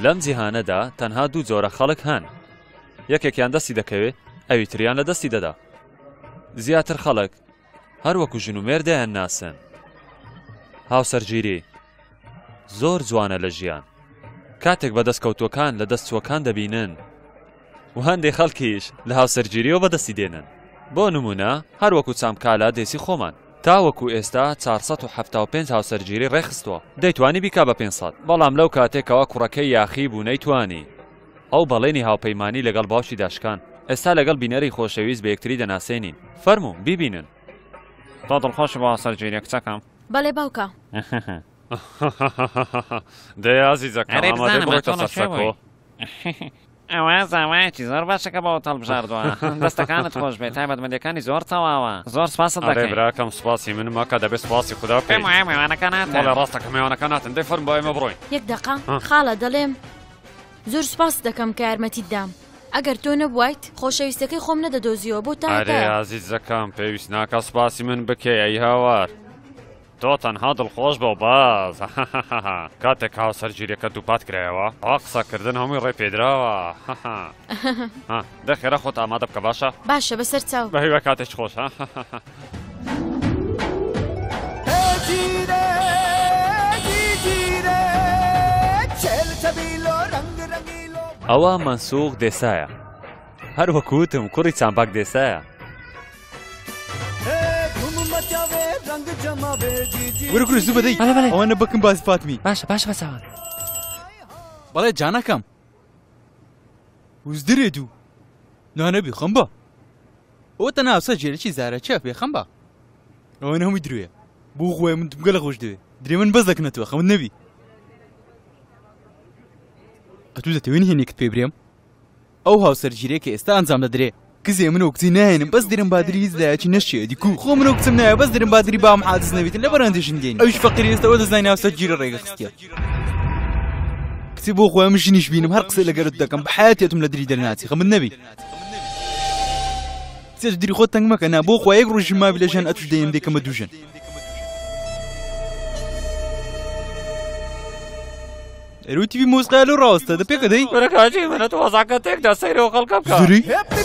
لەم جیهانەدا تەنها دوو جۆرە خەڵک هەن، یەکێکیان دەستی دەکەوێت ئەوی تریان لە دەستی دەدا. زیاتر خەڵک هەروەکو ژن و مێردەیان ناسن. هاوسەرگیری زۆر جوانە لە ژیان، کاتێک بەدەستکەوتوەکان لە دەستچووەکان دەبینن و هەندێک خەڵکیش لە هاوسەرگیریەوە بەدەستی دێنن. بۆ نمونە هەروەکو چامکالا دێسی خۆمان تاوەکو ئێستا 475 هاوسەرگیری ڕێخستووە، دەیتوانی بیکا بە 500، بەڵام لەو کاتێکەوە کوڕەکەی یاخی بوو نەیتوانی. ئەو بەڵێنی هاوپەیمانی لەگەڵ باوشی داشکان ئێستا لەگەڵ بینەری خۆشەویست بە یەکتری دەناسێنین. فەرموو بیبینن. تۆ دڵخۆش بۆ هاوسەرگیریە کچەکەم؟ بەڵێ باوکە. دەی ئازیزەکەم ئامادە بڕۆیتە سەرسەکۆ. ئەوە زاوایەکی زۆر باشەکە بەوە هەڵبژاردووە. دەستەکانت خۆش بێت، تایبەتمەندیەکانی زۆر تەواوە. زۆر سپاست دەکەم. ئەرێ براکەم سوپاسی من مەکە، دەبێت سوپاسی خوددا بکەین. پێم وایە میوانەکە ناتن. بەڵێ ڕاستەکە میوانەکە ناتن. دەی فەرموو بە ئێمە بڕۆین. یەک دەقە خاڵە دەڵێم زۆر سوپاس دەکەم کە یارمەتیت دام. ئەگەر تۆ نەبوایت خۆشەویستەکەی خۆم نەدەدۆزیەوە بۆ تاکە. ئەرێ ئازیزەکەم پێویست ناکە سوپاسی من بکەی ئەی هاوار. تۆ تەنها دڵخۆش بە و باز. کاتێک هاوسەرگیریەکە دووپات کرایەوە ئەوە قسەکردن هەمووی ڕێ پێدراوە. دەخێرا خۆت ئامادە بکە باشە؟ باشە بەسەر چاو. بە هیوە کاتێک خۆش. ئەوە مەنسووق دێسایە، هەروەکوتم کوڕی چامپاک دێسایە. وەرە کوڕی زوو بەدەی ئەوانە بکەم باسی فاتمی. باشە بەچاوان. بەڵێ جانەکەم وزدرێت و نانەبی خەم بە ئەوە تەنها هاوسەرگیریەکی زارەچە پێخەم بە ئەوانە هەمووی درۆیە بۆ خۆی من گەلە خۆش دەوێ درێ من بەس دەکەنەوە خەون نەبی. ئەتوو دەتەوێنی هێنێکت پێ برێم؟ ئەو هاوسەرگیریە کە ئێستا ئەنجام دەدرێ کزێ من و کچی نایێنم بەس درم بادری هیچ لایەکی نەشێ دیکو خۆ من و کچم نایە بەس درم بادری بام حادث نەبێتن لە بەرەندێشن گەین. ئەویش فەقیری ئێستا ئەوە دەزانانی هاوسەرگیرە ڕێگە خستیە. کچی بۆ خۆی من ژنیش بینم هەر قسەی لەگەرت دەکەم بە حیاتێتم لە دری دەرناچی خەمت نەبی. کچێ دری خۆت تەنگ مەکە نا بۆ خۆی یەک ڕۆژی مابی لە ژیان ئەتوش دەیەم دێکەمە دووژن. ئەروتیوی مۆسقال و ڕاستە دە پێکە دەی وەرەکاتی منە تۆ وەزاکەتێکدا سەیرەوە خەڵکە بکە. زوری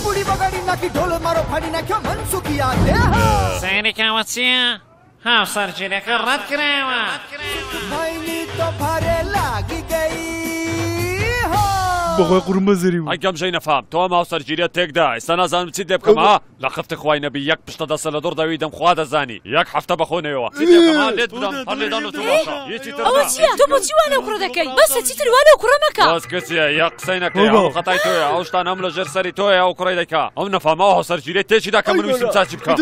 سەیرێکەوە چییە؟ هاوسەرگیریەکە ڕەت کراوە. بەخۆی قورمە زەری بوو. ئەگەم ژەی نەفام تۆ ئەم هاوسەرگیریە تێکدا ئێستا نازانم چیت لێ بکەم. ها لە خفتە خوای نەبی یەک پشتە دەسە لە دوڕ دەوی دەم خوا دەزانی یەک هەفتە بەخۆنەوە لێت بدەم هەر لێدان و تۆ باشە. ئەوە چییە؟ تۆ بۆچی وانە کوڕە دەکەی؟ بەسە چیتر وانە کوڕە مەکە. باس کەسیە یەک قسەی نەکەی ئەو خەتای تۆیە ئەو شتان هەم لەژێر سەری تۆیە ئەو کوڕی دەکا ئەو نەفامەوە هاوسەرگیریە تێچیدا کە من ویستم چاچی بکەم.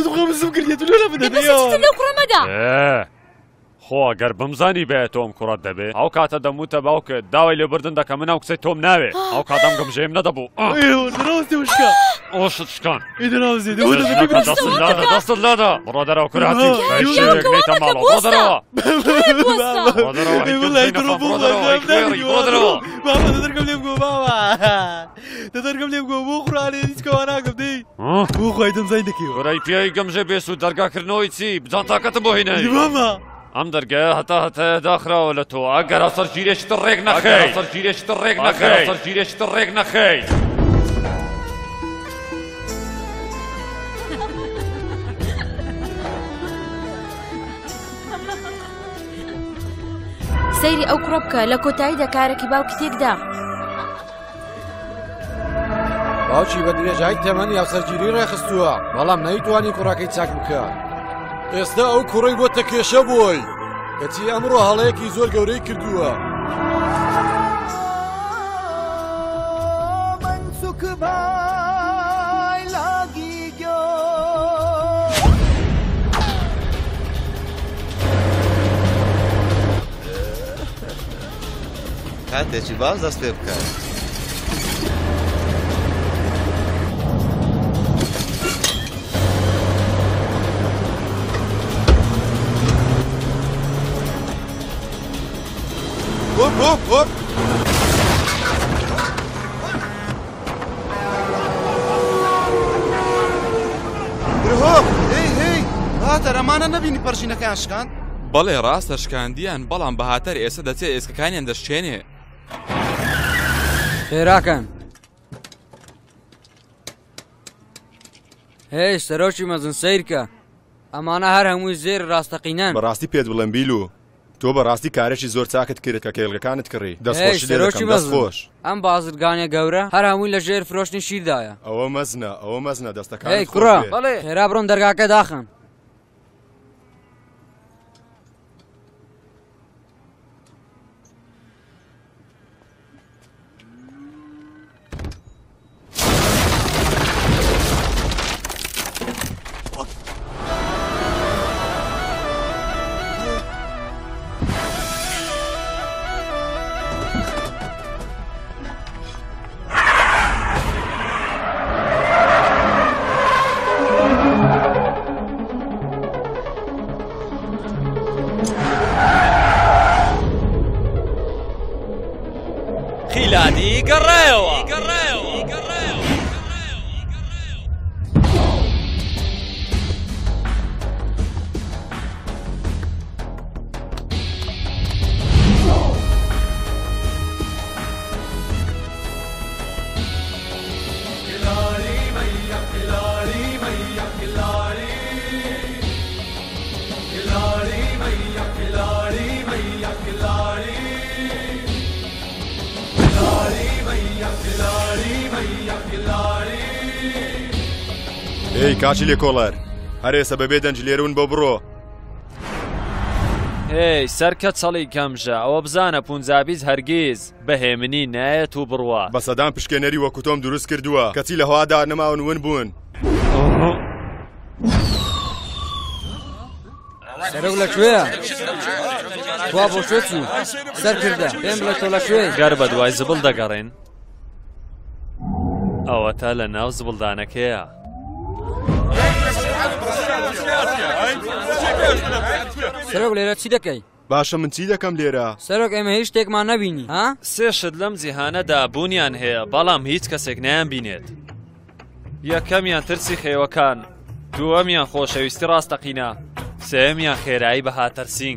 خۆ ئەگەر بمزانی بێت تۆم کوڕەت دەبێ ئەو کاتە دەموتە باوکت داوای لێبوردن دەکەم من ئەو قسەی تۆم ناوێ ئەو کاتەم گەمژەیم نەدەبوو. ئەوشت شکان دەستت لادا بڕۆ دەرەوە کوراتی نەیتە ماڵەوە بڕۆ دەرەوە دەدەرگەم لێم گۆ بۆ خوڕانێ هیچکەوا ناگەم دەی بۆ خۆی دەمزای دەکەی وەرەی پێی گەمژە بێس و دەرگاکردنەوەی چی بجان تاکەتم بۆ هێنایی ئەم دەرگایە هەتا داخراوە لە تۆ ئەگەر هاوسەرگیریەشت ڕێک نەخەی هاوسەرگیریەشت ڕێک نەخەی. سەیری ئەو کوڕە بکە لە کۆتاییدا کارێکی باوکی تێکدا. باوکی بە درێژایی تەمەنی هاوسەرگیری ڕێخستووە بەڵام نەیتوانی کوڕەکەی چاک بکە. ئێستا ئەو کوڕی بۆ تەکێشە بووی کەچی ئەمڕۆ هەڵەیەکی زۆر گەورەی کردووە. کاتێکی باش دەست پێ بکات. هۆپ هی هاتەر ئەمانە نەبینی پەرژینەکان شکاند؟ بەڵێ ڕاستە شکاندیان بەڵام بەهاتەر ئێستا دەچێت ئێسکەکانیان دەشتێنێ. خێراکەن هێش سەرۆکی مەزن سیرکە ئەمانە هەر هەمووی زێر ڕاستەقینەن بەڕاستی پێت بڵێم بیلو تۆ بەڕاستی کارێکی زۆر چاکت کرد کە کێڵگەکانت کڕی دەستخۆشی لێ دەکەم دەستخۆش ئەم بازرگانیە گەورە هەر هەمووی لە ژێر فرۆشتنی شیردایە ئەوە مەزنە دەستەکانت کوڕە خێرا بڕۆن دەرگاکە داخن خیلانی گەڕێەوە ئێی کاچی لێ کۆڵەر هەرێسە بەبێ دەنج لێرون بۆ بڕۆ هی سەرکە چەڵی کەمژە ئەوە بزانە پونجابیز هەرگیز بەهێمنی نایەت و بڕوە بە سەدان پشکێنەری وەکو تۆم دروست کردووە کەچی لە هەوادا نەماون ون بوون سەرۆک لەکوێیە؟ وا بۆ شوێچی سەر کردە پێم بڵێ تۆ لەکوێی؟ گەر بە دوای زبڵ دەگەڕێن ئەوە تا لە ناو زبڵدانەکەیە سەرۆک لێرە چی دەکەی؟ باشە من چی دەکەم لێرە؟ سەرۆک ئێمە هیچ شتێکمان نەبینی ها؟ سێشت لەم جیهانەدا بوونیان هەیە بەڵام هیچ کەسێک نەیان بینێت یەکەمیان ترسی خێوەکان دووەمیان خۆشەویستی ڕاستەقینە سێمیان خێرایی بە هاتەرسینگ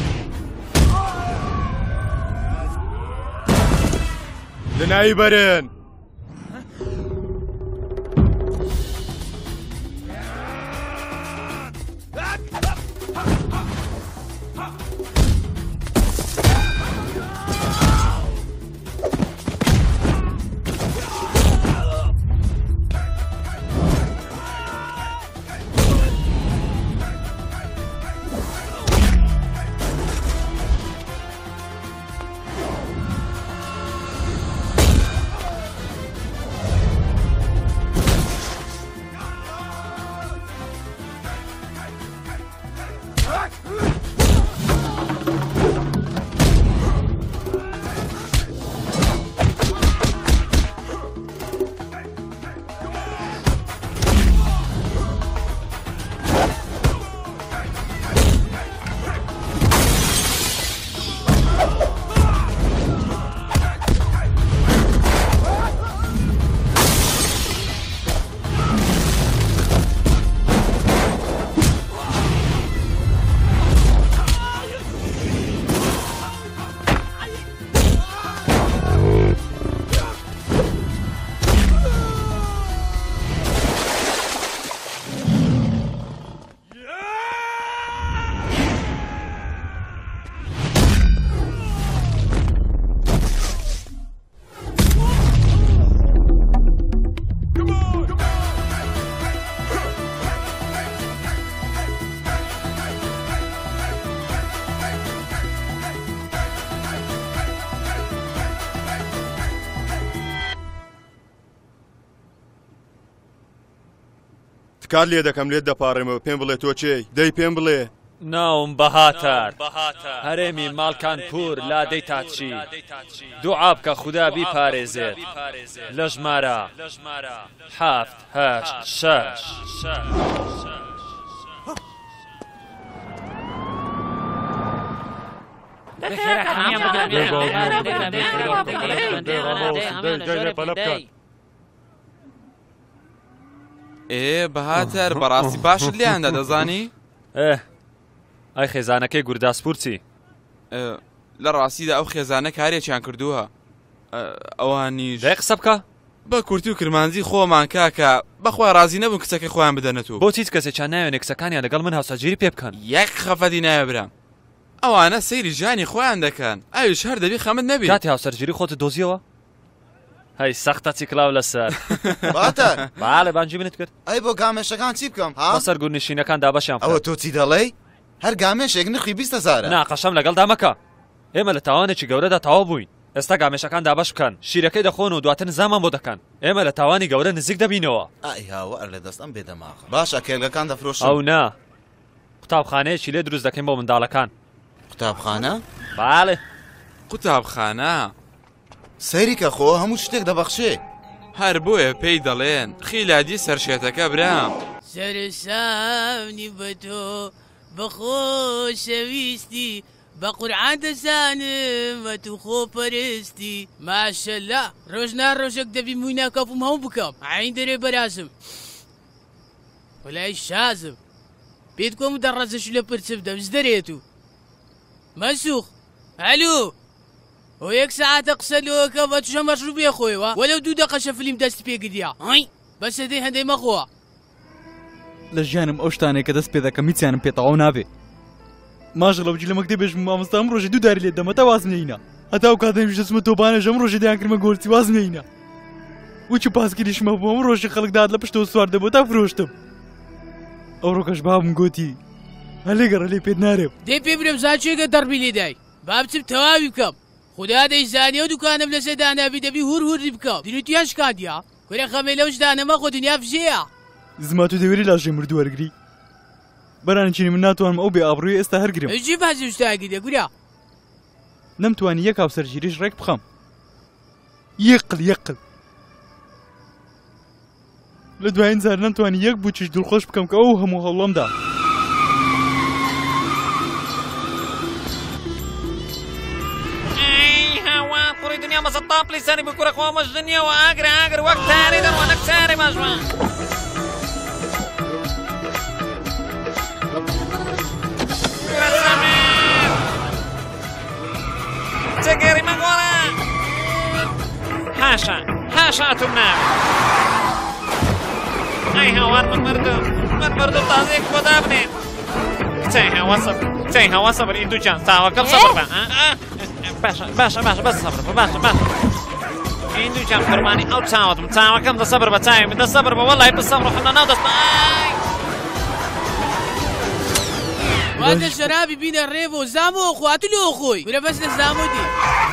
لەناوی بەرن کار لێ دەکەم لێت دەپاڕێمەوە پێم بڵێ تۆ چێی دەی پێم بڵێ ناوم بەهاتار هەرێمی ماڵکانپور لادەی تاچی دوعا بکە خودا بیپارێزێت لە ژمارە 7 8 6 بەهاتەر بەڕاستی باشت لێیاندا دەزانی؟ ئەی خێزانەکەی گورداسپور چی؟ لە ڕاستیدا ئەو خێزانە کارێکیان کردووە ئەوانیش دای قسە بکە بە کورتی و کرمانزی خۆمان کاکە بەخوا ڕازی نەبوون کچەکەی خۆیان بدەنێتەوە بۆ هیچ کەسێکیان ناوێنێ کچەکانیان لەگەڵ من هاوسەرگیری پێ بکەن یەک خەفەتی نایە برام ئەوانە سەیری ژیانی خۆیان دەکەن ئاویش هەر دەبی خەمت نەبی کاتی هاوسەرگیری خۆت دۆزیەوە هەی سەختە چیکلااو لەسەر باتە باڵێ بانجی منت کرد ئەی بۆ گامێشەکان چی بکەم بەسەر گورنشینەکان دابەشیان ئەوە تۆ چی دەڵێ هەر گامێشێک نرخی 20,000 ناقەشەم لەگەڵ دامەکە ئێمە لە تاوانێکی گەورەدا تەواو بووین ئێستا گامێشەکان دابەش بکەن شیرەکەی دەخۆن و دواتر نزامان بۆ دەکەن ئێمە لە تاوانی گەورە نزیک دەبینەوە ئای هاوار لە دەستم بێدەماغە باشە کێلگەکان دەفرۆشن ئەو نا قوتابخانەیەکی لێ دروست دەکەین بۆ منداڵەکان قوتابخانە باڵێ قوتابخانە سەیری کە خۆ هەموو شتێک دەبەخشێ هەر بۆیە پێی دەڵێن خیلادی سەرشێتەکە برام سەرساونی بە تۆ بەخۆشەویستی بە قورعان دەزانم بە تو خۆپەرستی ماشەللا ڕۆژنا ڕۆژێک دەبی مووی ناکەفم هەموو بکەم عین دەرێ بەرازم وەلای شازم پێت کۆم دەڕەزەش لە پرچم دەمز دەرێت و مەسوخ هەلو ئەو یەک سەعاتە قسە لەوەکە بە توشە مەشروب بێخۆیەوە وەلەو 2 دەقەشە فلیم دەست پێگریا هەی بەسە دەی هەندەی مەخۆوە لە ژیانم ئەو شتانێک کە دەست پێ دەکەم هیچیانم پێتەواو نابێ ماژە لەوجی لە مەکتێ بێژم مامۆستام ڕۆژێ 2 داری لێ دەمەتە وازنینە هەتا و کاتێمیش دەچمە تۆبانە ژەم ڕۆژێ دەیان کردمە گۆرتی وازنینە وچی پاسگیریشمە بۆم ڕۆژی خەڵکداد لە پشتەوە سوار دەبۆ تا فرۆشتم ئەو ڕۆکەش بابم گوتی هەلێگەڕە لێ پێت نارێم دەی پێ برم زاچێکە دەڕبی لێدای با بچم تەواوی بکەم خدا دەیزانێ و دوکانم لەسێ دانابی دەبی هور هوری بکەم دروتیان شکاندیا کورە خەمێ لەوش دانەمە خۆ دنیا فژەیە زما تو دەوێری لاشێ مردو وەرگری بەرانچینی من ناتوانم ئەو بێ ئابڕووی ئێستا هەرگرم ئەجی بازی شتاگی دەگوریا نەمتوانی یەک هاوسەرگیریش ڕێک بخەم یەقل لە دوایین جار نەمتوانی یەک بوچیش دڵخۆش بکەم کە ئەو هەموو هەوڵەمدا کوڕی دنیا مەسە تاپلی سەری بکوڕە خۆ مەژدنیەوە ئاگر وەک تاری دەڕوە نەک ساری مەژوە جەگەری مەگۆڵە هاشا تۆم ناوێ ئەی هاوار من مردم تازەیەک بۆ دابنێن کچەی هەوا سەبر ئیندووجان چاوەکەم سەبر بە باشە بەس سەبر بە باشە ئیندووجان قوربانی ئەو چاوەتم چاوەکەم دە سەبر بە چاوی من دە سەبر بە وەڵای بسەبر خەمە ناو دەست واتە شەرابی بینە ڕێبۆ زامەوە خواتو لەوە خۆی ورە بەس لە زامۆ دی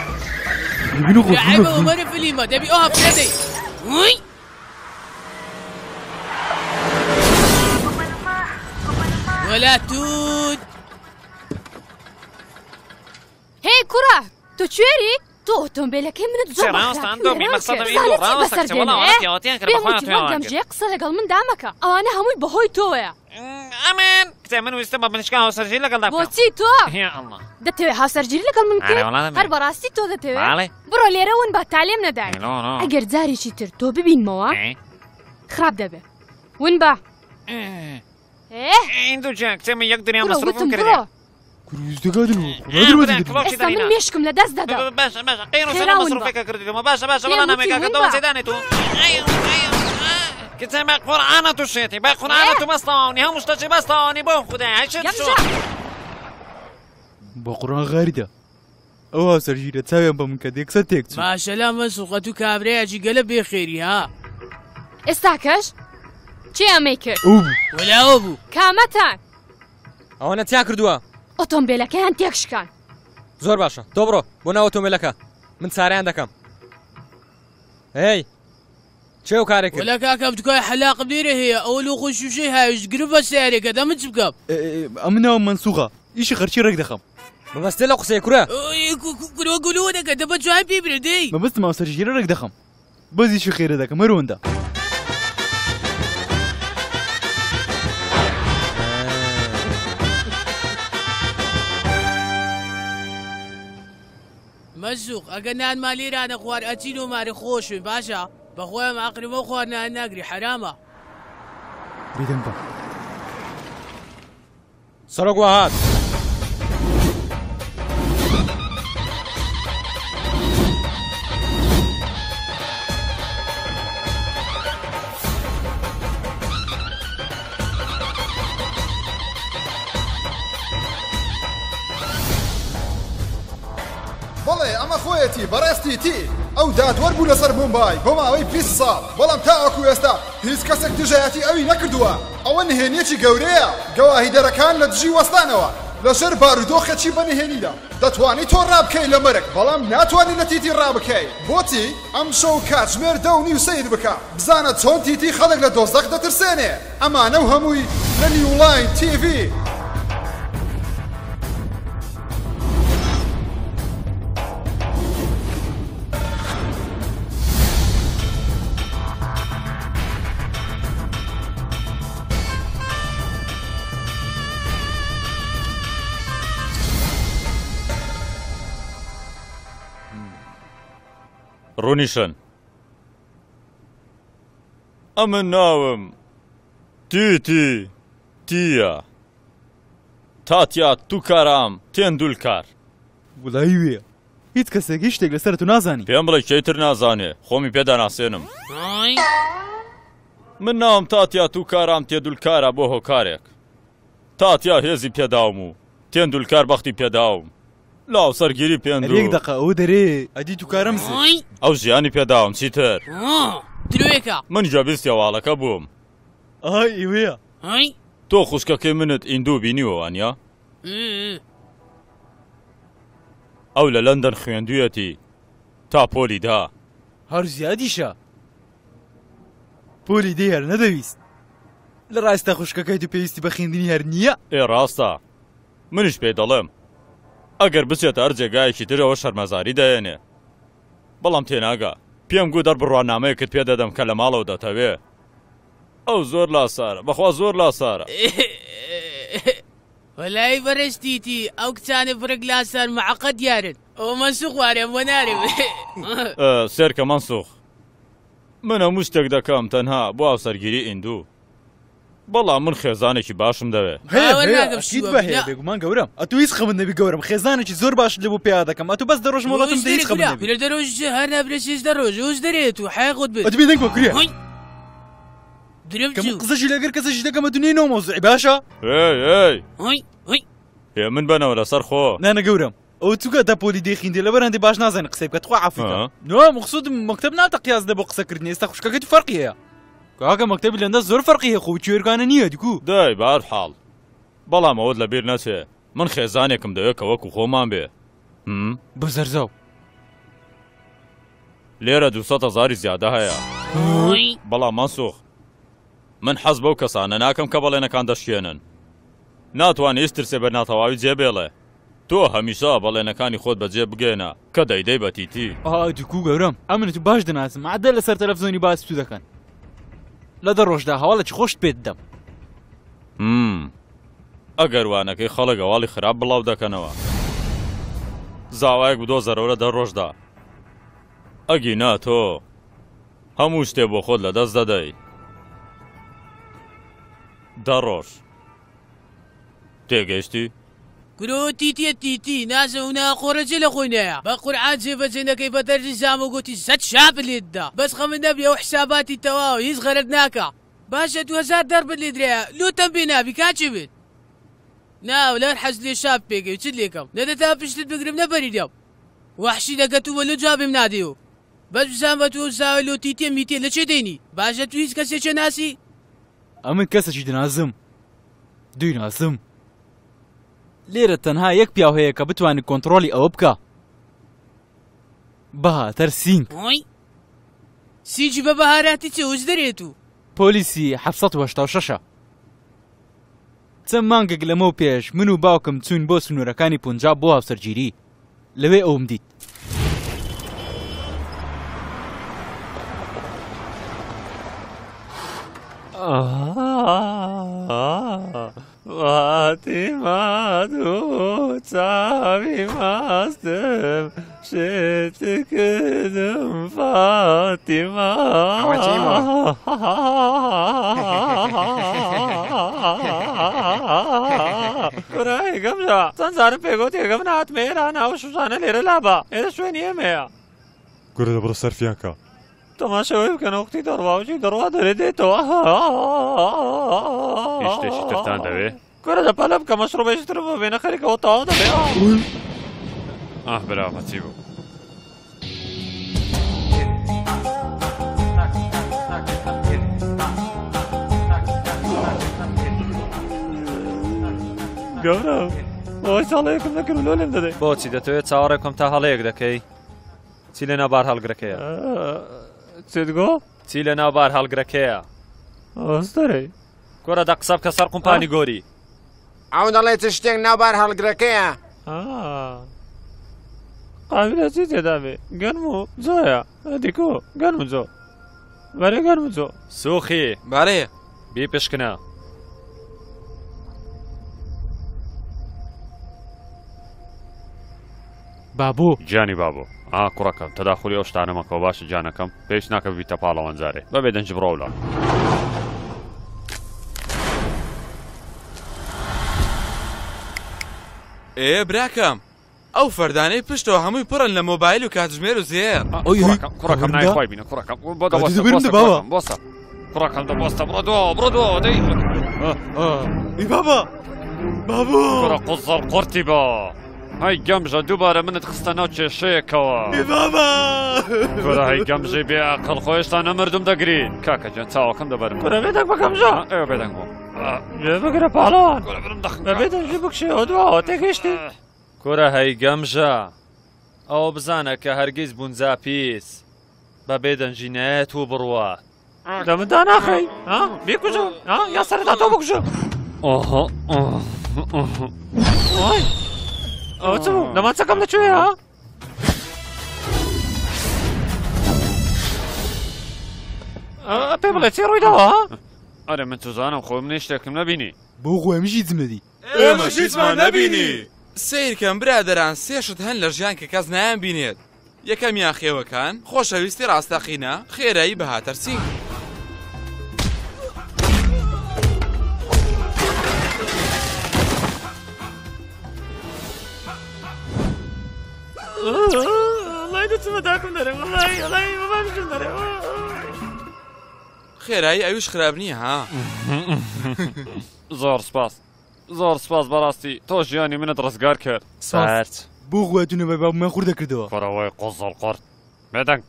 عیبەوە وەرە فلیمە دەبی ئەو هەفتە دەی وەلا توت هی کوڕە تۆ کوێری تۆ ئۆتۆمبیلەکەی منت زۆر بەخراپێ قسە لەگەڵ من دامەکە ئەوانە هەمووی بەهۆی تۆیە ئەمێن کتێ من ویستم بە بنشکا هاوسەرگیری لەگەڵ دەکەم بۆچی تۆ دەتەوێت هاوسەرگیری لەگەڵ من بکەیت هەر بەڕاستی تۆ دەتەوێت بڕۆ لێرە ون بە تالێم نەدای ئەگەر جارێکی تر تۆ ببینمەوە خراپ دەبێت ون بە ئیندووجان کتێمە یەک دنیا مەسروفم کردێ ئێستا من مێشکم لە دەست دەدا باشە قەیر و سەر مەسروفێکە کردیتەوە باشە بەڵام نامێکاکەتەوە چێدانێت و کتێ بە قورعانە تووشێتی بە قورعانە تو بەستەوانی هەموو شتەی بەستەوانی بۆ خودای بە قورعان غاریدا ئەو هاوسەرگیرە چاویان بە من کە دێکسە تێکچوو ماشەلا مەسووقەت و کابرایەکی گەلە بێخێری ها ئێستا کەش چی ئەمەی کرد وەلاوە بوو کامەتان ئەوانە چیان کردووە ئۆتۆمبیلەکەیان تێکشکان زۆر باشە تۆ بڕۆ بۆ ناو ئۆتۆمبیلەکە من چارەیان دەکەم هی چێ و کارێک کرد وەلا کاکە بتوکای حەلاقم لێرە هەیە ئەوە لۆ خۆی شوشەی هاویش گرف بە سیارێکە دەمن چ بکەم ئەمە ناوم منسووغە ئیشی خەرچی ڕێک دەخەم مەبەستێ لە قسەی کوورە گولۆ گولۆ دەکە دەبە جوای پێ برێ دەی مەبەستم هاوسەرگیرە ڕێک دەخەم بەزیشی خێرە دەکەم هەرۆندا مەزوق ئەگە نانمان لێرانە خوار ئەچین و ماری خۆشوین باشە بەخۆیان عقلمە خواردنان ناگری حرامە بیدەم بە سەرۆک وا هات بەڵێ ئەمە خۆیەتی بەڕێستیتی ئەو دادوەر بوو لەسەر مومبای بۆ ماوەی 20 ساڵ بەڵام تاوەکو ئێستا هیچ کەسێک دژایەتی ئەوی نەکردووە ئەوە نهێنیەکی گەورەیە گەواهی دەرەکان لە دژی وەستانەوە لەژێر بارودۆخێکی بەنهێنیدا دەتوانی تۆ ڕابکەی لە مەرگ بەڵام ناتوانانی لە تیتی ڕابکەی بۆچی ئەم شەو کاتژمێر 10:30 سیر بکە بزانە چۆن تیتی خەڵک لە دۆزەق دەترسێنێ ئەمانە و هەمووی لە نیولاین تیڤ. ڕوونیشن ئەمە ناوم تیە تاتیا تووکارام تێندولکار وڵای وێ هیچ کەسێکی شتێک لەسەر تو نازانی پێم بڵێ کەیتر نازانێ خۆمی پێدا ناسێنم من ناوم تاتیا تووکارام تێندولکارە بۆ هۆکارێک تاتیا هێزی پێداوم و تێندولکار بەختی پێداوم لاو سەرگیری پێندوو یەک دقە ئەو دەرێ ئەدی تووکارم ئەو ژیانی پێداوم چیتر درێکە من جابیستی هەواڵەکە بووم ئای ئیوەیە تۆ خوشکەکەی منت ئیندوو بینیوە وانیا ئەو لە لەندەن خوێندوویەتی تا پۆلی دا هەر زیادیشە پۆلی دێ هەر نەدەویست لە ڕاستە خوشکەکەی تو پێویستی بە خوێندنی هەر نییە ڕاستە منیش پێ دەڵێم ئەگەر بچێتە هەر جێگایەکی ترەوە شەرمەزاری دەێنێ بەڵام تێناگا پێم گو دەربڕوانامەیەکت پێ دەدەم کە لە ماڵەوە دەتەوێ ئەو زۆر لاسارە بەخوا زۆر لاسارە وەلای بەرەشتیتی ئەو کچانە فرق لاسار معقە دیارن ئەو مەسوخ وارێم بۆ نارێم سێرکە منسوخ من هەموو شتێک دەکەم تەنها بۆ ئاوسەرگیری ئیندوو بەڵام من خێزانێکی باشم دەوێت هەیە بێگومان گەورم ئەتو هیچ خەمت نەبی گەورم خێزانێکی زۆر باش لە بۆ پێیا دەکەم ئەتو بەس دەڕۆژ مۆڵەتم دەیت خەم لە دەڕۆژ هەر نابرێت شێش دەڕۆژ ئەوش دەرێت و حەیقوت بێت ئەتو بێدەنگ بۆ کورێ درێم قسەشی لەگەر کەسەشی دەکەمە دونێنەوە مۆزوعی باشە هێ من بنەوە لەسەر خۆ نانە گەورم ئەو چووکە تا پۆلی دێخیندێ لە بەرەندی باش نازانێت قسەی بکات خوا عەفوکە نۆ مەقسوودم مەکتەب ناتە قیاس دە بۆ قسەکردنی ئێستا خوشکەکەی فەرقی هەیە کاکە مەکتەبی لەندە زۆر فەرقی هەیە خۆ کوێرگانە نییە دیکو دای بەهەرحاڵ بەڵام ئەوەت لەبیر نەچێ من خێزانێکم دەوێت کە وەکو خۆمان بێ بزەرزاو لێرە 200,000 زیادە هەیە بەڵام منسوخ من حەز بەو کەسانە ناکەم کە بەڵێنەکان دەشکێنن ناتوانێت هیچ ترسێ بە ناتەواوی جێبێڵێ تۆ هەمیشە بەڵێنەکانی خۆت بەجێ بگێنە کە دەیدەی بە تیتی دیکو گەورم ئەمن تو باش دەناسم عادە لەسەر تەلەڤیزۆنی باس تو دەکەن لە دەڕۆژدا هەواڵێکی خۆشت پێت دەم ئەگەر وانەکەی خەڵک هەواڵی خراپ بڵاو دەکەنەوە زاوایەک بدۆزەرەوە لە دەڕۆژدا ئەگینا تۆ هەموو شتێ بۆ خۆت لە دەست دەدەی دەڕۆژ تێگەیشتی گرۆ تیتی نازە و ناخۆرەجێ لە خۆی نەیە بە قورعان جێبەجێنەکەی بە دەرجی زام و گوتی سەد شاپ لێتدا بەس خەمن نەبێ و حساباتی تەواو هیچ غەرت ناکە باشە 2000 دەربت لێ درێە لوتەم پێ نابی کاچی بێت ناو لەر حەز لێ شاپ پێگەی چت لێکەم نەدە تا پشتت بگرم نەبەری دەم وەحشی دەگەتووە لە جوابم نادێەوە بەس بزان بە تۆ زاوە لۆ تیتێ میتێ لە چێ دەینی باشە تو هیچ کەسێکە ناسی ئەمن کەسێکی دنازم دوی ناسم لێرە تەنها یەک پیاو هەیە کە بتوانێت کۆنتڕۆلی ئەوە بکە بەهاتەر سینگ سینجی بە بەهاراتی چێ وش دەرێت و پۆلیسی 786 چەند مانگێک لەمە پێش من و باوکم چوون بۆ سنوورەکانی پونجاب بۆ هاوسەرگیری لەوێ ئەوم دیت فاتیما دوو چاوی ماستم شت کردم فاتیما کوڕای گەمژە چەند جارم پێگوت یەکەم ناتمێرە ناو شوشانە لێرە لابە ئێرە شوێنی ئێمەیە گورە دەبڕە سەرفیانکە تەماشەوەی بکەنە وەختی دەڕواوجی دەڕوا دەرێ دێتەوە شتێکی ترتان دەوێ گورە دەپەلە بکە مەشڕۆبێشتر بۆ بێنە خەریکەوە تەواو دەبێ براوە چی بوو گەورە ئەوەی ساڵەیەکم نەکرد لۆ لێم دەدەی بۆچی دەتەوێت چاوەڕێکم تا هەڵەیەک دەکەی چی لە ناوبار هەڵگرەکەیە چێت گۆ چی لە ناوبار هەڵگرەکەیە ئەستەرەی کۆرە دە قسە بکە سەر قومپانی گۆری ئەو دەڵێت شتێک ناوبار هەڵگرەکەیە قابلە چی تێدا بێ گەرم و جۆیە دیکۆ گەرم و جۆ بەرێ گەرم و جۆ سوخی بارەیە بی پشکنە بابۆ جانی بابۆ کوڕەکەم تەداخوری ئەو شتانە مەکەوە باشە جانەکەم پێش ناکە بیتە پاڵەوەنجارێ بەبێ دەنج بڕۆوڵە براکەم ئەو فەردانەی پشتەوە هەمووی پڕن لە مۆبایل و کاتژمێر و زێر کوڕەکەم نایخوای بینە کوڕەکەم بۆسە کوڕەکەم دەبۆستە بڕۆ دەی بابا بابۆ کوڕە قوزەڵ قورتی بە هەی گەمژە دووبارە منت خستە ناو کێشەیەکەوە بابا کوڕە هەی گەمژەی بێ ئەقڵ خۆشتان نەمردم دەگرین کاکە جان چاوەکەم دەبەرم کوڕە بێدەنگ بە گەمژە ئێوە بێدەنگ بۆ بگرە پاڵەوان بەبێ دەنگی بکشێەوە دووەوە تێگەیشتی کوڕە هەی گەمژە ئەوە بزانە کە هەرگیز بوونجا پیس بەبێ دەنجی نایەت و بڕوە دەمدا ناخەی بیکوژە یا سەرتا تۆ بکوژە ئەوە چ بوو دەمانچەکەم لەکوێیە پێ بڵێ چی ڕوویداوە ئەرێ من توزانم خۆم منێ شتێکم نەبینی بۆ خۆی مژی جمەدی ئێمە هیچمان نەبینی سیرکەم برادەران سێشت هەن لە ژیان کە کەس نایان بینێت یەکەمیان خێوەکان خۆشەویستی ڕاستەقینە خێرایی بەهاتەرسی خێرایی ئەویش خراپ نییە ها زۆر سپاس زۆر سپاس بەڕاستی تۆ ژیانی منت ڕزگار کرد سارت بۆ خواتونە بە بابمان خوور دەکردەوە کۆرەوەی قۆزەڵ قورت بێدەنگ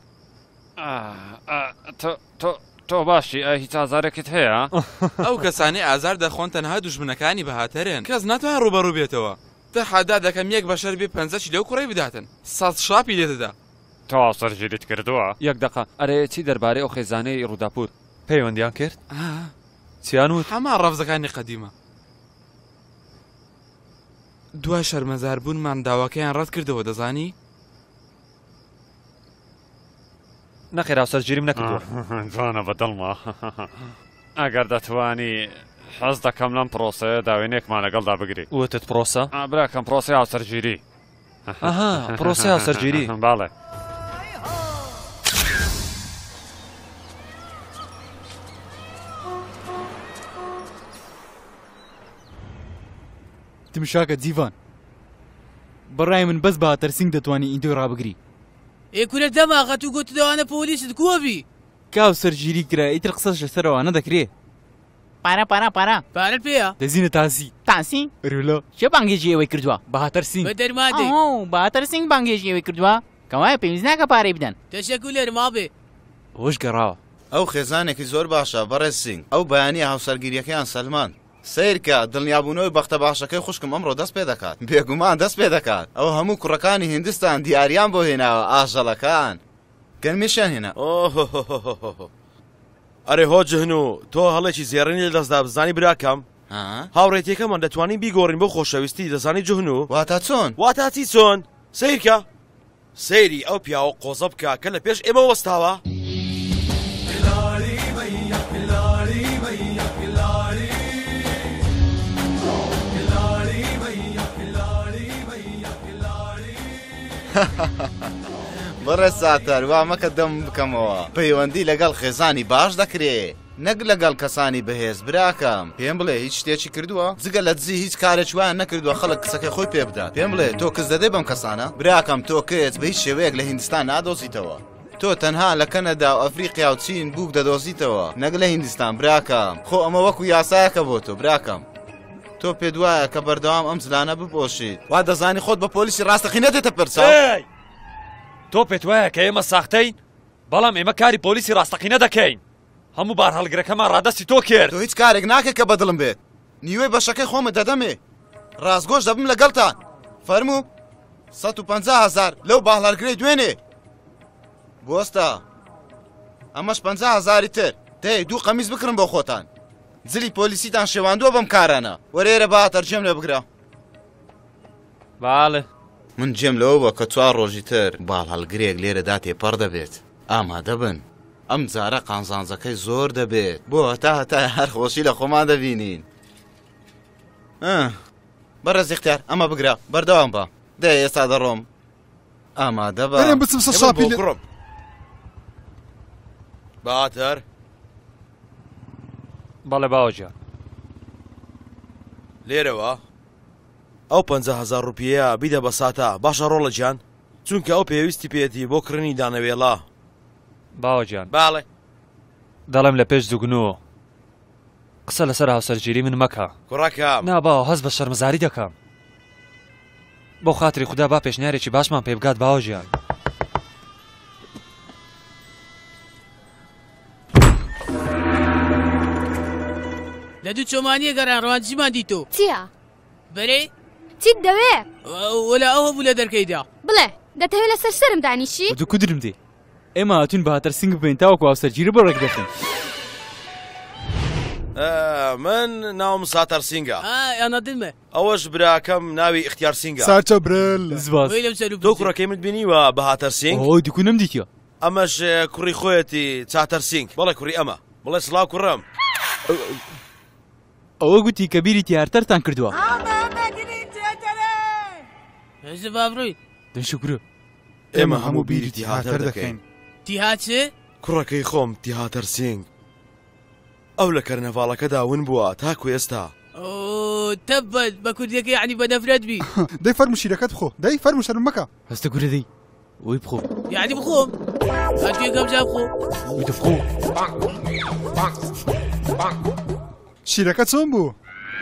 تۆ باشی هیچ ئازارێکت هەیە ئەو کەسانی ئازار دەخۆن تەنها دوژمنەکانی بەهاتەرێن کەس ناتوان ڕوبەڕوو بێتەوە تەحادا دەکەم یەک بەشەر بێ 50 لەو کوڕی بداتن 100 شاپی لێدەدا تا سەرگیریت کردووە یەک دقە ئەرێ چی دەربارەی ئەو خێزانەی ڕووداپور پەیوەندیان کرد چیان وت هەمان ڕەفزەکانی قەدیمە دوای شەرمەزاربوونمان داواکەیان ڕەت کردەوە دەزانی نەخێرا سەرگیریم نەکردووە جوانە بەدڵمە ئەگەر دەتوانی حەز دەکەم لەم پرۆسەیە داوێنێکمان لەگەڵدا بگری وتت پرۆسە براکەم پرۆسەی هاوسەرگیری پرۆسەی هاوسەرگیری باڵێ تمشاکە جیڤان بەڕای من بەس بەهاتەرسینگ دەتوانی ئیندۆی ڕابگری ئێکورە دەماغەت و گوتدەوانە پۆلیست کۆبی کاو سەرگیری کرا ئیتر قسەش لەسەرەوانە دەکرێ پارە پێیە دەزینە تاسی ڕولە چه بانگێژی ئێوەی کردووە بەهاتەرسینگ بە دەرمادەی بەهاتەرسینگ بانگێژی ئێوەی کردووە کەوایە پێویست ناکە پارەی بدەن تەشەکولێر مابێ هۆش گەڕاوە ئەو خێزانێکی زۆر باشە بەڕێزسینگ ئەو بەیانی هاوسەرگیریەکەیان سەلمان سیرکە دڵنیابوونەوەی بەختە باشەکەی خوشکم ئەمڕۆ دەست پێ دەکات بێگومان دەست پێ دەکات ئەو هەموو کوڕەکانی هیندستان دیاریان بۆ هێناوە ئاژەڵەکان گەرمیشیان هێنا ئەرێ هۆ جهنو تۆ هەڵێکی زێڕنی لە دەستدا بزانی براکەم هاوڕێتیەکەمان دەتوانین بیگۆڕین بۆ خۆشەویستی دەزانی جهنو واتە چۆن واتاتی چۆن سیرکە سەیری ئەو پیاوە قۆزە بکە کە لە پێش ئێمە وەستاوە بەڕێ ساتەر وا مەکە دەم بکەمەوە پەیوەندی لەگەڵ خێزانی باش دەکرێت نەک لەگەڵ کەسانی بەهێز براکەم پێم بڵێ هیچ شتێکی کردووە جگە لە دزی هیچ کارێک وایان نەکردووە خەڵک قسەکەی خۆی پێ بدات پێم بڵێ تۆ کەس دەدەی بەم کەسانە براکەم تۆ کەس بە هیچ شێوەیەک لە هیندستان نادۆزیتەوە تۆ تەنها لە کەنەدا و ئەفریقیا و چین بووک دەدۆزیتەوە نەک لە هیندستان براکەم خۆ ئەمە وەکو یاسایەکە بۆ تۆ براکەم تۆ پێ دوایە کە بەردەوام ئەم زلانە بپۆشیت وا دەزانی خۆت بە پۆلیسی ڕاستەقینە دێتە پرسا تۆ پێت وایە کە ئێمە ساختەین بەڵام ئێمە کاری پۆلیسی ڕاستەقینە دەکەین هەموو بار هەڵگرەکەمان ڕادەستی تۆ کرد تۆ هیچ کارێک ناکەی کە بەدڵم بێت نیوەی بەشەکەی خۆمە دەدەمێ ڕاستگۆش دەبم لەگەڵتان فەرموو 150,000 لەو باڵارگرەی دوێنێ بۆستە ئەمەش 50,000 تر دەی دوو قەمیز بکڕم بۆ خۆتان جلی پۆلیسیتان شێواندووە بەم کارانە وەرێرە با تەرجێم لێ بگرە باڵێ من جێم لەوە کە 4 ڕۆژی تر باڵ هەڵگرێک لێرەدا تێپەڕ دەبێت ئامادە بن ئەم جارە قانزانزەکەی زۆر دەبێت بۆ هەتا هەر خۆشی لە خۆمان دەبینین بەڕێز اختیار ئەمە بگرە بەردەوام بە دەی ئێستا دەڕۆم ئامادە بە بچم سە شاپی کوڕم باتەر بەڵێ باوەجیان لێرەوە ئەو 50,000 ڕوپیەیە بیدە بە ساتە باشە ڕۆڵە گیان چونکە ئەو پێویستی پێێتی بۆ کڕنی دانەوێڵا باوەجیان باڵێ دەڵێم لە پێش دوگنەوە قسە لەسەر هاوسەرگیری من مەکە کوڕەکەم ناباوە هەست بە شەرمەزاری دەکەم بۆ خاتری خوددا با پێشنیارێکی باشمان پێ بگات باوەجیان لە دوو چۆمانیە گەڕان ڕوانجیمان دیتۆ چییە؟ بەرێ چیت دەوێ؟ وەلا ئەوە بوو لە دەرکەیدا بڵێ دەتەوێت لەسەر سەرم دانیشی؟ دوو کودرم دێ ئێمە هاتوون بە هاتەر سنگ بین تاوەکو هاوسەرگیری بۆ ڕێک دەخین من ناوم ساتەر سینگە یانە دڵمە ئەوەش براکەم ناوی اختیار سینگە ساچە برل زباس دۆ کوڕەکەی من بینیوە بە هاتەر سینگ ئەو دوکونم دیتە ئەمەش کوڕی خۆیەتی چاتەر سینگ بەڵێ کوڕی ئەمە بڵێ سڵاو کوڕم ئەوە گوتی کە بیری تیارتەرتان کردووە بابڕووی دەشکرە ئێمە هەموو بیری تیهاتەر دەکەین تیهاچێ؟ کوڕەکەی خۆم تیهاتەر سینگ ئەو لە کەرنەڤاڵەکەدا ون بووە تاکو ئێستا تەبەت بە کوردەکەی یعنی بە نەفرەت بی دەی فەرمو شیرەکەت بخۆ دەی فەرمو شەرم مەکە هەستە گورە دەی وی بخۆ یعنی بخۆم هەتوێکەم جا بخۆ وی دەفخۆ شیرەکە چۆن بوو؟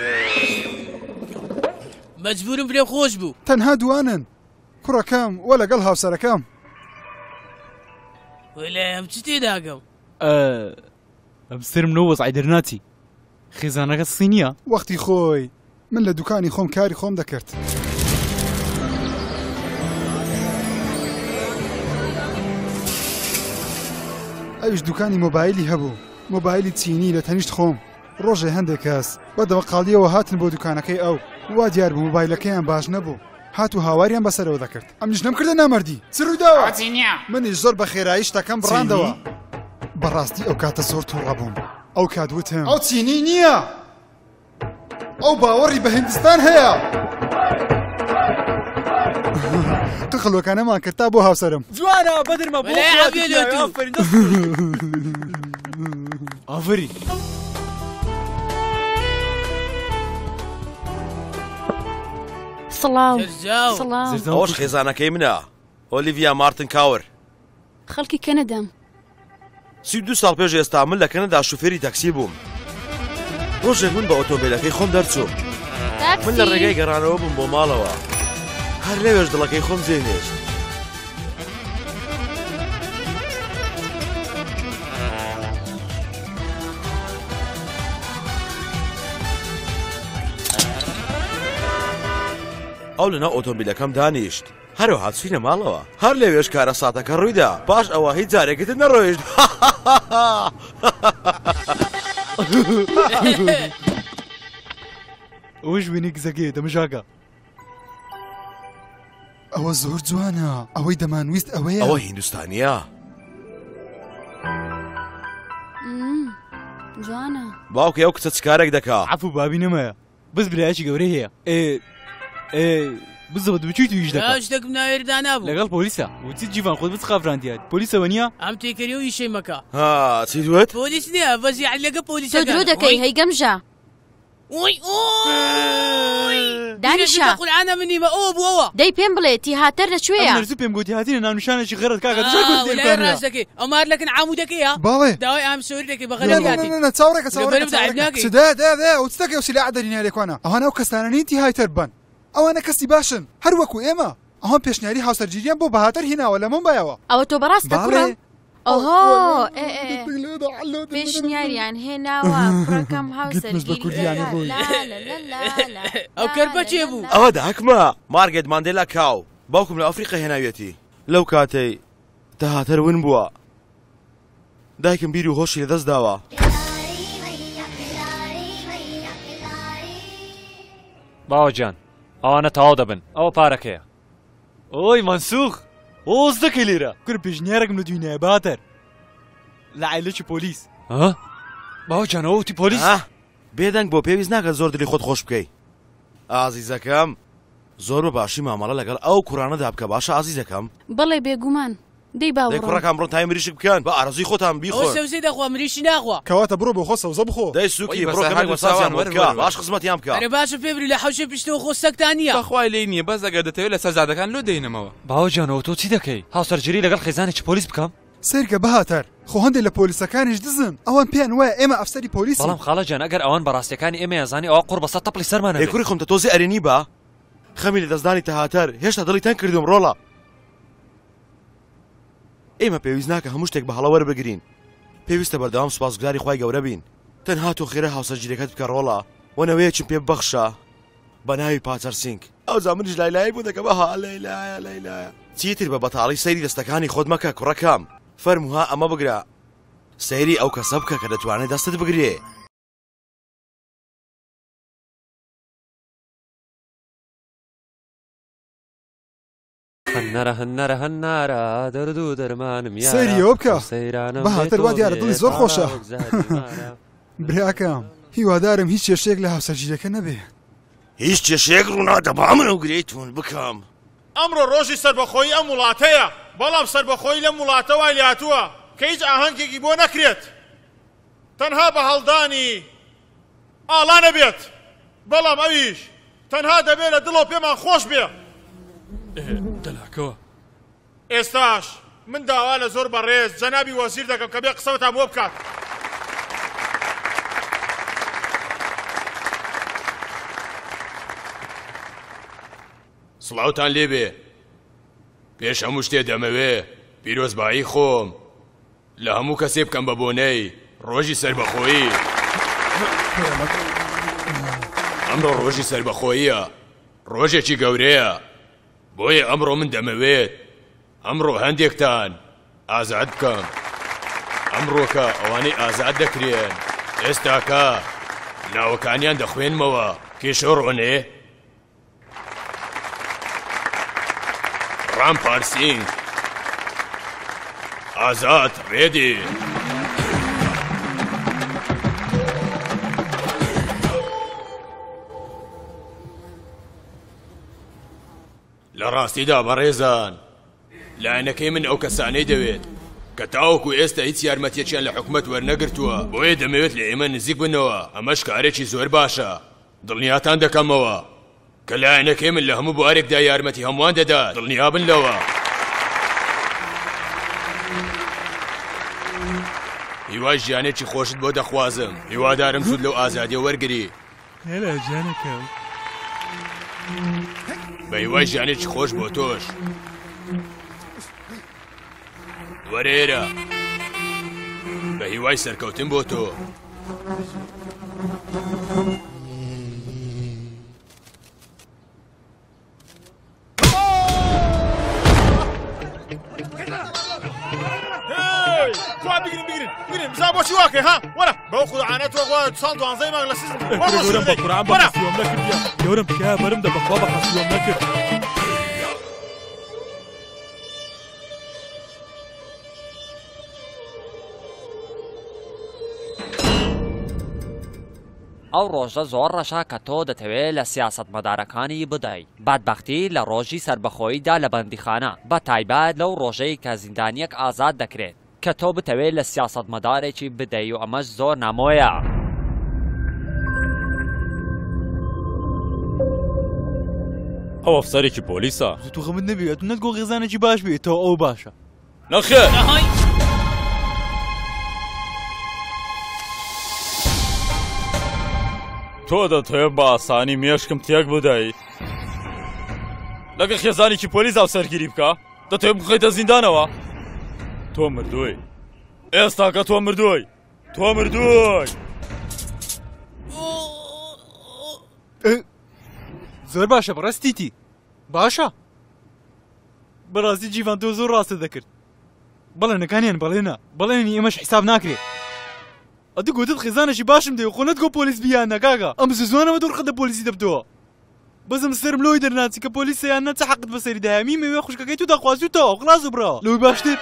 مەجبورم برێم خۆش بوو تەنها دوانن کوڕەکەم وە لەگەڵ هاوسەرەکەم وەلای ئەم چ تێداگەم ئەم سرم نەوە وەزعی دەرناچی خێزانەکە سینیە وەختی خۆی من لە دوکانی خۆم کاری خۆم دەکرد ئەویش دوکانی مۆبایلی هەبوو مۆبایلی چینی لە تەنیشت خۆم ڕۆژێ هەندێک کەس بەدەوە قاڵیەوە هاتن بۆ دوکانەکەی ئەو وا دیار بوو مۆبایلەکەیان باش نەبوو هاتو هاواریان بەسەرەوە دەکرد ئەمنیش نەمکردە نامەردی چ ڕوویداوە منیش زۆر بە خێرایی شتەکەم بڕاندەوە بەڕاستی ئەو کاتە زۆر تووڕە بووم ئەو کاتوتم ئەو چینی نییە ئەو باوەڕی بە هیندستان هەیە قخلوەکانەمان کرد تا بۆ هاوسەرم جوانە بەدرمە بۆ ئافرین سڵاو ئەوش خێزانەکەی منە ئۆلیڤیا مارتن کاور خەڵکی کەنەدام 32 ساڵ پێش ئێستا من لە کەنەدا شوفێری تاکسی بووم ڕۆژێک من بە ئۆتۆمبیلەکەی خۆم دەرچووم من لە ڕێگەی گەڕانەوە بووم بۆ ماڵەوە هەر لەوێش دڵەکەی خۆم جێهێشت ئەو لەناو ئۆتۆمبیلەکەم دانیشت هەروەها چوینە ماڵەوە هەر لەوێش کارە ساتەکە ڕوویدا پاش ئەوە هیچ جارێکتر نەڕۆیشت ئەوەش وێنێ گزەگەیە دەمەژاگە ئەوە زۆر جوانە ئەوەی دەمانویست ئەوەیە ئەوە هیندستانیە جوانە باوکە ئەو کچە چکارێک دەکا عەفو بابی نەمایە بەس برایەکی گەورەی هەیە بزەوە دوچی تویش دەکات شتێکم ناوێردا نابوو لەگەڵ پۆلیسە وچی جیڤان خۆت بچخافراندیات پۆلیسەوە نییە ئەم تێکەریەوە ئیشەی مەکە چی دوێت پۆلیس نییە بەزیعەت لەگە پۆلیسەکە درۆ دەکەی هەی گەمژە دانیشە قورعانە منیمە ئەوە بووەوە دەی پێم بڵێ تیهاتەر لەکوێیە نەرزوو پێم گوتی هاتینە ناونیشانێکی غەرت کاکە ڕاستەکەی ئەمار لەکن عامودەکەیە باڵێ داوای ئام سۆری دەکەی بە غەلەریاتی چاوڕێکە چاوڕێکە دەوە سیلا عەدەرینارێکوانە ئەوانە ئەو کەسانە نین تیهایتەر بن ئەوانە کەسی باشن هەر وەکو ئێمە ئەوان پێشنیاری هاوسەرگیریان بۆ بەهاتەر هێناوە لە مۆمبایەوە ئەوە تۆ بەڕاستە کوڕم ئۆهۆ پێشنیاریان هێناوە کوڕەکەم ئەو کەرپەچێ بوو ئەوە داکمە مارگێت ماندێلا کاو باوکم لە ئەفریقا هێناوێتی لەو کاتەی داهاتەر ون بووە دایکم بیر و هۆشی لەدەست داوە باوەجان ئەوانە تەواو دەبن ئەوە پارەکەیە ئۆی مەنسوخ ئۆز دەکەی لێرە کورە پێشنیارێکم لە دوینایە باتەر لە عیلەکی پۆلیس باوەجان ئەوە وتی پۆلیس بێدەنگ بۆ پێویست ناکات زۆر دڵی خۆت خۆش بکەی ئازیزەکەم زۆر بە باشی مامەڵە لەگەڵ ئەو کوڕانەدا بکە باشە ئازیزەکەم بەڵێ بێگومان دەی باوەڕۆ کوڕەکەم ڕۆن تای مریشک بکەن بە ئارەزوی خۆتان بیخۆن سەوزەی دەخوا مریشی ناخوا کەواتە بڕۆ بۆ خۆ سەوزە بخۆ دەی سووکی بڕۆکەمێک وەسازیان وەرگا باش خزمەتیان بکە ئەرە باشە فێبری لە حەوشێ پشتەوە خۆ سەکتان نییە بەخوای لێی نییە بەس ئەگەر دەتەوێت لە سەرزادەکان لۆ دەینەمەوە باوەجانەوە تۆ چی دەکەی هاوسەرگیری لەگەڵ خێزانێکی پۆلیس بکەم سیرکە بەهاتەر خۆ هەندێک لە پۆلیسەکانیش دزن ئەوان پێیان وایە ئێمە ئەفسەری پۆلیسی بەڵام خاڵەجان ئەگەر ئەوان بەڕاستیەکانی ئێمە یازانی ئەوە قوڕ بەسە تەپڵی سەرمانە کوڕی خۆم تۆزی ئەرێنی بە خەمی لە دەستدانی تەهاتەر هێشتا دڵی تەنگ کردوم ڕۆڵە ئێمە پێویست ناکە هەموو شتێک بە هەڵە وەربگرین پێویستە بەردەوام سوپاسگوزاری خوای گەورە بین تەنها تۆ خێرە هاوسەرگیریەکەت بکە ڕۆڵە وەنەوەیەکیم پێ ببەخشە بە ناوی پاچەر سینگ ئەو زامنیش لایلایی بوو دەکە بەها لەیلایە لەیلایە چیتر بە بەتاڵی سەیری دەستەکانی خۆت مەکە کوڕەکەم فەرموها ئەمە بگرە سەیری ئەو کەسە بکە کە دەتوانێت دەستت بگرێ هەنارە دەرد و دەرمانم سەیریەوە بکە بەهاتەر وا دیارە دڵی زۆر خۆشە براکەم هیوادارم هیچ کێشەیەک لە هاوسەرگیریەکە نەبێ هیچ کێشەیەک ڕووناتە بە منە و گرێیتون بکەم ئەمڕۆ ڕۆژی سەربەخۆیی ئەم وڵاتەیە بەڵام سەربەخۆیی لەم وڵاتە وای لاتووە کە هیچ ئاهەنگێکی بۆ نەکرێت تەنها بە هەڵدانی ئاڵا نەبێت بەڵام ئەویش تەنها دەبێت لە دڵەوە پێمان خۆش بێ دەلاکەوە ئێستاش من داوا لە زۆر بەڕێز جەنابی وەزیر دەکەم کە بێ قسەوەتان بۆ بکات سڵاوتان لێبێ پێش هەموو شتێ دەمەوێ پیرۆزبایی خۆم لە هەموو کەسێ بکەم بە بۆنەی ڕۆژی سەربەخۆیی ئەمڕۆ ڕۆژی سەربەخۆییە ڕۆژێکی گەورەیە بۆیە ئەمڕۆ من دەمەوێت ئەمڕۆ هەندێکتان ئازاد بکەم ئەمڕۆکە ئەوانەی ئازاد دەکرێن ئێستاکە ناوەکانیان دەخوێنمەوە کێشە ڕۆنێ ڕام پارسینگ ئازاد ڕێدی لە ڕاستیدا بەڕێزان لایەنەکەی من ئەو کەسانەی دەوێت کە تاوەکو ئێستا هیچ یارمەتیەکیان لە حکومەت وەرنەگرتووە بۆیە دەمەوێت لە ئێمە نزیک بنەوە ئەمەش کارێکی زۆر باشە دڵنیاتان دەکەمەوە کە لایەنەکەی من لە هەموو بوارێکدا یارمەتی هەمووان دەدات دڵنیا بن لەوە هیوای ژیانێکی خۆشت بۆ دەخوازم هیوادارم زود لەو ئازادیە وەرگری هێلا ژیانەکەم بە هیوای ژیانێکی خۆش بۆ تۆش وەرێرە بە هیوای سەرکەوتن بۆ تۆ بگرین بزا بۆچی واکەی ها وەرە بەو خوعانەت وەگووە ساڵ 12 مانگ لە سیزم گەورم بە قورعان بە قەسیوەم نەکردیە گەورم تکایە بەرم دە بەخوا بە قەسیوەم نەکرد ئەو ڕۆژە زۆر ڕەشا کە تۆ دەتەوێت لە سیاسەتمەدارەکانی بدەی بەدبەختی لە ڕۆژی سەربەخۆییدا لە بەندیخانە بە تایبەت لەو ڕۆژەی کە زیندانیەک ئازاد دەکرێت کە تۆ بتەوێت لە سیاسەتمەدارێکی بدەی و ئەمەش زۆر نامۆیە ئەو ئەفسەرێکی پۆلیسە تو خەمت نەبێت نەتگۆ غێزانێکی باش بێتەوە ئەو باشە نەخێر تۆ دەتەوێت بە ئاسانی مێشکم تێک بدەی لەگە خێزانێکی پۆلیس ئەو سەرگیری بکە دەتەوێت بخەیتە زیندانەوە تۆ مردووی ئێستا کە تۆ مردووی تۆ مردووی زۆر باشە بەڕاستیتی باشە بەڕاستی جیڤان تۆ زۆر ڕاستە دەکرد بەڵێنەکانیان بەڵێنە بەڵێنی ئێمەش حیساب ناکرێت ئەدە گوتت خێزانێکی باشم دێ خۆ نەتگۆ پۆلیس بیان نەکاگە ئەم زوانەوە دوور خەدە پۆلیسی دەبتەوە بەزم سرم لۆی دەرناچی کە پۆلیسیان نەچە حەقت بەسەری دایمی مێوێ خوشکەکەی تو داخوازیوتەوە خلاص بڕە لەوەی باشتر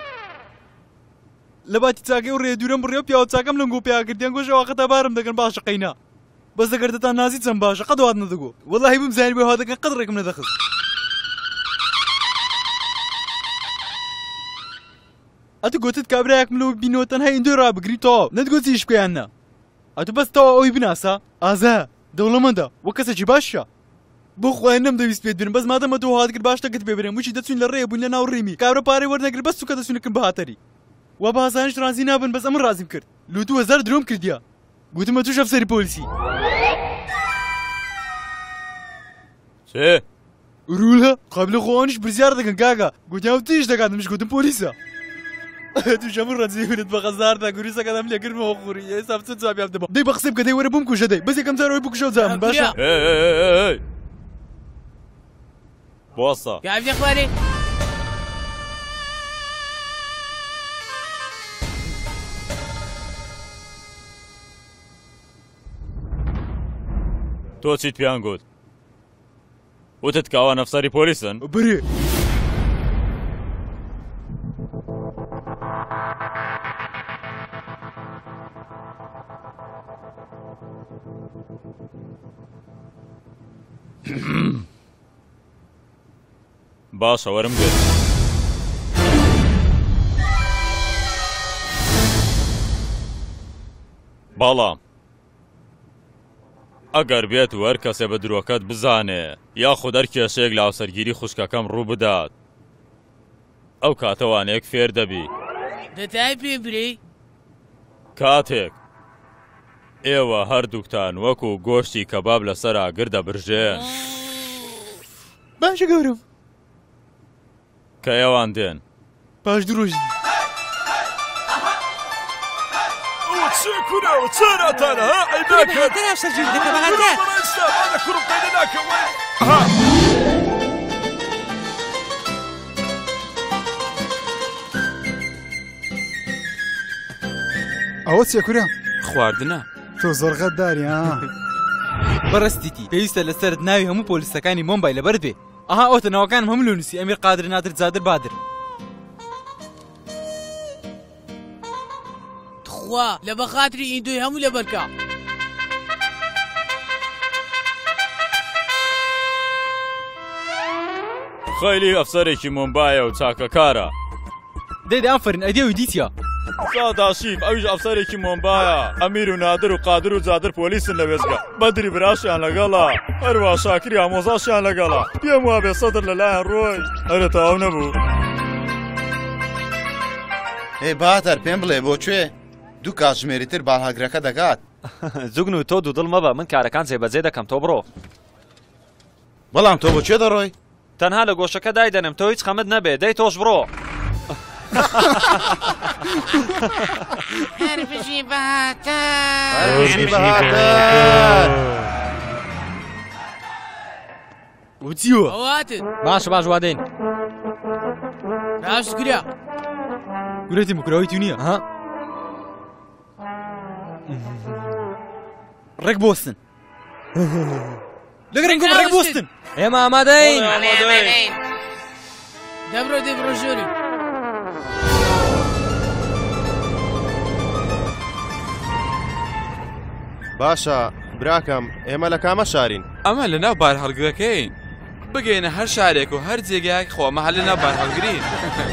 لە باتی چاکەی و ڕێ دوورم بڕێ و پیاوە چاکەم لەنگۆ پیاکردیان گۆژەوە قەتا بارم دەکەن باشە قەینا بەس دەگەردەتان نازی چەند باشە قەدەوات نەدەگۆ وەڵاهی بمزانی بێ هادەکەن قەت ڕێکم نەدەخست ئەتە گوتت کابراایەکم لەوە بینەوە تەنها ئیندۆ ڕابگریتەوە نەتگۆ چیش بکەیان نە ئەتە بەس تەوا ئەوی بناسا ئازا دەوڵەمەندە وە کەسێکی باشە بۆ خۆیان نەمدەویست پێت بن بەس مادەمە تۆ هاتگر باش دەکەت بێبرێن وچی دەچوین لە ڕێ بووین لە ناو ڕێمی کابرا پارەی وەرنەگر بەس سوکە دەچوونەکەم بەهاتەری وا بە هەزانش ڕازی نابن بەس ئەمن ڕازیم کرد لو 2000 درۆم کردیا گوتمە توش ئەفسەری پۆلیسی چێ ڕولە قابلە خۆوانیش برزیار دەکەن کاکە گوتیان تیش دەکاتمش گوتم پۆلیسە توش ئەمن ڕەنجێورت بە خەزاردا گوریسەکەدەم لێگرمەوە خوڕی ئێستا بچە جوابیان دەبە دەی بە قسەم کە دەی وەرە بووم کوژە دەی بەس یەکەم جارەوەی بکوژەوە جا من باشە بۆسە گاوی خوارێ تۆ چیت پیان گوت وتت کاوە نەفسەری پۆلیسن بەرێ باشە وەرم بێت بەڵام ئەگەر بێت و هەر کەسێ بە درۆکەت بزانێ یاخود هەر کێشەیەک لە هاوسەرگیری خوشکەکەم ڕوو بدات ئەو کاتەوانەیەک فێر دەبی دەتای پێ بری کاتێک ئێوە هەردووکتان وەکو گۆشتی کەباب لەسەر ئاگر دەبرژێن باشە گەورم کە ئێوان دێن پاش درۆژی چه کورەوە چێراتانە ها ئەیداکەن سەرجێری دەکە بەهاتە بەڕێستا کوڕم قەیدە ناکەوە ئەوە چیە کورە خواردنە تۆ زۆر غەدداری ها بەڕستیتی پێویستە لەسەرت ناوی هەموو پۆلیسەکانی مۆمبای لەبەر بێ ئەها ئۆتەنەوەکانم هەموو لە نووسی ئەمیر قادر نادر جادر بادر خوا لە بەخاتری ئیندۆی هەموو لەبەرکە خەیلی ئەفسەرێکی مۆمبایە و چاکەکارە دەیدا ئەفرین ئەدێوی دیتیا ساداشیف ئەویش ئەفسەرێکی مۆمبایە ئەمیر و نادر و قادر و جادر پۆلیسن لە وێزگە بەدری براشیان لەگەڵا هەروە شاکری ئامۆزاشیان لەگەڵا پێم وابێ سەدر لەلایەن ڕۆی هەرە تەواو نەبوو هێ باتەر پێم بڵێ بۆکوێ دوو کاتژمێری تر باڵهاگرەکە دەکات زوگن و تۆ دوودڵ مەبە من کارەکان جێبەجێ دەکەم تۆ بڕۆ بەڵام تۆ بۆکوێ دەڕۆی تەنها لە گۆشەکە دایدەنم تۆ هیچ خەمت نەبێ دەی تۆش بڕۆ هەربژی بەهاتە وچیوە ئەواتت باشە باش وادەین ڕاست گورە گورەتی مکراوی تو نییە ها ڕێک بۆستن لەگەڕنگۆ ڕێک بۆستن ئێمە ئامادەین دەبڕۆ دەبڕۆ ژۆری باشە براکەم ئێمە لە کامە شارین ئەمە لە ناو بار هەڵگرەکەین بگەینە هەر شارێک و هەر جێگایك خۆمە هەر لە ناو بار هەڵگرین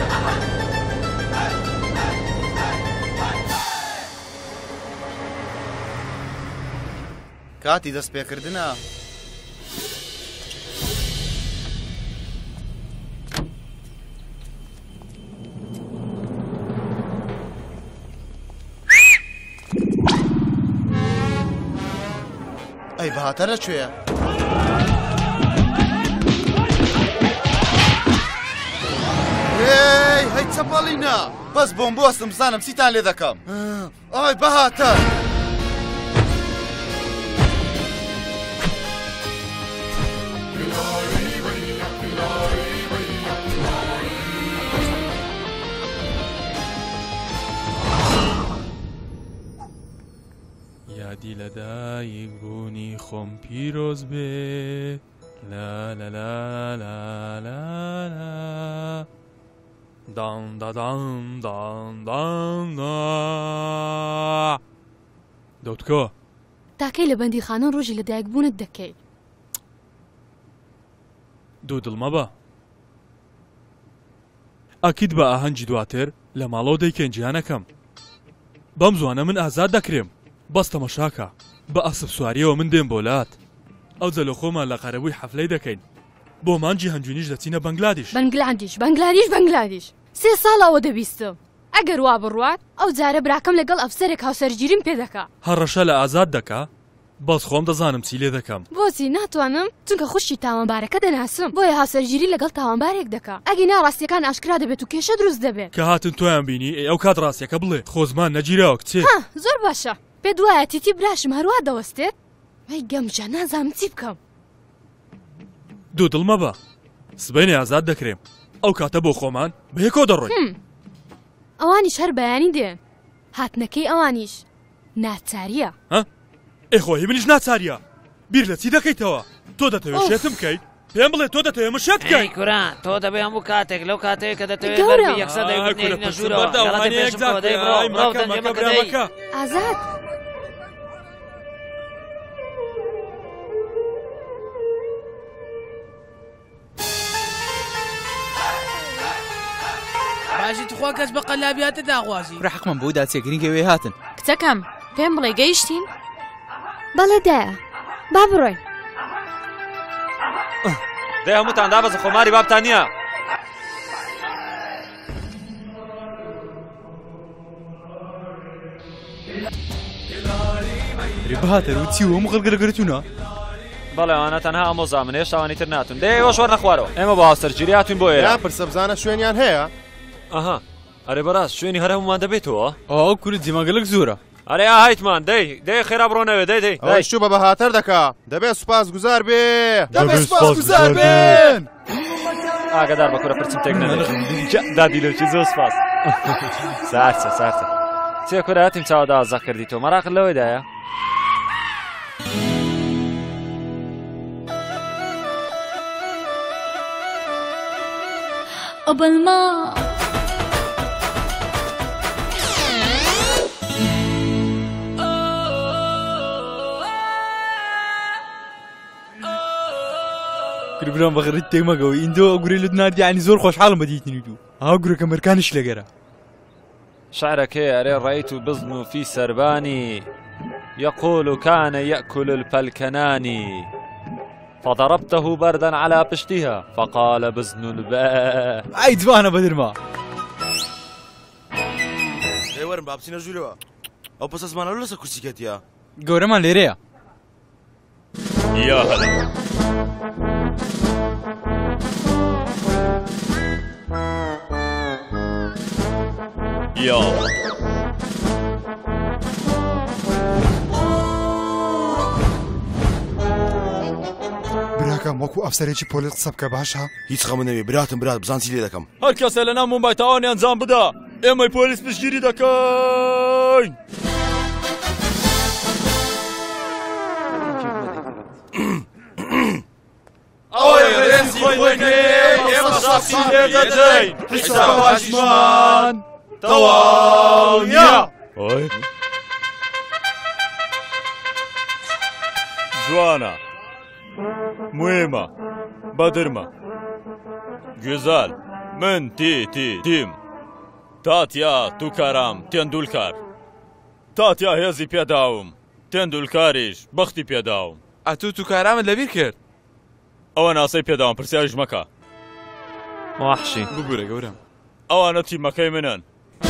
کاتی دەست پێکردنە ئەی بەهاتە لەکوێیە هەی چەپەڵینە بەس بۆم بۆستم بزانم چیتان لێ دەکەم. ئای بەهاتە. یادی لەدایک بوونی خۆم پیرۆز بێ لا لا لا لا لا لا دان دا دان دان دان دا دەوتکۆ تاکەی لە بەندیخانە ڕۆژی لەدایک بوونت دەکەی. دوو دڵ مەبە. ئەکید بە ئاهەنگی دواتر لە ماڵەوە دەیکەن گیانەکەم. بەم زوانە من ئازاد دەکرێم. بەس تەماشاکە بە ئەسب سواریەوە من دێم بۆلات. ئەو جەلە خۆمان لە قەرەبووی حەفلەی دەکەین. بۆ مانجی هەنجونیش دەچینە بەنگلادیش. بەنگلادیش 3 ساڵەوە دەبیستم. ئەگەر وا بڕوات ئەو جارە براکەم لەگەڵ ئەفسەرێک هاوسەرگیریم پێ دەکا. هەڕەشە لە ئازاد دەکا؟ بەس خۆم دەزانم چی لێ دەکەم. بۆچی ناتوانم؟ چونکە خوشی تاوانبارەکە دەناسم. بۆیە هاوسەرگیری لەگەڵ تاوانبارێک دەکا. ئەگەی ناڕاستیەکان ئاشکرا دەبێت و کێشە دروست دەبێت. کە هاتن تۆیان بینی ئەو کات ڕاستیەکە بڵێ خۆزمان نەگیراوە کچێ. زۆر باشە. پێ دوایە تیتی براشم هەروە دەوەستێت؟ ئەی گەمجە نازانم چی بکەم. دوو دڵ مەبە. سبەینێ ئازاد دەکرێم. ئەو کاتە بۆ خۆمان بەیەکۆ دەڕۆین. ئەوانیش هەر بەیانی دێن. هاتنەکەی ئەوانیش ناچاریە. ئێخۆی منیش ناچاریە. بیر لە چی دەکەیتەوە؟ تۆ دەتەوێت شێتم بکەیت؟ پێم بڵێ تۆ دەتەوێت من شێت بکەیت؟ کورا تۆ دەبێ هەموو کاتێک لەو کاتەیە کە دەتەوێت بەربی یەکسە دەیبرنێت نەژوورەوە گەڵەتی پێشم بۆ دەی بڕۆ دەنجەمەکە دەی. ئازاد باژی تخوا کەس بە قەلابیاتە داغوازی. فرە حەقمان بۆ داچێگرنگە وێ هاتن. کچەکەم پێم بڵێ گەیشتین؟ بەڵێ دایە با بڕۆین. دەی هەمووتان دابەزە خۆماری بابتان نییە. بەهاتەر و چی وەمو خەڵکە لەگەرتوونە؟ بەڵێ ئەوانە تەنها ئەمۆزا من هێشتا ئەوانی تر ناتون. دەی ئێوە شوەر نەخوارەوە. ئێمە بۆ هاوسەرگیری هاتوین بۆ ئێرە. پرسە بزانە شوێنیان هەیە؟ ئەها ئەرێ بەڕاست شوێنی هەر هەمومان دەبێتەوە؟ ئەو کورت جێماگەلک زۆرە. ئەرێ هایتمان دەی خێرا بڕۆنەوێ دەی ئەوەی شوو بە بەهاتەر دەکا. دەبێت سوپاس گوزار بێ. دەبێت سوپاس گوزار بێن. ئاگادار بە کورە پرچم تێک نەدەێت. دادی لەوکی زۆر سوپاس. سارچە. چێ کورە هاتیم چاوەدا ئازا کردی تۆ مەراقت لەوەیدایە؟ ئەبەلما کربرام بەخڕیت تێمەگەوە ئیندۆ ئەگوری لەت نردی عنی زۆر خۆشحاڵم بەدیتنی دوو ئاگورەکە مەرکانش لەگەرە شعرەکەی ئەرێ ڕەیت و بزن في سرباني يقول كان يأكل الفلكناني فضربته بردا على پشتها فقال بزن الباء. ئای جوانە بەدرما. وەرن با بچینە ژوورەوە. ئەو پەسە زمانە لەسەر کورسیکەتیە. گەورەمان لێرەیە. یا هەڵە. یا براکەم وەکو ئەفسەرێکی پۆلیس قسە بکە باشە؟ هیچ خەمە نەوێ براتم بزان چی لێ دەکەم. هەر کەسە لە نام مومبای تاوانی ئەنجام بدە. ئێمەی پۆلیس پشتگیری دەکەین. ئەوەی ڕێزی خۆی نێ ئێمە ڕاستی لێ دەدەین. حساباشمان تەواو نییە. جوانە موێمە بەدرمە گوێزال من تیم تاتیا تووکارام تێندولکار تاتیا هێزی پێداوم تێندولکاریش بەختی پێداوم. ئەتوو تووکارامت لەبیر کرد؟ ئەوە ناسەی پێداوم پرسیاریش مەکە. وەحشی ببوورە گەورم. ئەوانە تیمەکەی منن.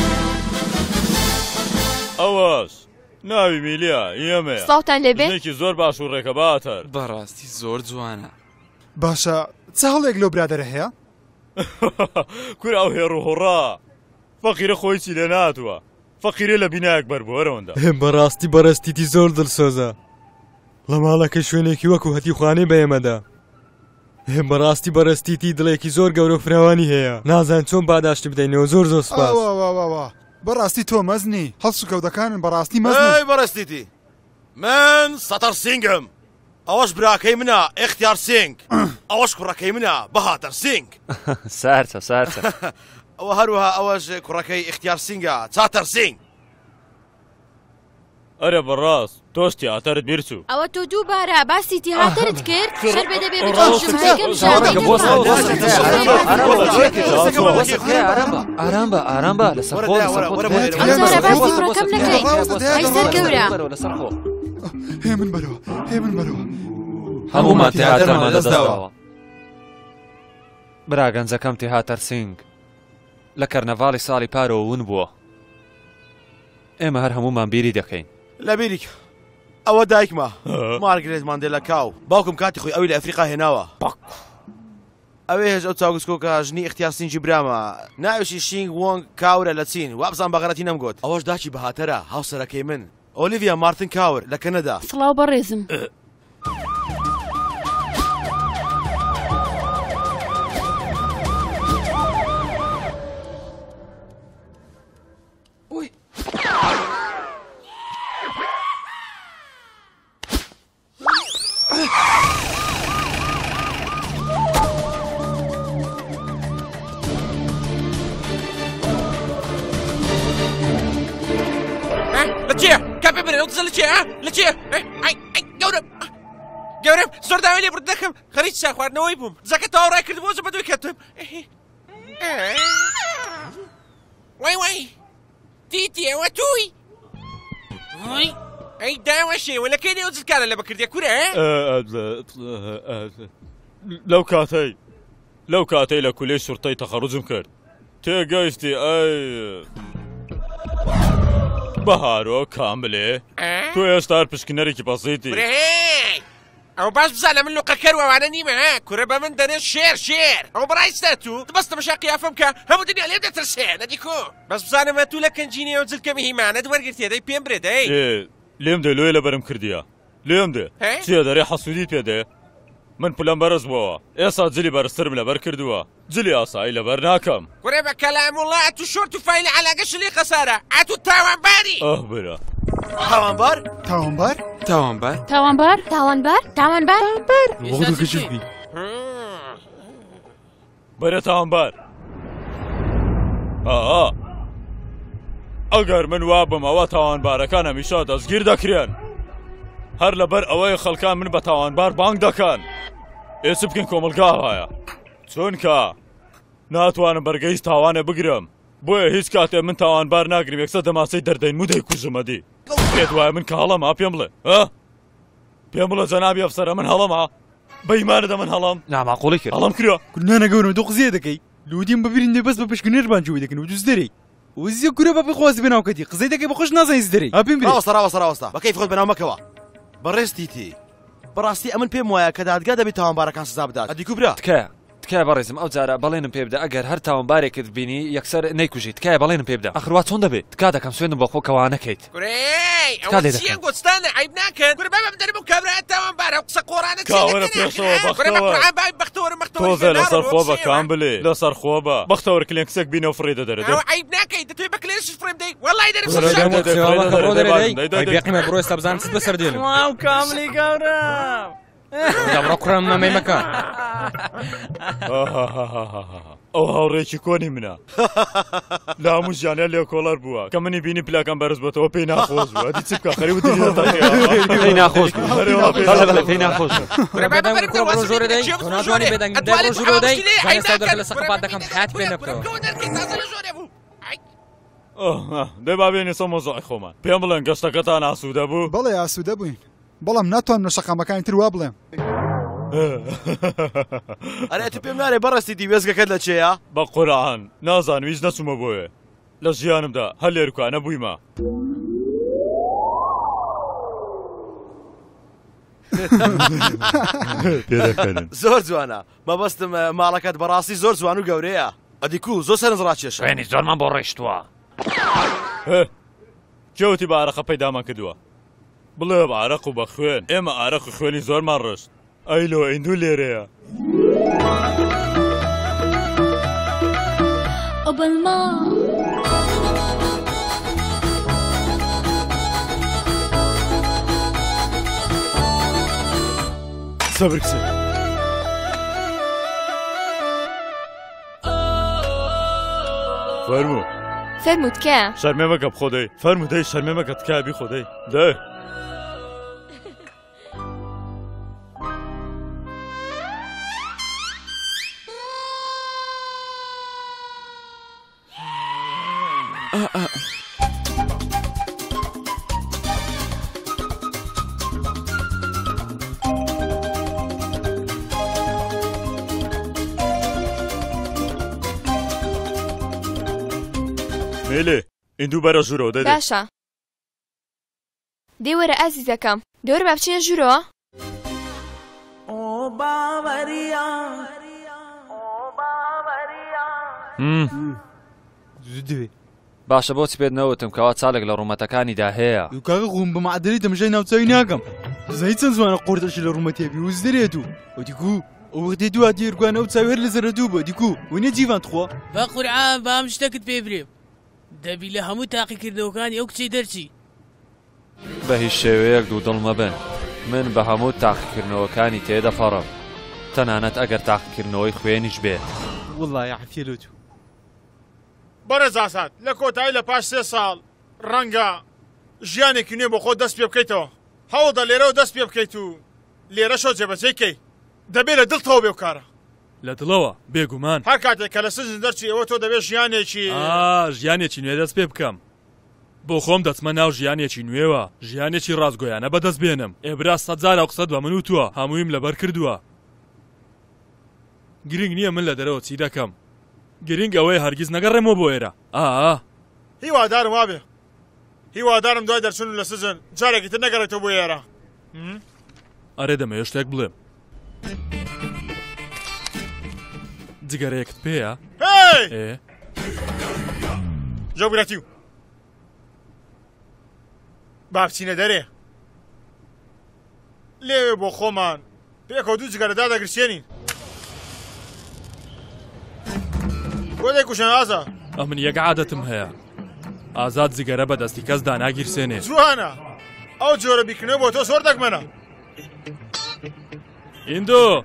ئەوەش ناوی میلیە ئێمەیە. سڵاوتان لێبێ. ژنێکی زۆر باش و ڕێکە باتەر. بەڕاستی زۆر جوانە. باشە چ هەڵێک لەو برادەرە هەیە؟ کورا ئەو هێڕ و هۆڕا فەقیرە خۆی چی لێ ناتوە فەقیرە لە بینایەک بەربووەرەوەندا بەڕاستی بەرەستیتی زۆر دڵسۆزە لە ماڵەکە شوێنێکی وەکو هەتی خوانەی بە ئێمەدا بەڕاستی بەرەستیتی دڵێکی زۆر گەورە فراوانی هەیە نازان چۆن پاداشت بدەینەوە زۆر سوپاس بەڕاستی تۆ مەزنی هەڵس و کەوتەکانن بەڕاستی مەزنی بەڕاستیتی من سەتەر سینگم ئەوەش براکەی منە ئێختیار سینگ ئەوەش کوڕەکەی منە بەهاتەر سینگ سارچە ئەوە هەروەها ئەوەش کوڕەکەی ئێختیار سینگە چاتەر سینگ ئەرە بەڕاست تۆش تیاتەرت بیرچوو ئەوە تۆ دووبارە باسی تیاتەرت کرد شەر بێدە بێ ئارام بە لەسەر کوڕەکەم نەکەی ئەیسەر گەورە هێ من بەرەوە هەموومان تیاتەرمان لەدەستداوە برا گەنجەکەم تیاتەر سینگ لە کەرنەڤاڵی ساڵی پارەوە ون بووە ئێمە هەر هەموومان بیری دەکەین لە بیریک ئەوە دایکمە مارگرێت ماندێلا کاو باوکم کاتی خۆی ئەوی لە ئەفریقا هێناوە ئەوێ هێز ئەو چاوگسکۆکە ژنی ئختیار سینگی برامە ناویشی شینگ وۆنگ کاورە لە چین وابزان بەغەرەتی نەمگوت ئەوەش داچی بەهاتەرە هاوسەرەکەی من ئۆلیڤیا مارتن کاور لە کەنەدا سڵاو بەڕێزم گەورم زۆر داوای لێ برد دەکەم خەریک چا خواردنەوەی بووم زەکە تاوەڕای کردبووە زە بەدوی کەوتم وای دیتی ئەوە توی ئەی داوە شێوە لەکەی نێوە جلکارە لە بەکردێ کورە لەو کاتەی لە کولەی شورتەی تەخەڕوجم کرد تێگەیشتی ئەی بەهارۆ کاملێ تۆ ئێستا پشکنەرێکی بەسیتی ئەو باش بزانە من لۆقەکەر وەوانە نیمە کورە بە من دەنێت شێر ئەو بڕایستە تو دەبەستە بەشا قیافەم کە هەموو دنیا لێم دەترسێ نەدیکۆ بەس بزانەمە تو لە کەنجینێ و جلکەمی هیمانەت وەرگرتێ دەی پێم برێ دەی لێم دێ لۆی لەبەرم کردیە لێم دێ چیە دەرێ حەسوودیت پێ دێ من پلەم بەرز بووەوە ئێستا جلی بەرزترم لەبەر کردووە جلی ئاسایی لەبەر ناکەم کوڕێ بە کەلام وڵا ئەتو شۆرت و فایل عەلاقەش لێ خەسارە ئەتو تاوانباری برا تاوانبار بەرە تاوانبار ئەگەر من وابم ئەوە تاوانبارەکان هەمیشە دەستگیر دەکرێن هەر لەبەر ئەوەی خەڵکان من بە تاوانبار بانگ دەکەن ئێچ بکەن کۆمەلگا هەیە چونکە ناتوانم بەرگەیش تاوانێ بگرم بۆیە هیچ کاتێ من تاوانبار ناگرم یەکسە دەماسەی دەردەین مودەی کوژمەدی پێت وایە من کە هەڵەما پێم بڵێ پێم بڵێ جەنابی ئەفسەرە من هەڵەما بەیمانەدا من هەڵەم ناماقۆڵی کرد هەڵەم کرا نانە گەورم دۆ قزیە دەکەی لودیم ببرین دێ بەس بە پشکنێربان جوی دەکەن و دوست دەرەی وزیە گورە بە بخوازی بەناوکەتی قزەی دەکەی بەخۆش نازانیت دەرەی ئاپێم برێ ڕاوەستە بەکەی خۆت بەناو مەکەوە بەڕێستیتی بەڕاستی ئەمن پێم وایە کە دادگا دەبێت تاوانبارەکان سزا بدات ئەدیکو برا تکایە بەڕێزم ئەو جارە بەڵێنم پێ بدە ئەگەر هەر تاوانبارێکت بینی یەکسەر نەیکوژیت تکایە بەڵێنم پێ بدە ئەخروا چۆن دەبێت تکا دەکەم سوێنم بە خۆ کەوا نەکەیت ئەوە چیان گۆستانە عیب ناکەن گورە بەبم دەرم و کابرا تاوانبارە قسە قۆڕانە کاوەرە پێشەوە تۆزە لەسەر خۆ بە کام بلێ لەسەر خۆ بە بەختەوەر کلێنکسێک بینە و فڕێ دەدەرێت عیب ناکەی دەتوێت بە کلێنشش فڕێم دەی وەڵای دەرم بێقیمە بڕۆ ئێستا بزانم چت بەسەر دێنم واو کاملی گەورە دەبڕۆ کوڕم نەمەی مەکە ئەو هاوڕێکی کۆنی منە لە هەموو ژیانە لێ کۆڵەر بووە کە منی بینی پلاکان بەرز بێتەوە پێی ناخۆش بوو ئەدی چ بکە خەری و دنیا پێی ناخۆش پێی ناخۆش ناتوانانی بێدەنگ ڕۆژدەی لە سەقپات دەکەم حیات پێ نەبکەوە دەی با بێنێ سەر مۆزۆعی خۆمان پێم بڵێن گەشتەکەتان ئاسوودە بوو بەڵێ ئاسوودە بووین بەڵام ناتوانم لە شەقامەکانی تر وا بڵێم ئەرێت پێم نارێ بەڕستی وێزگەکەت لە چێە بە قورعان نازانم هیچ نەچوومە بۆیە لە ژیانمدا هەر لێرکوانە بوویمە زۆر جوانە مەبەستم ماڵەکەت بەڕاستی زۆر جوان و گەورەیە ئەدیکو زۆر سەرنجڕاکێشە وێنی زۆرمان بۆ ڕێشتووە کێوتی بە ئارەقە پەیدامان کردووە بڵێ بە ئارەق و بە خوێن ئێمە ئارەق و خوێنی زۆرمان ڕشت ئەیلۆ ئیندوو لێرەیە ئۆبەلما سەبر کچێ فەرموو فەرمووت کە شەرمێ مەکە بخۆدەی فەرموو دەی شەرمێ مەکە تکابی خۆدەی دەی مێلێ ئیندوو بەرە ژوورەوە دەدێ باشە دێ وەرە ئازیزەکەم دەوەرە با بچینە ژوورەوە دوێ باشە بۆچی پێت نەوتم کەوا چالێک لە ڕوومەتەکانیدا هەیە کاکە غوم بە معدەری دەمژای ناوچاوی ناکەم دەزانی چەند زوانە قۆرتەشی لە ڕوومەتێبی وز دەرێت و ئەدیکو ئەو وەختێ دووە دیێرگوانە و چاوی هەر لە زەرە دوو بە دیکو وینە جیڤان تخوا بە قورعان بام شتێکت پێ برێم دەبی لە هەموو تاقیکردنەوەکانی ئەو کچەی دەرچی بە هیچ شێوەیەک دوو دڵ مەبن من بە هەموو تاقیکردنەوەکانی تێدەپەڕم تەنانەت ئەگەر تاقیکردنەوەی خوێنیش بێت وڵڵای عەفیە لە تو بەرەز ئاساد لە کۆتایی لە پاش 3 ساڵ ڕەنگە ژیانێکی نوێ بۆ خۆ دەست پێ بکەیتەوە هەوڵدە لێرەوە دەست پێ بکەیت و لێرە شۆ جێبەجێکەی دەبێت لە دڵتەوە بێ و کارە لە دڵەوە بێگومان هەر کاتێک کە لە سزن دەرچی ئەوە تۆ دەبێت ژیانێکی ژیانێکی نوێ دەست پێ بکەم بۆ خۆم دەچمە ناو ژیانێکی نوێوە ژیانێکی ڕازگۆیانە بەدەست بێنم ئێبرا 100 جار ئەو قسەت بە من و تووە هەموویم لەبەر کردووە گرنگ نییە من لە دەرەوە چی دەکەم گرنگ ئەوەی هەرگیز نەگەڕێمەوە بۆ ئێرە هیوادارم وابێ هیوادارم دوای دەرچون لە سزن جارێکی تر نەگەڕێتەوە بۆ ئێرە ئەرێ دەمەوێت شتێک بڵێم جگەرەیەکت پێیە؟ جەوگرەتی و با بچینە دەرێ لێوێ بۆ خۆمان پێکەوە دوو جگەرەدا دەگرسێنین بۆ دەیکوشن ئازا ئەمن یەک عادەتم هەیە ئازاد جگەرە بەدەستی کەسدا ناگیرسێنێ جوانە ئەو جۆرە بیکردنەوە بۆ تۆ زۆر دەگمەنە ئیندۆ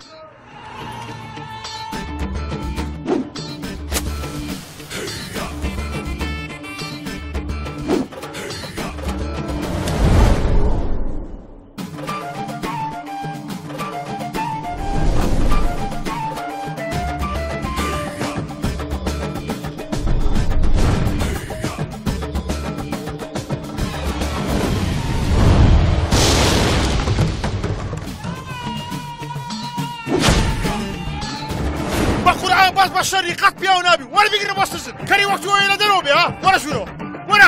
شەری قەت پیا و نابی وەرە بگیرە بۆ سزن کەری وەختی وەیە لە دەرەوە بێ وەرە ژوورەوە وەرە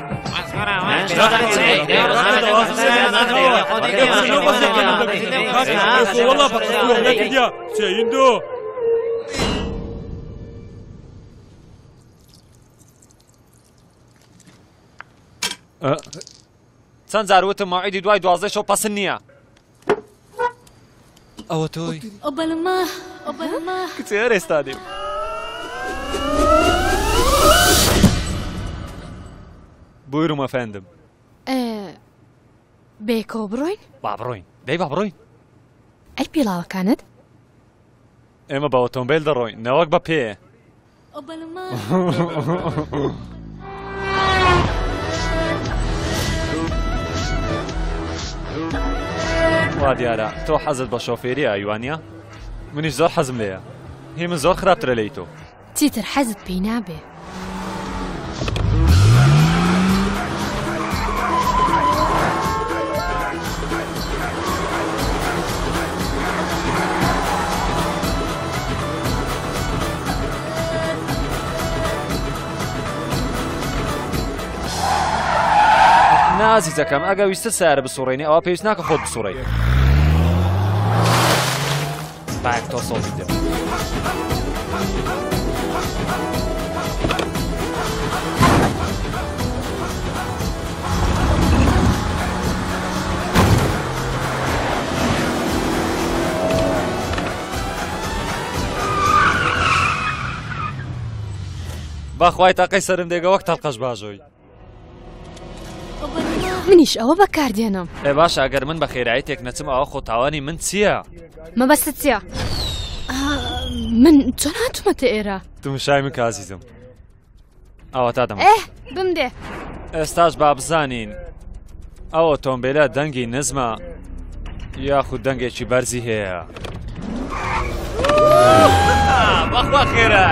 چەند جار وتم مەوعیدی دوای 12 شەو پەسند نییە ئەوە تۆی ئۆبەلما کچێ هەر ئێستا دێم بۆی ڕوومە فێندم بێکەوە بڕۆین؟ با بڕۆین دەی با بڕۆین ئەی پێڵاوەکانت؟ ئێمە بە ئۆتۆمبیل دەڕۆین نەوەک بە پێ وا دیارە تۆ حەزت بە شۆفێری ئایوانە؟ منیش زۆر حەزم لێیە هی من زۆر خراپترە لەی تۆ چیتر حەزت پێی نابێ نازیزەکەم ئەگە ویستە سیارە بسوڕێنی ئەوە پێویست ناکە خۆت بسوڕێ باک تۆ سۆڵی دێ باخوای تاقەی سرم دێگە وەک تەڵقەش باژۆی منیش ئەوە بەکاردێنم. ئێ باشە ئەگەر من بە خێرایی تێک نەچم ئەوە خۆتاوانی من چییە؟ مەبەستت چییە؟ من چۆن هاتوومەتە ئێرە؟ تمشای من کازیزم ئەوە تا دەم بمدێ ئێستاش با بزانین ئەو ئۆتۆمبیلە دەنگی نزمە یاخود دەنگێکی بەرزی هەیە. بەخوا خێرە.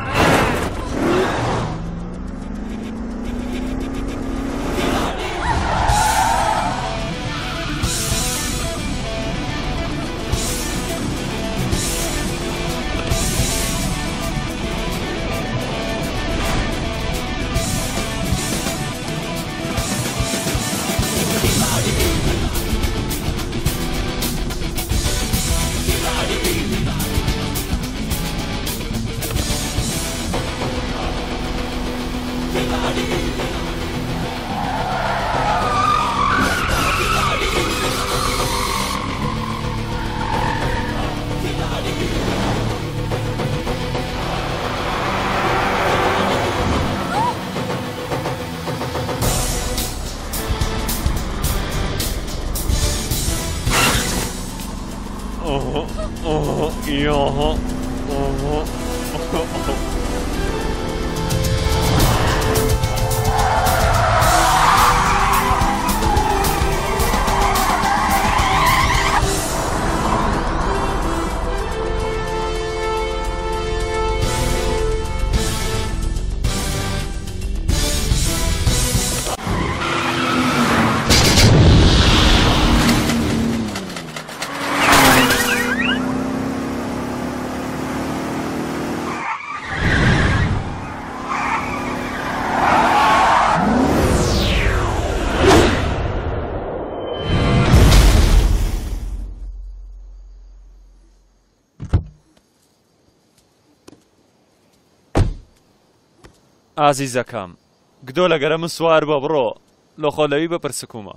ئازیزەکەم گدۆ لەگەرە من سوار بە بڕۆ لە خۆلەوی بە پرسکومە.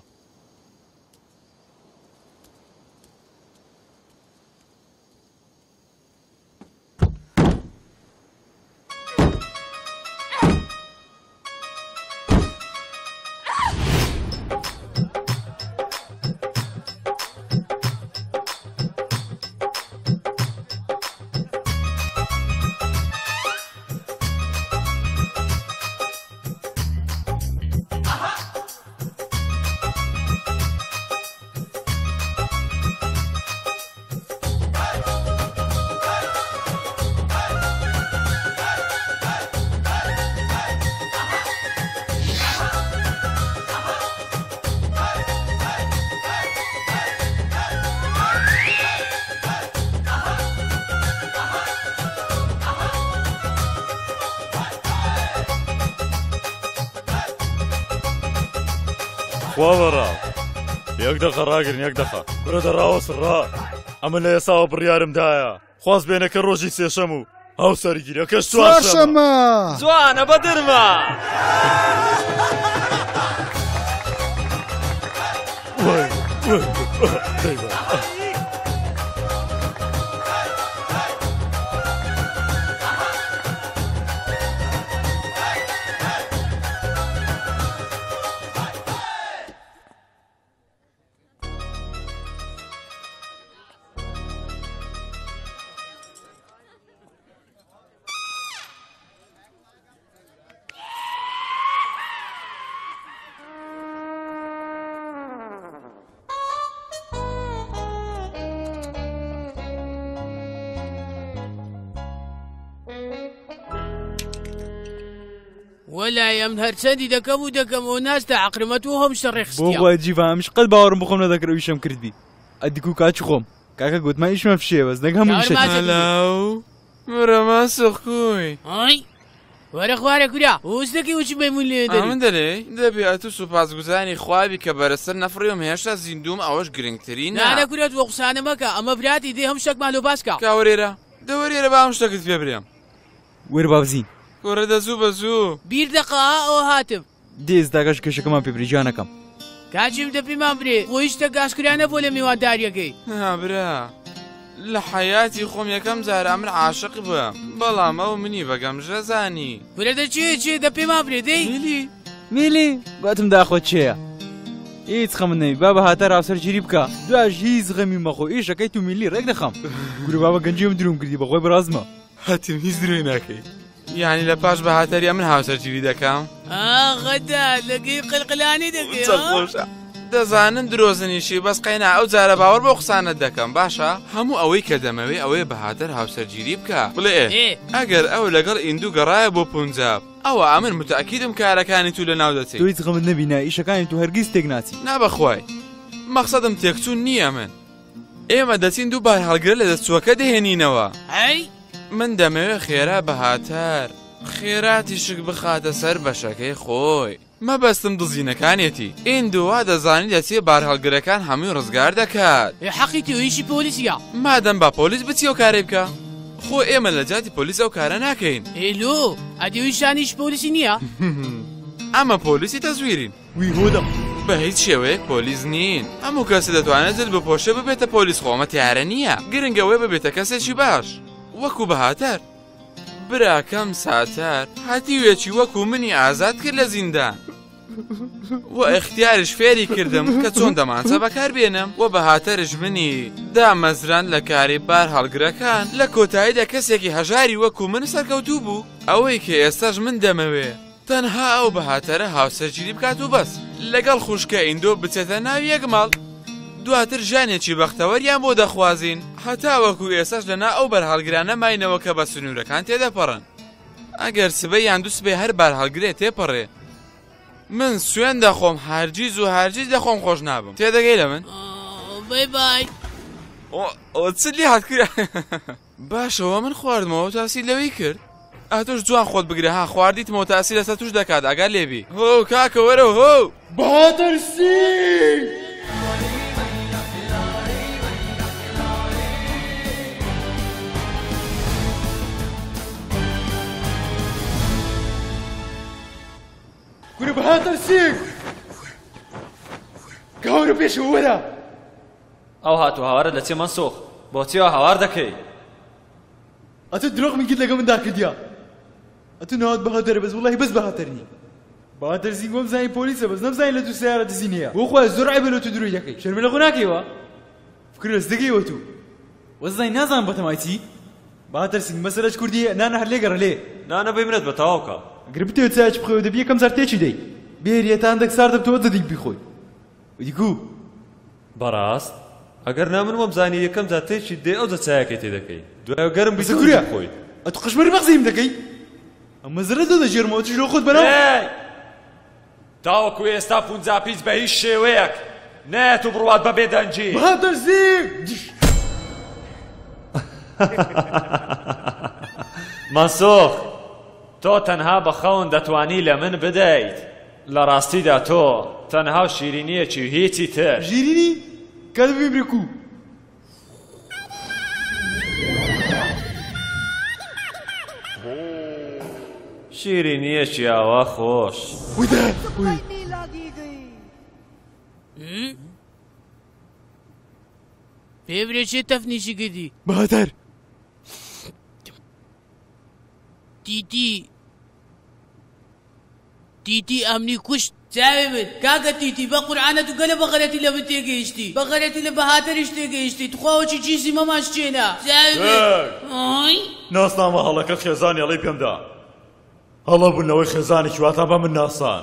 خواوەڕا یەک دەقە ڕاگرن یەک دەقە ورە دەڕاوە سڕا ئەمە لە ئێساوە بڕیارمدایە خواست بێنەکە ڕۆژی سێشەم و هاوسەرگیریەکەش چوارشەمە جوانە بەدرمە وەلای ئەم هەرچەندی دەکەم و دەکەمەوە ناستە عەقرمەت و هەم شەڕێ خستیە. بۆ وای جیڤامش قەت باوەڕم بخۆم نەدەکرەویشم کردی ئەدیک و کاچ خۆم کاکە گوتمان ئیشمە فشێوەز نەک هەموو هەلاو مرەمان سەخکوی ئای وەرە خوارە کورا وستەکەی وچی مەیمون لێ دەری من دەڵێ دەبێت و سوپاسگوزانی خوابی کە بەرەسەر نەفڕێم هێشتا زیندوم ئەوەش گرنگترینە. نانە کورات وە قسانە مەکە ئەمە براتی دێ هەم شتێکمان لۆ باسکە کاوەرێرە دەوەرێرە با هەم شتێکت پێ برێم وەرە بابزین وەرە دەزوو بەزوو بیر دەقا ئەوە هاتم دێز داگەش کێشەکەمان پێبری جانەکەم کاچیم دە پێمان برێ خۆی شتە گاشکرانە بۆ لە میوانداریەکەی برا لە حیاتی خۆم یەکەم جارە من عاشق بم بەڵام ئەو منی بەگەمژە زانی برە دەچێ چێ دە پێمان برێ دەی میلی گواتم داخۆت چێە هیچ خەمن نەی بابە هاتە ڕاوسەرگیری بکە دوای هیچ غەمی مەخۆ ئیشەکەی تو میلی ڕێک دەخەم گورە بابە گەنجیم دروم کردی بەخۆی بەڕازمە هاتیم هیچ درۆی ناکەی یعنی لە پاش بە هاتەریە من هاوسەرگیری دەکەم غەدا لەگەی قلقلانی دەکەی خۆشە دەزانن درۆزنیشی بەس قەینا ئەو جارە باوەڕ بۆ قسانت دەکەم باشە هەموو ئەوەی کە دەمەوێ ئەوەیە بەهاتەر هاوسەرگیری بکە بڵێ ئەگەر ئەو لەگەڵ ئیندوو گەڕایە بۆ پونجاب ئەوە ئەمن متەئەکیدم کارەکانی تو لە ناو دەچێت دوی خەمت نەبینە ئیشەکانی تو هەرگیز تێک ناچی نابەخوای مەقسەدم تێکچوون نییە من ئێمە دەچین دووبار هەڵگرە لە دەستچووەکە دەهێنینەوە من دەمەوێت خێرا بەهاتەر خێراتی شک بخاتە سەر بەشەکەی خۆی مەبەستم دزینەکانێتی ئیندووا دەزانی دەچێ بار هەڵگرەکان هەمووی ڕزگار دەکات حەقی تویشی پۆلیسیە مادەم با پۆلیس بچی و کارێ بکە خۆ ئێمە لە جاتی پۆلیس ئەو کارە ناکەین ئێلۆ ئەدیوی شانیش پۆلیسی نییە ئەمە پۆلیسی تەزویرین وی هۆدەم بە هیچ شێوەیەک پۆلیس نین هەموو کەسە دەتوانێت دل بپۆشە ببێتە پۆلیس خۆمە تیارە نییە گرنگەوەی ببێتە کەسێکی باش وەکو بەهاتەر براکەم ساتار هاتیوێکی وەکو منی ئازاد کرد لە زیندان و اختیارش فێری کردم کە چۆن دەمانچە بەکار بێنم و بەهاتەرش منی دامەزران لە کاری بار هەڵگرەکان لە کۆتاییدا کەسێکی هەژاری وەکو من سەرکەوتوو بوو ئەوەی کە ئێستاش من دەمەوێ تەنها ئەو بەهاتەرە هاوسەرگیری بکات و بەس لەگەڵ خوشکە ئیندۆ بچێتە ناو یەک ماڵ دواتر ژانێکی بەختەوەریان بۆ دەخوازین هەتا وەکو ئێساش لەنا ئەو بەرهەڵگرانە ماینەوە کە بە سنوورەکان تێدەپەڕن ئەگەر سبەی یان دوو سبەی هەر بەرهەڵگرێ تێپەڕێ من سوێن دەخۆم هەرگیز و هەرگیز دەخۆم خۆش نابم تێدەگەی لە من بای بای ئەو چ لی هاتکرا باشەوە من خواردمەوە تاسی لەوەی کرد ئەتۆش جوان خۆت بگرە ها خواردیتمەوە تاسی لەسەر توش دەکات ئەگەر لێبی هۆ کاکە وەرە هۆ بەهاتەرسی گورە بەهاتەرسێک گەورە پێشەوە وەرە ئەو هاتو هاوارە لە چێ مەنسوخ بۆچیەوە هاوار دەکەی ئەتە درۆغ من کرد لەگە مندا کردیا ئەتە ناوات بەهاتەرە بەس وڵی بەس بەهاتەر نی بەهاتەر زیینگۆ بزانین پۆلیسە بەس نەبزانین لە دوو سیارە دزینەیە بۆ خۆی زۆر عیبە لە تو دروی دەکەی شەرمە لە خۆ ناکەیەوە فکر لەس دەگەیەوە تو وەزای نازانم بەتەمای چی بەهاتەر سینگ مەسەلەش کوردیە نانە هەر لێگەڕە لێ نانە بێمرێت بە تەواوکە ئەگەر بتەوێت چاچ بخۆی دەبی یەکەم جار تێکی دەی بێریەتان دەکسار دەبتەوە دەدیک بیخۆی دیکو بەڕاست ئەگەر نامن وەمزانی یەکەم جار تێکی دێ ئەو جەچایەکەی تێ دەکەی دوای گەرم بیسەکوورە خۆی ئەتو قەشمەری مەغزیم دەکەی ئەمە زرە دەدەژێرمەوە توش لۆ خۆت بەناو تاوەکو ئێستا پونجا پیس بە هیچ شێوەیەک نایەت و بڕوات بە بێدەنجی بەهاتەرسێک مەنسوخ تۆ تەنها بە خەون دەتوانی لە من بدەیت لە ڕاستیدا تۆ تەنها و شیرینیەکی و هیچی تر ژیرینی کات ببرێکو شیرینیەکی ئاوا خۆش پێ برێ چێ تەفنیشی کردی بەهاتەر تیتی ئەمنی کوشت چاوێ من کاکە تیتی بە قورعانە تو گەلە بەغەرەتی لە من تێگەیشتی بەغەرەتی لە بەهاتەریش تێگەیشتی توخواوەکی چیزی مەماش چێنە ناسنامە هەڵەکە خێزانی ئەڵەی پێمدا هەڵە بوونەوەی خێزانی کیواتە بە من ناسان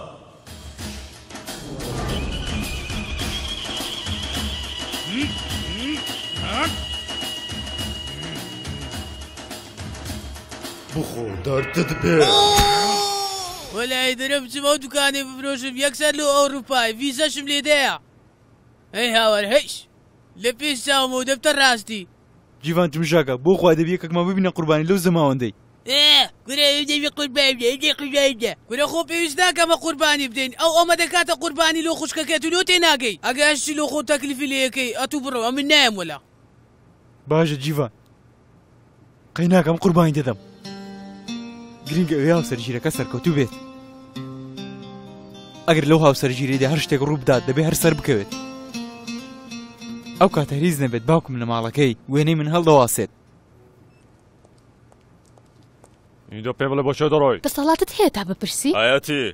بخۆ دەردت بێ وەلای دەرە بچم ئەو دوکانێ بفرۆشم یەکسەر لە ئەوروپای ڤیزەشم لێدەیە ئەی هاوار هەیش لە پێش چاومەوە دەبتە ڕاستی جیڤان تمژاکە بۆ خوا دەبی یەکێکمان ببینە قوربانی لەو زەماوەندەی گورە دەبی قوربانی گورە خۆ پێویست ناکەمە قوربانی بدەین ئەو ئەمە دەکاتە قوربانی لۆ خوشکەکەت و لۆ تێناگەی ئەگە هەشتی لۆ خۆ تەکلیفی لە یەکەی ئەتوو بڕەوە من نایم وەلا باشە جیڤان قەی ناکەم قوربانی دەدەم گرنگە ئەوێ هاوسەرگیرەکە سەرکەوتوو بێت ئەگەر لەو هاوسەرگیریدا هەر شتێک ڕوو بدات دەبێ هەر سەر بکەوێت ئەو کاتە هیچ نەبێت باوکم لە ماڵەکەی وێنەی من هەڵدەواسێت ئیدۆ پێ بڵێ بۆ چێ دەڕۆی دەسەڵاتت هەیە تا بپرسی ئاەتی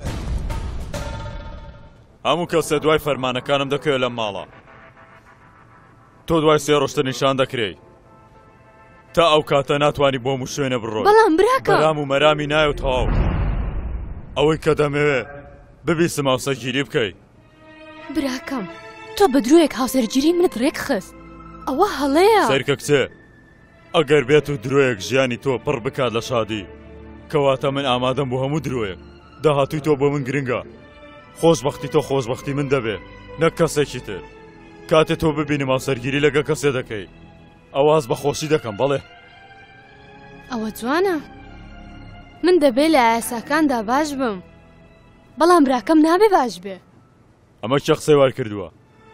هەموو کەسێ دوای فەرمانەکانم دەکەوێت لە ماڵە تۆ دوای 3 ڕۆژتە نیشان دەکرێی تا ئەو کاتە ناتوانانی بۆ هەموو شوێنە بڕۆی بەڵام براکە بەرام و مەرامی نایە و تەواو ئەوەی کە دەمەوێ ببیستم هاوسەرگیری بکەی براکەم تۆ بە درۆیەک هاوسەرگیری منت ڕێک خست ئەوە هەڵەیە سەرکە کچێ ئەگەر بێت و درۆیەک ژیانی تۆ پڕ بکات لە شادی کەواتە من ئامادەم بۆ هەموو درۆیەک داهاتووی تۆ بۆ من گرنگە خۆشبەختی تۆ خۆشبەختی من دەبێ نەک کەسێکی تر کاتێ تۆ ببینم هاوسەرگیری لەگە کەسێ دەکەی ئەواز بەخۆشی دەکەم بەڵێ ئەوە جوانە من دەبێ لە ئاساکاندا باش بم بەڵام براکەم نابێ باش بێ ئەمە چه قسەی وار کردووە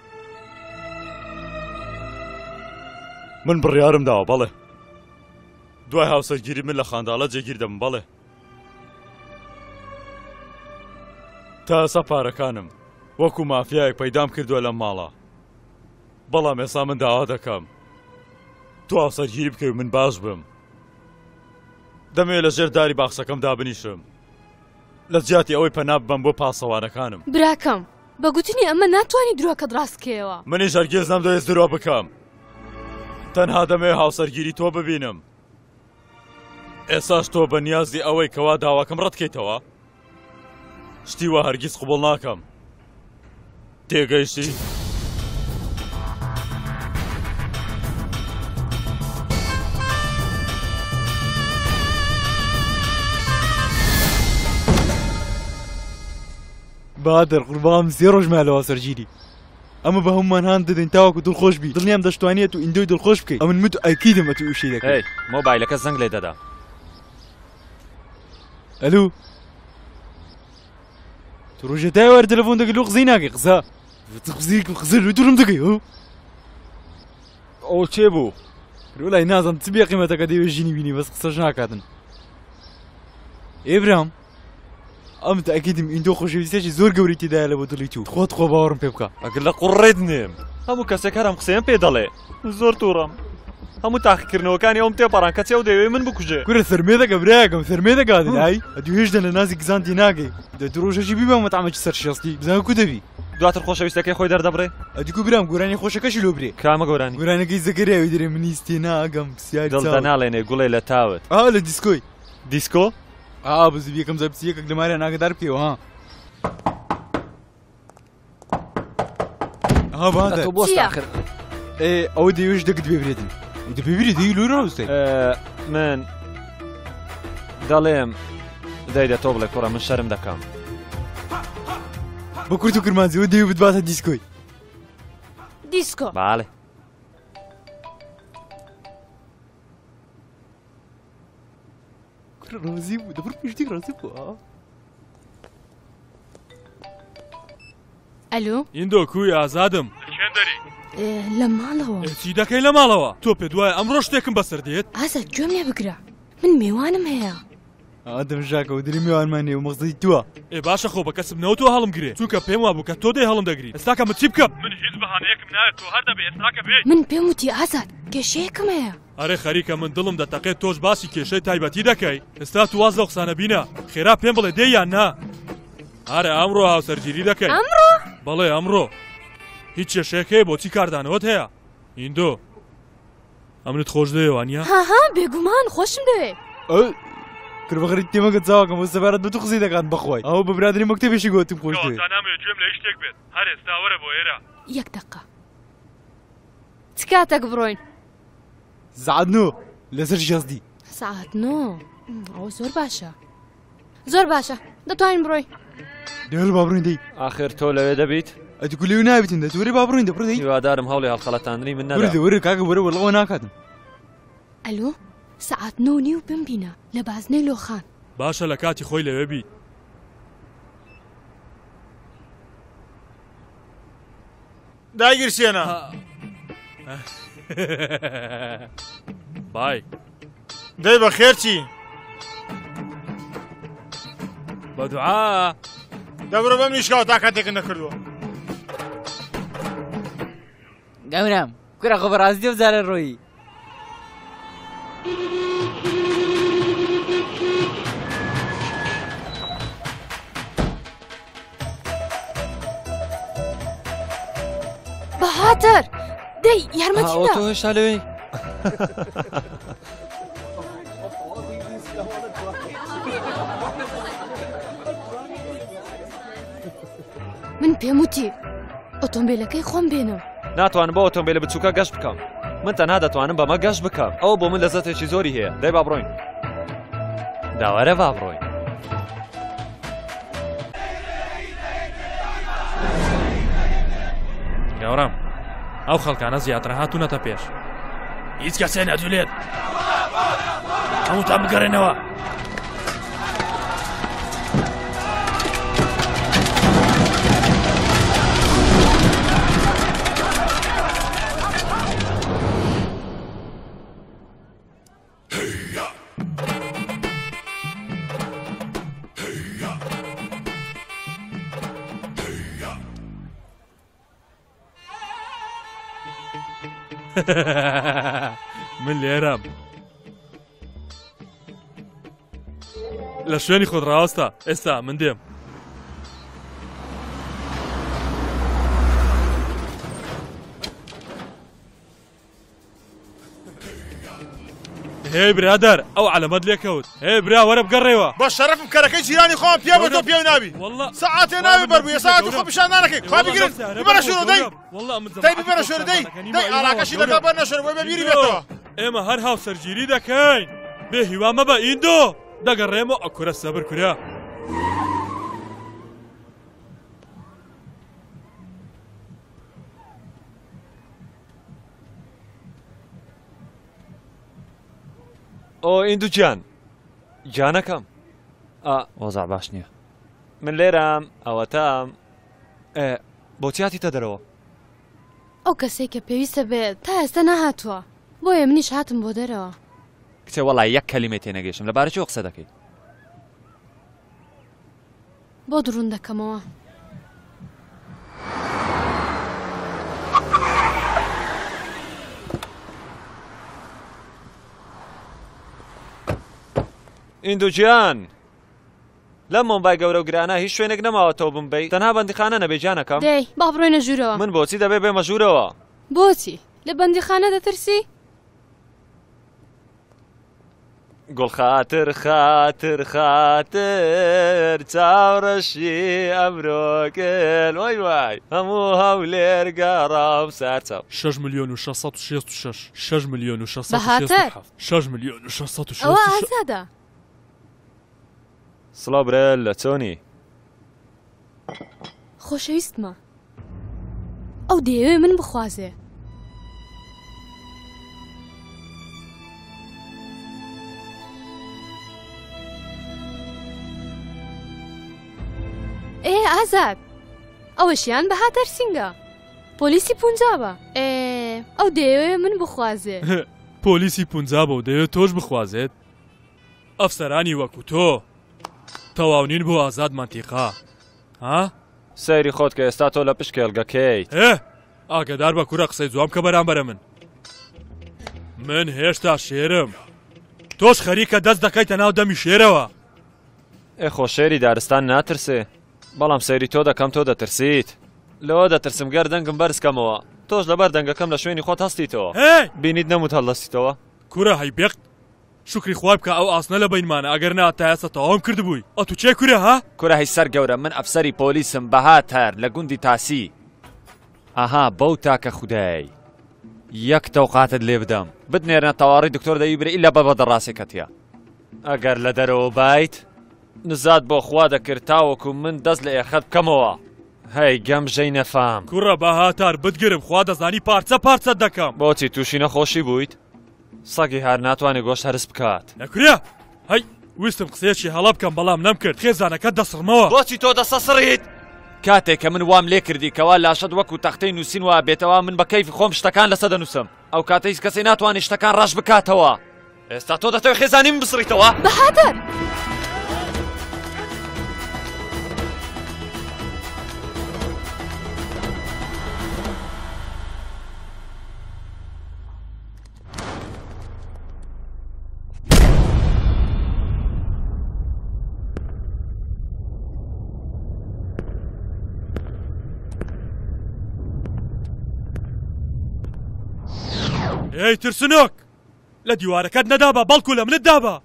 من بڕیارم داوە بەڵێ دوای هاوسەرگیری من لە خانداڵە جێگیر دەبم بەڵێ تا ئێستا پارەکانم وەکو مافیایەک پەیدام کردووە لەم ماڵە بەڵام ئێستا من داوا دەکەم تۆ هاوسەرگیری بکەی و من باش بم دەمەوێت لە ژێر داری باخچەکەم دابنیشم لە جیاتی ئەوەی پەنا ببەم بۆ پاسەوانەکانم براکەم بە گوتنی ئەمە ناتوانانی درۆکەت ڕاستکەوە منیش هەرگیز نەمدەوێت درۆ بکەم تەنها دەمەوێت هاوسەرگیری تۆ ببینم ئێساش تۆ بە نیازی ئەوەی کەوا داواکەم ڕەتکەیتەوە شتی وە هەرگیز قبوڵ ناکەم تێگەیشتی بادر قوربام 3 ڕۆژ مالەوە سەرگیری ئەمە بە هەمومان هاان دەدەین تاوەکو دڵخۆش بی دڵنیام دەشتوانێت و ئیندۆی دڵخۆش بکەیت ئەمن مت ئەکیدم ئەتو وشی دەکەی مۆبایلەکە زەنگ لێ دەدا ئەلو تو ڕۆژە داوار تەلەفۆن دەکەی لۆ قسەی ناکەی قسە قسە لە دوورم دەکەی ئەو چێ بوو وەلای نازانم چ بێ قیمەتەکە دەوێت ژینی بینی بەس قسەش ناکاتن ئێبرام ئەم تاکیدم ئیندۆ خۆشەویستێکی زۆر گەوری تێدایە لە بۆ دڵی تو خۆت خۆ باوەڕم پێ بکە ئەگەر لە قوڕێت نێم هەموو کەسێک هەرم قسەیان پێ دەڵێ زۆر تووڕم هەموو تاقیکردنەوەکانی ئەوم تێپەڕان کەچێ و دەوێت من بکوژێ گورە سەرمێ دەکە برایەکەم سەرمێ دەکاتن ئای ئەدوو هێشتە لە نازی گزانتی ناگەی دە ڕۆژەشی بیبە مەتامەکی سەرشێستی بزانە کو دەبی دواتر خۆشەویستەکەی خۆی دەردەبڕێ ئەدیکو برام گۆرانی خۆشەکەشی لۆ برێ کامە گۆرانی گۆرانەکەی زەگەریاوی دەرێ منیستی ناگەم دڵتە ناڵێنێ گوڵێ لە تاوت لە دیسکۆی دیسکۆ بزی یەکەم زەبچی یەکێک لەمارە ناگەدار بکەوە ها ئەوە دەوێش دەکت بێبرێتن دەبێبیری دەی لۆ ڕاوستێ من دەڵێم دەیدە تۆ بڵێ کوڕە من شەرم دەکەم بە کورت و کرمانجیەوە دەوێ بتباتە دیسکۆی دیسکۆ باڵێ ڕازی بوو دەبڕ پشتی ڕازی بوو ئەلو ئیندۆ کوی ئازادم لە ماڵەوە چی دەکەی لە ماڵەوە تۆ پێ دوای ئەمڕۆ شتێکم بەسەر دێت ئازاد گوێم لێ بگرە من میوانم هەیە ئادەم ژاکە و دری میوانمانێ و مەغزەی تووە باشە خۆ بە کەسم نەوە تۆ هەڵم گرێ چونکە پێم وا بوو کە تۆ دەی هەڵم دەگری ئێستا کە من چی بکەم من هیچ بەهانەیەکم نایەت تۆ هەر دەبێ ئێستاکە بێ من پێم وتی ئازاد کێشەیەکم هەیە ئەرێ خەریکە من دڵم دەتەقێت تۆش باسی کێشەی تایبەتی دەکەی ئێستا تو واز لەو قسانە بینە خێرا پێم بڵێ دێ یان نا ئارە ئەمڕۆ هاوسەرگیری دەکەی ئەمڕۆ بەڵێ ئەمڕۆ هیچ کێشەیەکەی بۆچی کاردانەوەت هەیە ئیندۆ ئەمنت خۆش دەوێوانە هاها بێگومان خۆشم دەوێت کربەخەری تێمەکە چاوەکەم بۆ سەبارەت بە تو قسەی دەکات بەخۆی ئەوە بە برادری مەکتەبێکی گوتم خۆش دەوێت نامەوێت گوێم لە شتێک بێت هەر ئێستا وەرە بۆ ئێرە یەک دقە چ کاتێک بڕۆین ساعت 9 لەسەر شەزدی ساعت 9 ئەوە زۆر باشە زۆر باشە دەتوانین بڕۆی دێڵ با بڕۆین دەی ئاخر تۆ لەوێ دەبیت ئەدیکو لێو نابیتن دەتوەری با بڕۆین دەبڕ دەی هیوادارم هەوڵی هەڵخەڵەتاندنی من نەدا وەرە کاکە وەرە وەڵەوە ناکاتم ئەلۆ ساعت 9 بمبینە لە بازنەی لۆخان باشە لە کاتی خۆی لەوێ بیت داگیرسێنە بای دەی بە خێرچی بەدوعا دەبرە بەم نیشکاوە تا کاتێک نەکردووە گەورم کورە خۆ بەڕاستی بزارە ڕۆیی بەهاتەر دەی یارمەتیدا تۆ هێشتا لەوێی من پێم وتی ئۆتۆمبیلەکەی خۆم بێنم ناتوانم بۆ ئۆتۆمبیلە بچووکە گەشت بکەم من تەنها دەتوانم بەمە گەشت بکەم ئەوە بۆ من لەزەتێکی زۆری هەیە دەی با بڕۆین داوارە با بڕۆین گەورم ئەو خەڵکانە زیاتر هاتوونەتە پێش هیچ کەسێ نەدولێت هەمووتان بگەڕێنەوە من لێرەم لە شوێنی خۆت ڕاوەستە ئێستا من دێم هێ برادەر ئەو علەمەت لێکەوت هێ برا وەرە بگەڕێەوە بە شەرەفم کەرەکەی جیرانی خۆم پێ بۆ تۆ پێ نابی سەعاتێ ناوی بەربوویە ساعت خۆ پیشان نانەکەی خوا بگیرن ببەرە شوێنە دەی دەی ببەرە شوێنە دەی ئاراکەشی لەگەڵ بەر نەشۆرە بۆی بەبیری بێتەوە ئێمە هەر هاوسەرگیری دەکەین بێ هیوا مەبە ئیندۆ دەگەڕێمەوە ئەو کورە سەبر کورە ئۆ ئیندو گیان گیانەکەم وەزع باش نییە من لێرەم ئەوەتام بۆچی هاتیتە دەرەوە ئەو کەسێک کە پێویستە بێت تا ئێستا نەهاتووە بۆیە منیش هاتم بۆ دەرەوە کچێ وەڵای یەک کەلیمێ تێنەگەیشتم لەبارەی چۆ قسە دەکەیت بۆ دڕون دەکەمەوە ئیندوگیان لەم مۆمبای گەورە و گرانە هیچ شوێنێک نەماوەتەوە بمبەی تەنها بەندیخانە نەبێ گیانەکەم دەی با بڕۆینە ژوورەوە من بۆچی دەبێ بێمە ژوورەوە بۆچی لە بەندیخانە دەترسی گوڵ خاتر خاتر خاتر چاوڕەشی ئەمرۆکل وای وای هەموو هەولێر گەڕام سەرچاو 6,666 6,667 بەهاتەر 6,666 ئەوە ئازادە سڵاو برێ لە چۆنی خۆشەویستمە ئەو دەیەوێ من بخوازێ ئێ ئازاد ئەوەشیان بەهاتەر سینگە پۆلیسی پونجابە ئەو دەیەوێ من بخوازێ پۆلیسی پونجابە و دەیەوێت تۆش بخوازێت ئەفسەرانی وەکو تۆ تەواونین بۆ ئازاد مانتیقا ها سەیری خۆت کە ئێستا تۆ لە پشکێلگەکەیت ئاگدار بە کوورە قسەی جوام کە بەرامبەرە من هێشتا شێرم تۆش خەریکە دەست دەکەیتە ناو دەمی شێرەوە خۆ شێری دارستان ناترسێ بەڵام سەیری تۆ دەکەم تۆ دەترسیت لەوە دەترسم گەر دەنگم بەرزکەمەوە تۆش لەبەر دەنگەکەم لە شوێنی خۆت هەستیتەوە بینیت نەموت هەڵدەستیتەوە کوورە هەیبێقت شکری خواب بکە ئەو ئاسنە لە بینمانە ئەگەر ناتە ئێستا تەواوم کردبووی ئەتو چێ کوورە ها کوورە هەی سەر گەورە من ئەفسەری پۆلیسم بەهاتەر لە گوندی تاسی ئاها بەو تاکە خودای یەک تەوقاتت لێ بدەم بتنێرنە تەواڕی دکتۆر دەوی برە ئیلا بە دەڕاستێکەتە ئەگەر لە دەرەوە بایت نزات بۆ خوا دەکرد تاوەکو من دەست لە ئێخەت بکەمەوە هەی گەمژەی نەفام کوڕە بەهاتار بتگرم خوا دەزانی پارچە پارچەت دەکەم بۆچی تووشی نەخۆشی بوویت سەگی هەر ناتوانێت گۆشت هەرس بکات نەکورە هەی ویستم قسەیەکی هەڵە بکەم بەڵام نەمکرد خێزانەکە دەسڕمەوە بۆچی تۆ دەسەسڕیت کاتێک کە من وام لێ کردی کەوا لاشت وەکو تەختەی نووسین وە بێتەوە من بە کەیفی خۆم شتەکان لەسەر دەنووسم ئەو کاتە هیچ کەسێ ناتوانێت شتەکان ڕاش بکاتەوە ئێستا تۆ دەتەوێت خێزانی من بسڕیتەوە بەهاتەر ئەی ترسنۆک لە دیوارەکەت نەدابە بەڵکو لە منت دابە.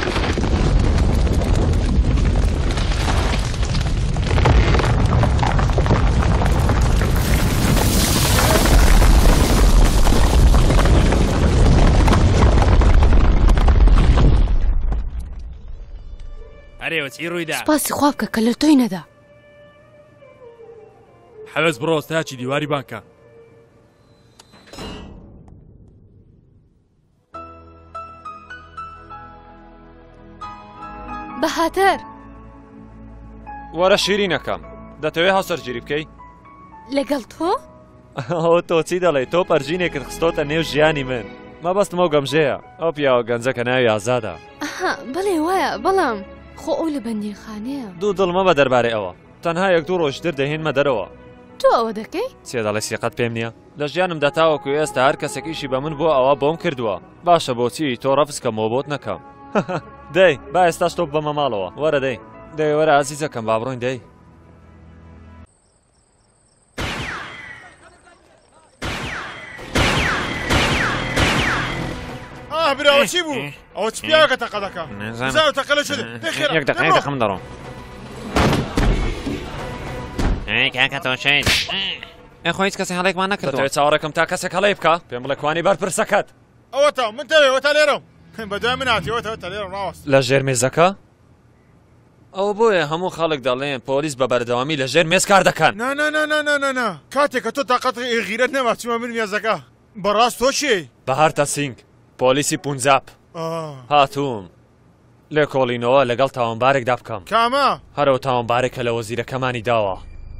ئەرێوە چی ڕوویدا؟ سپاسی خوا بکە کە لە تۆی نەدا. حەوەس بڕۆ ئەستاچی دیواری بانکە. بەهاتەر وەرە شیرینەکەم دەتەوێت هاوسەرگیری بکەی؟ لەگەڵ تۆ؟ ئەو تۆ چی دەڵێ تۆ پەرژینێکت خستۆتە نێو ژیانی من مەبەستمە و گەمژەیە ئەو پیاوە گەنجەکە ناوی ئازادە. بەڵێ وایە بەڵام خۆ ئەو لە بەندیخانەیە. دوو دڵمە بە دەربارەی ئەوە تەنها یەک دوو ڕۆژتر دەهێنمە دەرەوە. تۆ ئەوە دەکەی؟ چێ دەڵێ سیقەت پێم نییە لە ژیانمدا تاوەکو ئێستا هەر کەسێکیشی بە من بۆ ئەوە بۆم کردووە باشە بۆچی تۆ ڕەفسکەمەوە بۆت نەکەم. دەی با ئێستاش تۆ بەمە ماڵەوە وەرە دەی دەی وەرە ئازیزەکەم با بڕۆین دەی. براوە چی بوو؟ ئەوە چ پیاوەکە تەقە دەکا؟ زانۆ تەقە لە چێ یەک دقیقە خەم دەڕۆم. کاکە تۆ شین خۆ هیچ کەسی هەڵێکمان نەکردەوە. دەتەوێت چاوەڕێکم تا کەسێک هەڵەی بکە پێم بڵێ کوانی بەرپرسەکەت. ئەوە تا من تەوێەوە تا لێرەم بەدوای من هاتیەوە تا لێرەم ڕاوەست. لە ژێر مێزەکە؟ ئەو بۆیە هەموو خەڵک دەڵێن پۆلیس بە بەردەوامی لە ژێر مێز کار دەکەن. نا کاتێک کە تۆ تاقەت غیرەت نەما چوومە من مێزەکە بەڕاست تۆ چی؟ بەهارتە سینگ پۆلیسی پونجاب هاتووم لێ کۆڵینەوە لەگەڵ تاوانبارێکدا بکەم. کامە؟ هەرەوە تاوانبارێکە لە وەزیرەکەمانی داوە.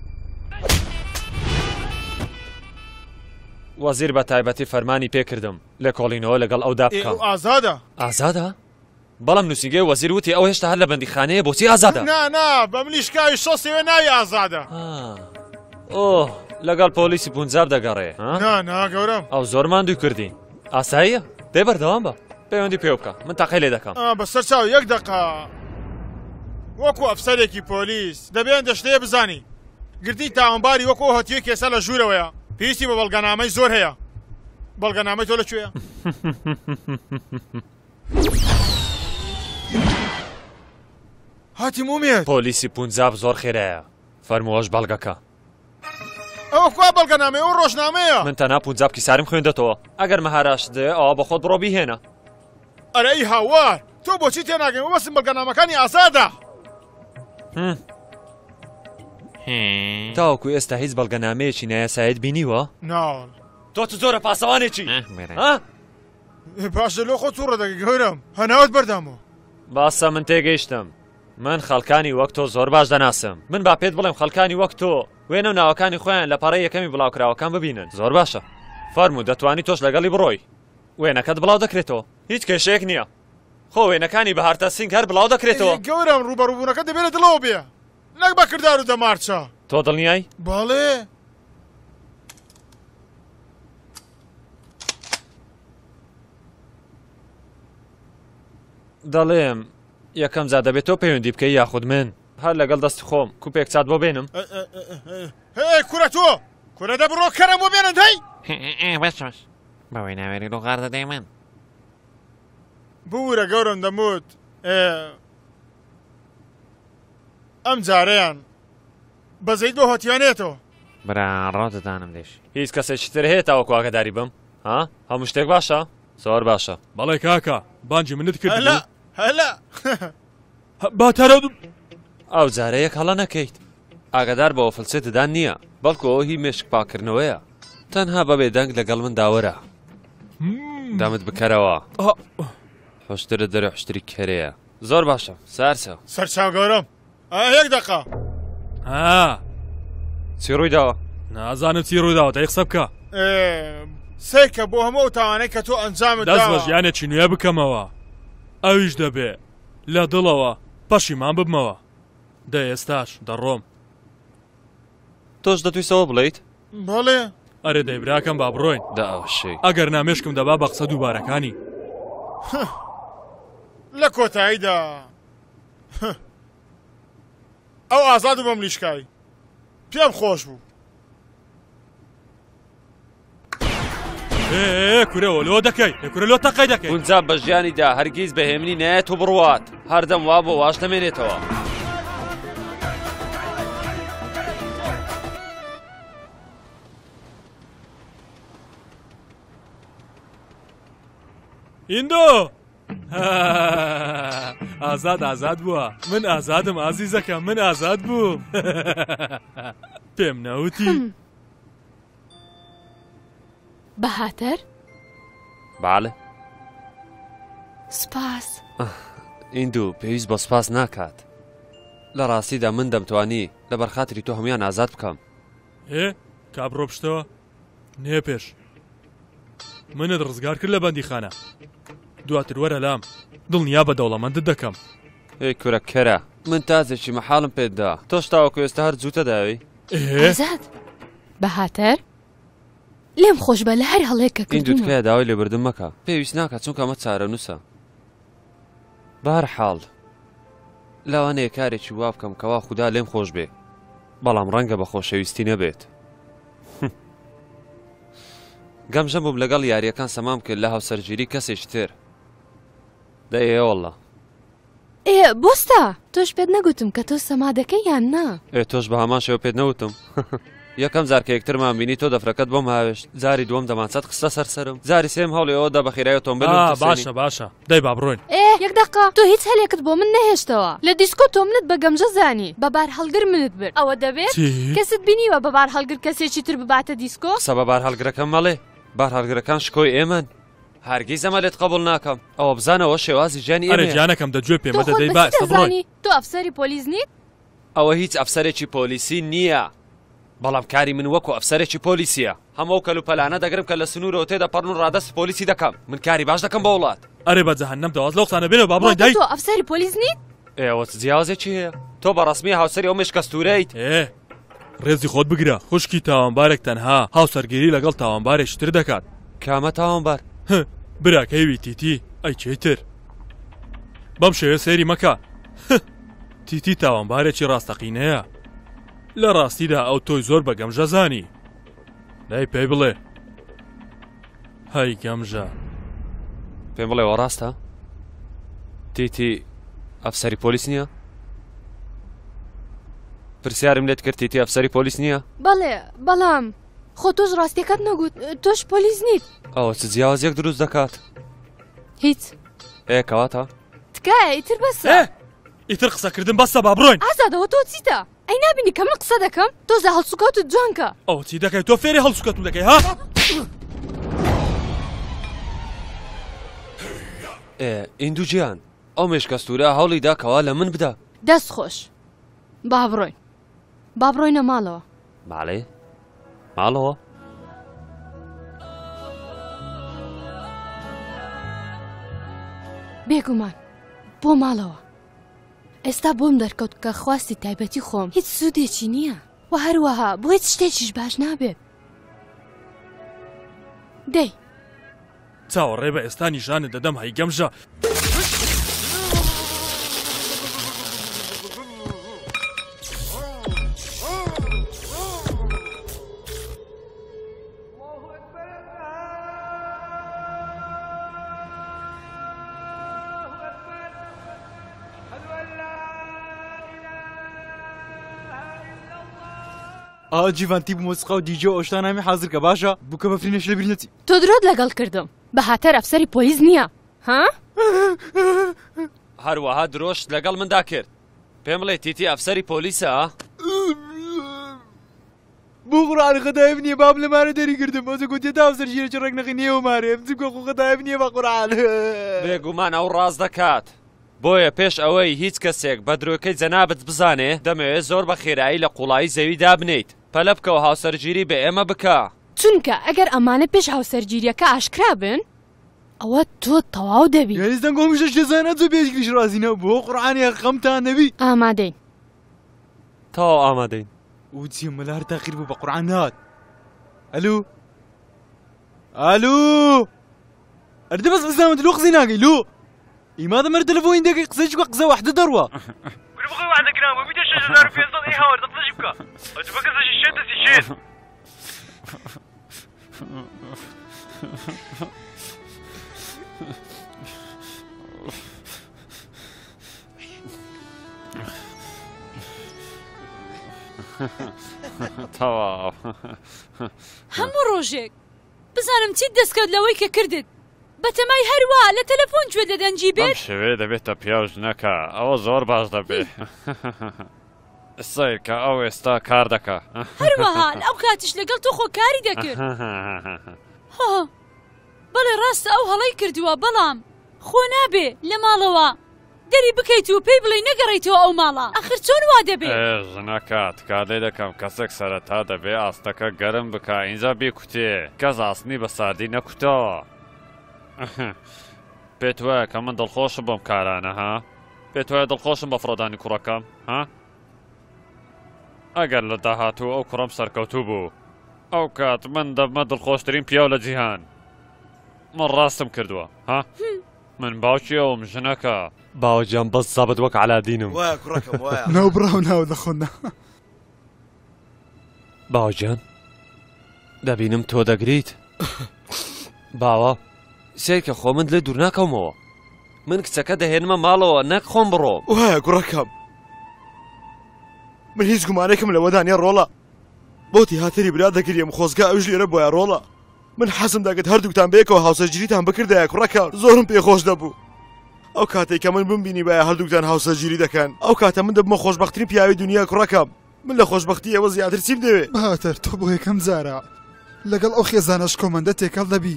وەزیر بە تایبەتی فەرمانی پێکردم لێ کۆڵینەوە لەگەڵ ئەودا بکەم. ئازادە؟ ئازادە؟ بەڵام نووسینگەی وەزیر وتی ئەو هێشتا هەر لە بەندیخانەیە بۆچی ئازادە؟ نا بە ملیشکاوی شۆسێوە ناوی ئازادە. ئۆ لەگەڵ پۆلیسی پونجاب دەگەڕێ. نا گەورم ئەو زۆر ماندووی کردین ئاساییە دەی بەردەوام بە پەیوەندی پێ بکە من تاقی لێ دەکەم. بەسەر چاو یەک دقا وەکو ئەفسەرێکی پۆلیس دەبێن دەشتەیە بزانی گردی تاوانباری وەکو هەتیە کێسە لە ژوورەوەیە پێویستی بە بەڵگەنامەی زۆر هەیە. بەڵگەنامەی تۆ لەکوێیە؟ هاتی مومێت پۆلیسی پونجاب زۆر خێرایە فەرمووەش بەڵگەکە. ئەوە کوا بەڵگەنامەیە و ڕۆژنامەیە؟ من تەنها پونجاب کیساریم خوێندەتەوە ئەگەر مەهاراش دێ ئەوە بە خۆت بڕۆ بیهێنە. ئەرەی هاوار تۆ بۆچی تێناگەی وەبەستم بەڵگەنامەکانی ئازادە؟ تاوەکو ئێستا هیچ بەڵگەنامەیەکی نایاسایت بینیوە؟ ناڵ تۆ زۆرە پاسەوانێکی پاشە لۆ خۆ تووڕە دەگەی گەورم هەناوت بەردامەوە. باسە من تێگەیشتم من خەڵکانی وەک تۆ زۆر باش دەناسم من با پێت بڵێم خەڵکانی وەک تۆ وێنە و ناوەکانی خۆیان لە پەڕەی یەکەمی بڵاوکراوەکان ببینن زۆر باشە فەرموو دەتوانی تۆش لەگەڵی بڕۆی وێنەکەت بڵاو دەکرێتەوە هیچ کێشەیەک نییە خۆ وێنەکانی بەهارتە سینگ هەر بڵاو دەکرێتەوە. گەورم ڕوبەڕووبوونەکە دەبێت دڵەوە بێ نەک بە کردار و دەمارچە. تۆ دڵنیایی؟ باڵێ دەڵێم یەکەم جا دەبێت تۆ پەیوەندی بکەی یاخود من هەر لەگەڵ دەستی خۆم کوپێک چات بۆ بێنم. کورە تۆ کورە دەبڕۆ کەرم بۆ بێنن هەی بەس بەوەی ناوێری ڕووغار دەدەی من بورە گەورم دەموت ئەم جارەیان بەزەیت بۆ هۆتیانێتەوە. برا ڕۆدەدانم دێش هیچ کەسێکی تر هەیە تاوەکو ئاگاداری بم ها هەموو شتێک باشە زۆر باشە. بەڵێ کاکە بانجی منت کرد هەلا باتەرە ئەو جارەیەک هەڵە نەکەیت ئاگادار بەوە فلسێتدان نییە بەڵکو ئەوە هی مێشک پاکردنەوەیە تەنها بەبێ دەنگ لەگەڵ من داوەرە دامت بکەرەوە حشترە دەرە حشتری کەرەیە زۆر باشە سارسە سەرچاو گەورم یەک دقا چی ڕووی داوە؟ نازانم چی ڕوویداوە دای قسە بکە سێکە بۆ هەموو توانەی کە تۆ ئەنجامت دەست بە ژیانێکی نوێ بکەمەوە ئەویش دەبێ لە دڵەوە پەشیمان ببمەوە دە ئێستاش دەڕۆم. تۆش دەتویستەوە بڵیت؟ بەڵێ ئەرێ دەیبراکەم با بڕۆین داوەشەی ئەگەر نامێشکم دەبا بە قسە دووبارەکانی لە کۆتاییدا ئەو ئازاد و بەم لیشکایی پێم خۆش بوو. کورەوە لۆ دەکەی کورە لۆ تەقەی دەکەی گونجاب بە ژیانیدا هەرگیز بەهێمنی نایەت و بڕوات هەردەم وا بۆ واش دەمێنێتەوە. ئیندۆ ئازاد بووە من ئازادم ئازیزەکەم من ئازاد بووم پێم نەوتی بەهاتەر؟ باڵێ سپاس ئیندوو پێویست بە سپاس ناکات لە ڕاستیدا من دەمتوانی لە بەرخاتری تۆ هەمویان ئازاد بکەم. کابڕۆ پشتەوە نێ پێش منت ڕزگار کرد لە بەندیخانە دواتر وەرە لام دڵنیا بە دەوڵەمەندت دەکەم. کورە کەرە من تازێکی مەحاڵم پێدا تۆش تاوەکو ئێستا هەر جووتە داوی. ئازاد بەهاتەر لێم خۆش بە لە هەر هەڵەیەک کە این دووتکایە داوای لێبوردن مەکە پێویست ناکات چونکە ئەمە چارە نووسە. بەهەرحاڵ لەوانەیە کارێکی وا بکەم کەوا خودا لێم خۆش بێ بەڵام ڕەنگە بە خۆشەویستی نەبێت. گەمژەم بووم لەگەڵ یاریەکان سەمام کرد لە هاوسەرگیری کەسێکی تر دەیەوەڵە. بۆستا تۆش پێت نەگوتم کە تۆ سەما دەکەی یان نا؟ تۆش بە هەمان شێوە پێت نەوتم. یەکەم زار کە یەکترمان بینی تۆ دەفرەکەت بۆم هاوێشت جاری دووەم دەمانچەت قسە سەرسەرم جاری سێم هەوڵێەوەدا بە خێرای ئۆتۆمبیل. باشە دای با بڕۆین. یەک دقا تۆ هیچ هەلێکت بۆ من نەهێشتەوە لە دیسکۆ تۆ منت بە گەمژە زانی بەبار هەڵگر منت برد ئەوە دەبێت کەست بینیوە بەبار هەڵگر کەسێکی تر بباتە دیسکۆ؟ قسە بە بار هەڵگرەکەم مەڵێ بار هەڵگرەکان شکۆی ئێمەن هەرگیز ئەمە لێت قبول ناکەم ئەوە بزانەوە شێوازی ژیانی ئێمە. گیانەکەم دەگوێ پێمە دەدەی باسە بڕۆین. تۆ ئەفسەری پۆلیس نیت؟ ئەوە هیچ ئەفسەرێکی پۆلیسی نییە بەڵام کاری من وەکو ئەفسەرێکی پۆلیسیە هەموو کەلوپەلانە دەگرم کە لە سنوورەوە تێدا پەڕن و ڕادەست پۆلیسی دەکەم من کاری باش دەکەم بە وڵات. ئەرێ بە جەهەنەم دەواز لەو قسانە بێنەوە با بڕۆین دای. تۆ ئەفسەری پۆلیس نیت؟ ئێوە جیاوازێکی هەیە تۆ بە ڕەسمی هاوسەری ئەو مێشکەستوورەیت. ڕێزی خۆت بگرە خوشکی تاوانبارێک تەنها هاوسەرگیری لەگەڵ تاوانبارێکی تر دەکات. کامە تاوانبار؟ براکەیوی تیتی ئەی چێتر بەم شێوە سێری مەکە. تیتی تاوانبارێکی ڕاستەقینەیە لە ڕاستیدا ئەو تۆی زۆر بە گەمژە زانی دای پێی بڵێ هەی گەمژە پێم بڵێەوە ڕاستە؟ تیتی ئەفسەری پۆلیس نییە؟ پرسیارم لێت کرد تیتی ئەفسەری پۆلیس نییە؟ بەڵێ بەڵام خۆ تۆش ڕاستیەکەت نەگوت تۆش پۆلیس نیت. ئەوە چ جیاوازێک دروست دەکات؟ هیچ کەواتە؟ تکایە ئیتر بەسە ئیتر قسەکردن بەسە با بڕۆین. ئازادەوە تۆ چیتە؟ ئەی نابینی کە من قسە دەکەم تۆ زە هەڵسوکەوتت جوانکە. ئەو چی دەکەی تۆ فێری هەڵسوکەتم دەکەی ها؟ ئیندوو گیان ئەو مێشکەستوورە هەوڵی دا کەوا لە من بدە. دەست خۆش با بڕۆینە ماڵەوە. باڵێ ماڵەوە؟ بێگومان بۆ ماڵەوە ئێستا بۆم دەرکەوت کە خواستی تایبەتی خۆم هیچ سوودێکی نییە و هەروەها بۆ هیچ شتێکیش باش نابێت. دەی چاوەڕێ بە ئێستا نیشانت دەدەم هەی گەمژە. جیڤانتی بمۆسقا و دیجە و ئەوشتان هەمی حازر کە باشە بووکە بەفرینەش لەبیر نەچی. تۆ درۆت لەگەڵ کردم بەهاتەر ئەفسەری پۆلیس نییە ها؟ هەروەها درۆشت لەگەڵ مندا کرد پێم بڵێ تیتی ئەفسەری پۆلیسە؟ بۆ قورئان خەدایە نییە بام لەمانە دەری کردم ئەوزە گوتێت ئەفسەرگیرێکی ڕێک نەخینیەوە مارێ بچکە خۆ خەدایە نییە بە قورئان. بێگومان ئەو ڕاست دەکات بۆیە پێش ئەوەی هیچ کەسێک بە درۆکەی جەنابەت بزانێ دەمەوێت زۆر بە خێرایی لە قوڵایی زەویدا بنیت پەلە بکەوە هاوسەرگیری بە ئێمە بکە چونکە ئەگەر ئەمانە پێش هاوسەرگیریەکە ئاشکرا بن ئەوە تۆ تەواو دەبی. یاریستان گۆمیشە شێزانە جۆ پێشگریش ڕازینە بۆ قورئانی خەمتان نەبی. ئامادەین تەواو ئامادەین. وچی مەلار تاخیر بوو بە قورئان هات. ئەلو ئەردە بەس بزانمت لۆ قسەی ناگەی لۆ ئیمادە مەرە تەلەفۆنی دەکەی قسەیەکی وە قسە وەحدە دەڕوە. بخوي واحدة كلام ومية 6500 ايه هاور تطلع جبكا اتبقى زي الشيء تەواو هەموو ڕۆژێک بزانم چیت دەستکەوت لەوەی کە کردت بەتەمای هەروە لە تەلەفۆن گوێ دەدەنجی بێت شوێ دەبێتە پیاژ نەکە ئەوە زۆر باش دەبێ سیر کە ئەو ئێستا کار دەکا هەروەها ئەو کاتیش لەگەڵ تۆ خۆکاری دەکرد بەڵێ ڕاستە ئەو هەڵەی کردووە بەڵام خۆ نابێ لە ماڵەوە دەری بکەیت و پێی بڵێ نەگەڕێیتەوە ئەو ماڵە ئەخر چۆن وا دەبێ ژنەکات کادەی دەکەم کەسێک سەرەتا دەبێ ئاستەکە گەرم بکە ئینجا بێکوتێ کەس ئاسنی بە ساردی نەکوتەوە پێت وایە کە من دڵخۆشم بۆم کارانە ها پێت وایە دڵخۆشم بە فڕۆدانی کوڕەکەم ها ئەگەر لە داهاتوو ئەو کوڕم سەرکەوتوو بوو ئەو کات من دەبمە دڵخۆشترین پیاو لە جیهان من ڕاستم کردووە ها من باوکی ئەوم ژنەکە باوەجیان بەس سابت وەک عەلادینم وایە کوڕەکەم وایە ناو بڕاو ناو دەخۆنا باوەجیان دەبینم تۆ دەگریت باوە سێکە خۆ من لێ دوور ناکەمەوە من کچەکە دەهێنمە ماڵەوە نەک خۆم بڕۆم وایە کوڕەکەم من هیچ گومانێکم لەوەدانە ڕۆڵە بۆتی هاتەری برا دەگریم خۆزگا ئەوش لێرە بۆیە ڕۆڵە من حەزم دەگەت هەردووکتان بەیەکەوە هاوسەرگیریتان بکردایە کوڕەکە زۆرم پێخۆش دەبوو ئەو کاتێک کە من بمبینی بایە هەردووکتان هاوسەرگیری دەکەن ئەو کاتە من دەبمە خۆشبەختترین پیاوی دنیا کوڕەکەم من لە خۆشبەختی ئەوە زیاتر چیم دەوێت بەهاتەر تۆ بۆ یەکەم جارە لەگەڵ ئەو خێزانەش کۆمەندە تێکەڵ دەبی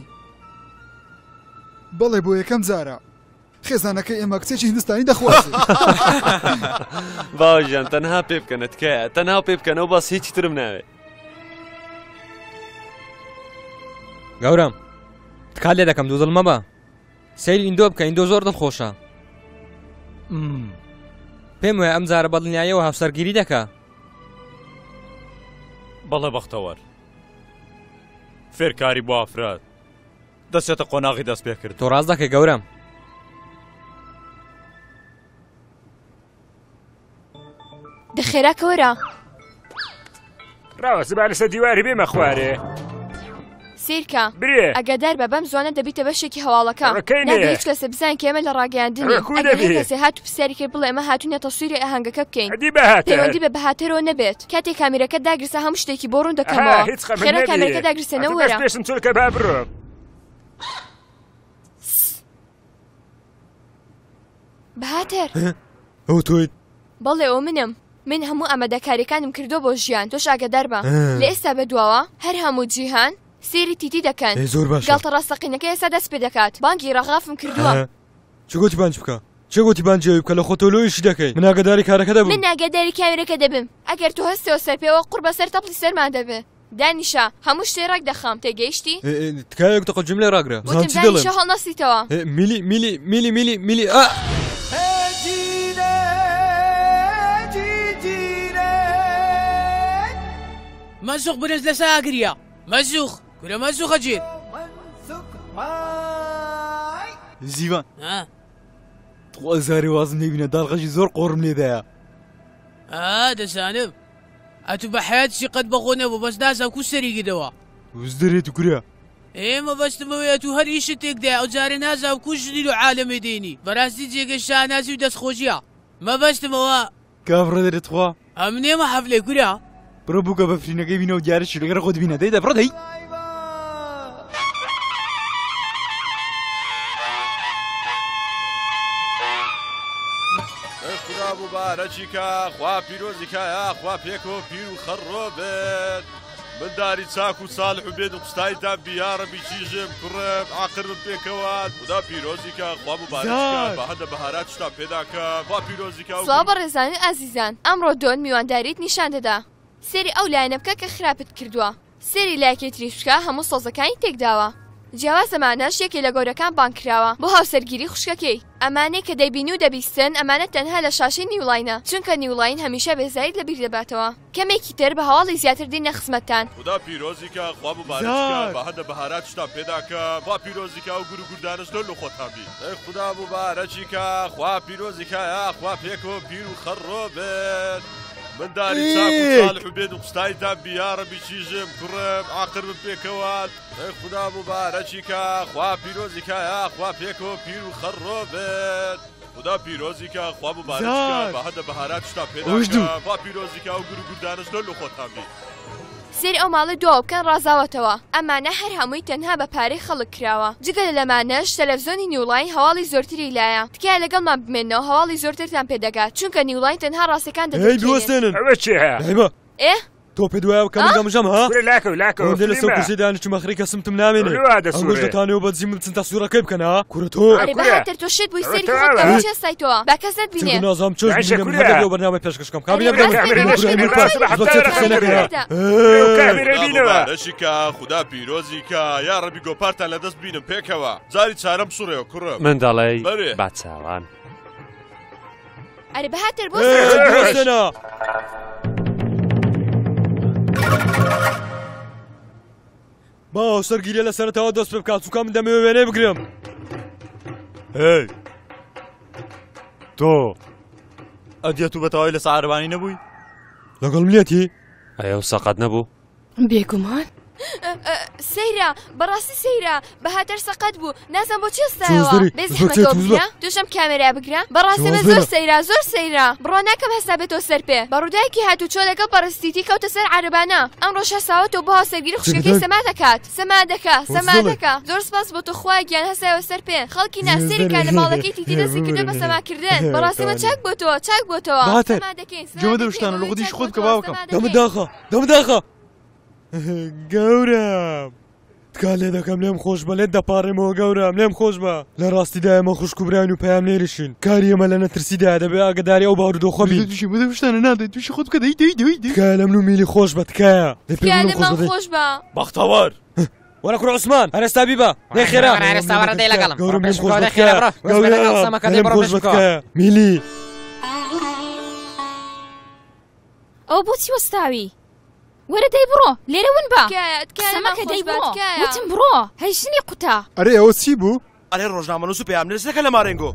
بەڵێ بۆ یەکەم جارە خێزانەکەی ئێمە کچێکی هندستانی دەخوازێ باوەجیان تەنها پێ بکەنە تکایە تەنها پێ بکەنەوە باس هیچی ترم ناوێت گەورم تکال لێ دەکەم دوو دڵ مەبە سەیری ئیندۆ بکە ئیندۆ زۆر دڵخۆشە پێم وایە ئەم جارە بەدڵنیاییەوە هاوسەرگیری دەکا بەڵێ بەختەوەر فێرکاری بۆ ئافراد دەچێتە قۆناغی دەست پێ کرد تۆ ڕاست دەکەی گەورم دەخێرا کەوەرە ڕاوە زبان لەسەر دیواری بێمە خوارێ سیرکە برێ ئەگەدار بە بەم زوانە دەبیتە بەشێکی هەواڵەکە نابێت هیچ کەسە بزان کە ئێمە لە ڕاگەیاندنی ئەگەر هیچ کەسێ هات و پرسیاری کرد بڵێ ئەمە هاتوونە تەسویری ئاهەنگەکە بکەین پەیوەندی بە بەهاتەرەوە نەبێت کاتێک کامێرەکە داگرسە هەموو شتێکی بۆ ڕوون دەکەمەوە خێرا کامێرەکە داگرسێنەوە وەرە پێشم چۆکە با بڕۆم بەهاتەر ئەو تۆیت بەڵێ ئەو منم من هەموو ئەمەدەکاریەکانم کردو بۆ ژیان تۆش ئاگادار بە لە ئێستا بەدواوە هەر هەموو جیهان سێری تیتی دەکەن گاڵتە ڕاستەقینەکە ئێستا دەست پێ دەکات بانگی ڕەغافم کردووە چگوتی بانج بکە چگوتی بانجی بکە لە خۆتۆلۆیشی دەکەی من ئاگاداری کارەکە دەبم من ئاگاداری کامێرەکە دەبم ئەگەر تۆ هەستەوە سەر پێوە قوڕ بەسەر تەپڵی سەرمان دەبێ دانیشە هەموو شتێ ڕێک دەخام تێگەیشتی تکایە تەقە جملێ ڕاگرە وتم دانیشە هەڵنەسیتەوە میلی میلی میلی میلی میلی مەزوق برز لەسە ئاگریە مەزوق کورە مەزوقە جێت زیوان زاری وازم نبینە داڵغەشی زۆر قۆڕم لێدایە دەزانم ئەتو بە حیاتشی قەت بەخۆ نەبوو بەس دازان کو سەریگیدەوە وز دەرێت کورە ئێمە بەستمەوەیە تو هەر هیچ شتێکدا ئەو جارە نازاو کو ژنین و عالەمێ دێنی بەڕاستی جێگە شانازی و دەستخۆشیە مەبەستمەوە کافڕە دەرێت خوا ئەم نێمە حەفلێ کورە بڕە بووکە بە فرینەکەی بینە و دیارەشی لەگەڕ خۆت بینە دەی دەبڕە دەی خدا مبارەکیکە خوا پیرۆزیکایە خوا پێکەوە پیر و خەڕۆ بێت من داری چاک و ساڵح و بێت و قوستایتان بیارە بیچیژم کوڕم عاقرم پێکەوە خدا پیرۆزیکە خوا مبارەکیکە بە هەندە بەهارات شتان پێداکە خوا پیرۆزیکە سڵاو بە ڕێزانی ئازیزان ئەمڕۆ دۆن میوانداریت نیشان دەدا سێری ئەو لایەنە بکە کە خراپت کردووە سێری لایەکی تریش بکە هەموو سۆزەکانی تێکداوە جیاواز ئەمانەش یەکێ لە گەورەکان بانکراوە بۆ هاوسەرگیری خوشکەکەی ئەمانەی کە دەیبینی و دەبیستن ئەمانە تەنها لە شاشەی نیولاینە چونکە نیولاین هەمیشە بێزایت لەبیر دەباتەوە کەمێکی تر بە هەواڵی زیاتر دینە خزمەتتان خدا پیرۆزیکە خوا مبارەکیکە بە هەندە بەهارات شتان پێداکە خوا پیرۆزیکە و گور و گوردانش لۆ لە خۆتان بی خدا مبارەکیکە خوا پیرۆزیکایە خوا پێکەوە پیر و خەڕۆ بێت من داری چاک و صالح و بێت و قستایتان بیارە بیچیژم کوڕم عاقر بم پێکەوات خدا مبارەکی کە خوا پیرۆزی کایە خوا پێکەوە پیر و خەڕۆ بێت خدا پیرۆزی کە خوا مبارەکی کە بە هەدە بەهارات شتا پێداکە خوا پیرۆزی کە و گر و گوردانش لۆ خۆتان بی سێری ئەو ماڵی دووە بکەن ڕازاوەتەوە ئەمانە هەر هەمووی تەنها بە پارەی خەڵک کراوە جگە لەمانەش تەلەڤزیۆنی نیوڵای هەواڵی زۆرتری لایە تکایە لەگەڵمان بمێنەوە هەواڵی زۆرترتان پێدەگات چونکە نیوڵای تەنها ڕاستەکان دەدەکەێنن ئەوە چێ هەیە ئێ تۆ پێ دوایە بکەم گەمژەم ها لاکە لە سەر کوژی دانیشتی مەخری کەسمتم نامێنێ ئەوش دەتانەوە بەدزیم بچن تا سوورەکەی بکەنەوە کوورە تۆ بەهاتر تۆ شت بووی سەری خۆت چێستایتەوە با کەس نەتبینێ نازام چۆش بینێ بەرنامە پێشکەشکەم کابینە بەشیکە خدا پیرۆزی کە یا ڕەبی گۆپارتان لەدەست بینم پێکەوە جاری چارەم سوڕێەوە کوڕم من دەڵێ باچاوان ئەرێ بەهاتر بۆ باو سەرگیریە لە سەرەتەوە دەست پێ بکات چووکە من دەمەوێ وێنێ بگرم هی تۆ ئەدیەت و بەتەواوی لە سەعارەبانی نەبووی لەگەڵ منێتی ئەو سەقەت نەبوو بێگومان سەیرە بەڕاستی سەیرە بەهاتر سەقەت بوو نازان بۆ چێستایەوە بێزیحمەتەوە بگرە تووشم کامێرا بگرە بەڕاستی من زۆر سەیرە بڕۆ ناکەم هەستا بێتەوە سەر پێ بەڕوودایەکی هاتوو چۆ لەگەڵ پەرستیتی کەوتە سەر عەرەبانە ئەم ڕۆژە ساوەتەوە بۆ هاوسەرگیری خوشکەکەی سەما دەکات سەما دەکا زۆر سپاس بۆ تۆ خوای گیان هەسایەوە سەر پێ خەڵکی ناسێریکە لە ماڵەکەی تیتی دەستی کردە بە سەماکردن بەڕاستی من چاک بۆ تۆوە سەما دەکەین جۆمە دەوشتانە لە خودیش خۆت بکە باوکەم دەمداخە گەورم تکا لێ دەکەم لێم خۆش بە لێت دەپارڕێمەوە گەورم لێم خۆش بە لە ڕاستیدا ئێمە خوشک و بران و پەیام نێریشین کاری ئەمە لە نەترسیدا دەبێ ئاگداری ئەو باورودۆخۆ بین تووشی بدەشتانە نادەیت تووشی خۆت بکە دەی تکایە لەم و میلی خۆش بە تکایە خۆش بە بەختەوەر وەرە کوڕە عوسمان هەرێستا بیبە نەی خێرا گەورم لێم خۆش بە تکایە لێم خۆش بە تکایە میلی ئەو بۆچی وەستاوی وەرە دەی بڕۆ لێرە ون بە سەمەکە دەی بڕۆ وتم بڕۆ هەیشتنی قوتا ئەرێ ئەوە چی بوو؟ ئەرێ ڕۆژنامەنووس و پەیامنووسەکە لە مارێنگۆ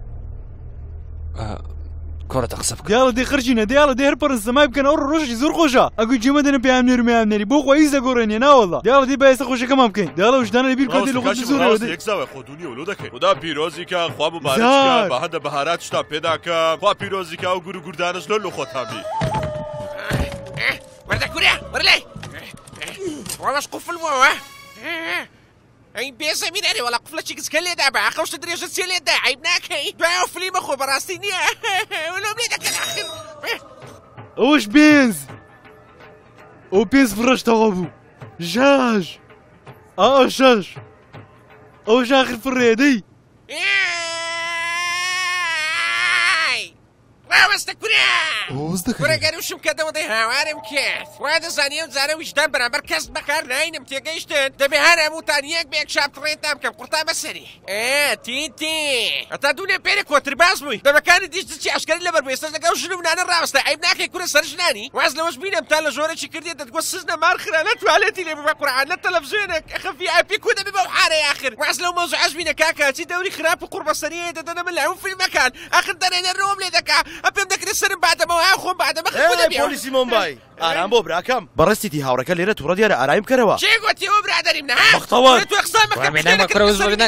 کۆرەتە قسە بکە دیاڵە دەی خەرجینە دیاڵە دەی هەر پەرستەمای بکەن ئەو ڕۆژی زۆر خۆشە ئەگوی جێمە دەنە پەیامنێر و مەیامنێری بۆ خۆی زەگۆڕێنێ ناوەڵا دیاڵە دەی بایسە خۆشەکەمان بکەین دیاڵە وشدانە لەبیر کۆ دەی لە خۆش زۆر یەکزاوە خۆدونی ولو دەکەین خدا پیرۆزی کە خوا مبارەکە بە هەدە بەهارات شتا پێداکە خوا پیرۆزی کە و گر و گوردانش لۆ خۆتان بی وەردە کورە وەرلێ وەڵاش قوفل بووە ئەین بێزە میرێ وەڵا قوفلەکی گچکە لێدا بە ئاخەوشتە درێژە چێ لێدا عیب ناکەی دوایە فلیمە خۆ بەڕاستی نییە ولۆم لێ دەکەن ئاخر ئەوش بێنز ئەو پێنج فڕەشتەوە بوو ژاژ شەش ئەوش ئاخر فڕێدەی وەستە کورە وەرەگەروشم کە دەوەدەی هاوارم کرد وا دەزانی ئەم جارە ویژدان بەرامبەر کەس بەکار ناینم تێگەیشتن دەبێ هەر هەمووتان یەک بێک شاپڕێتان بکەم قورتا بەسەری تیتی ئەتا دوونێ پێرە کۆتر باز بووی دەبەکانی دیشتی ئەشکەری لەبەر بێستە لەگەڵ ژن و منانە ڕاوەستە عیب ناکەی کورە سەر ژنانی واز لەوەش بینم تا لە ژۆرەی کردێت دەتگوە سزنە مار خرا نەتوالێتی لێ ببە قورعان لە تەلەڤیزیۆنێک ئەخەفی ئاپی کو دەبێ بەو حارەی آخر واز لەو مۆزوعەش بینە کاکاچی دەوری خراپ و قوربەسەریە دەدەنە من لە هەموو فیلمەکان آخر دەرێنەرەوەم لێ دەکا ئەپێم دەکرێت سرم بعدەمەوە خۆم بعدەمە پۆلیسی مۆمبای ئارام بۆ براکەم بەڕستیتی هاوڕەکە لێرە تووڕە دیارە ئارایم بکەرەوە چێ گوتی ئەو برادەریم نەها بەختەوەر تو قسە مەکە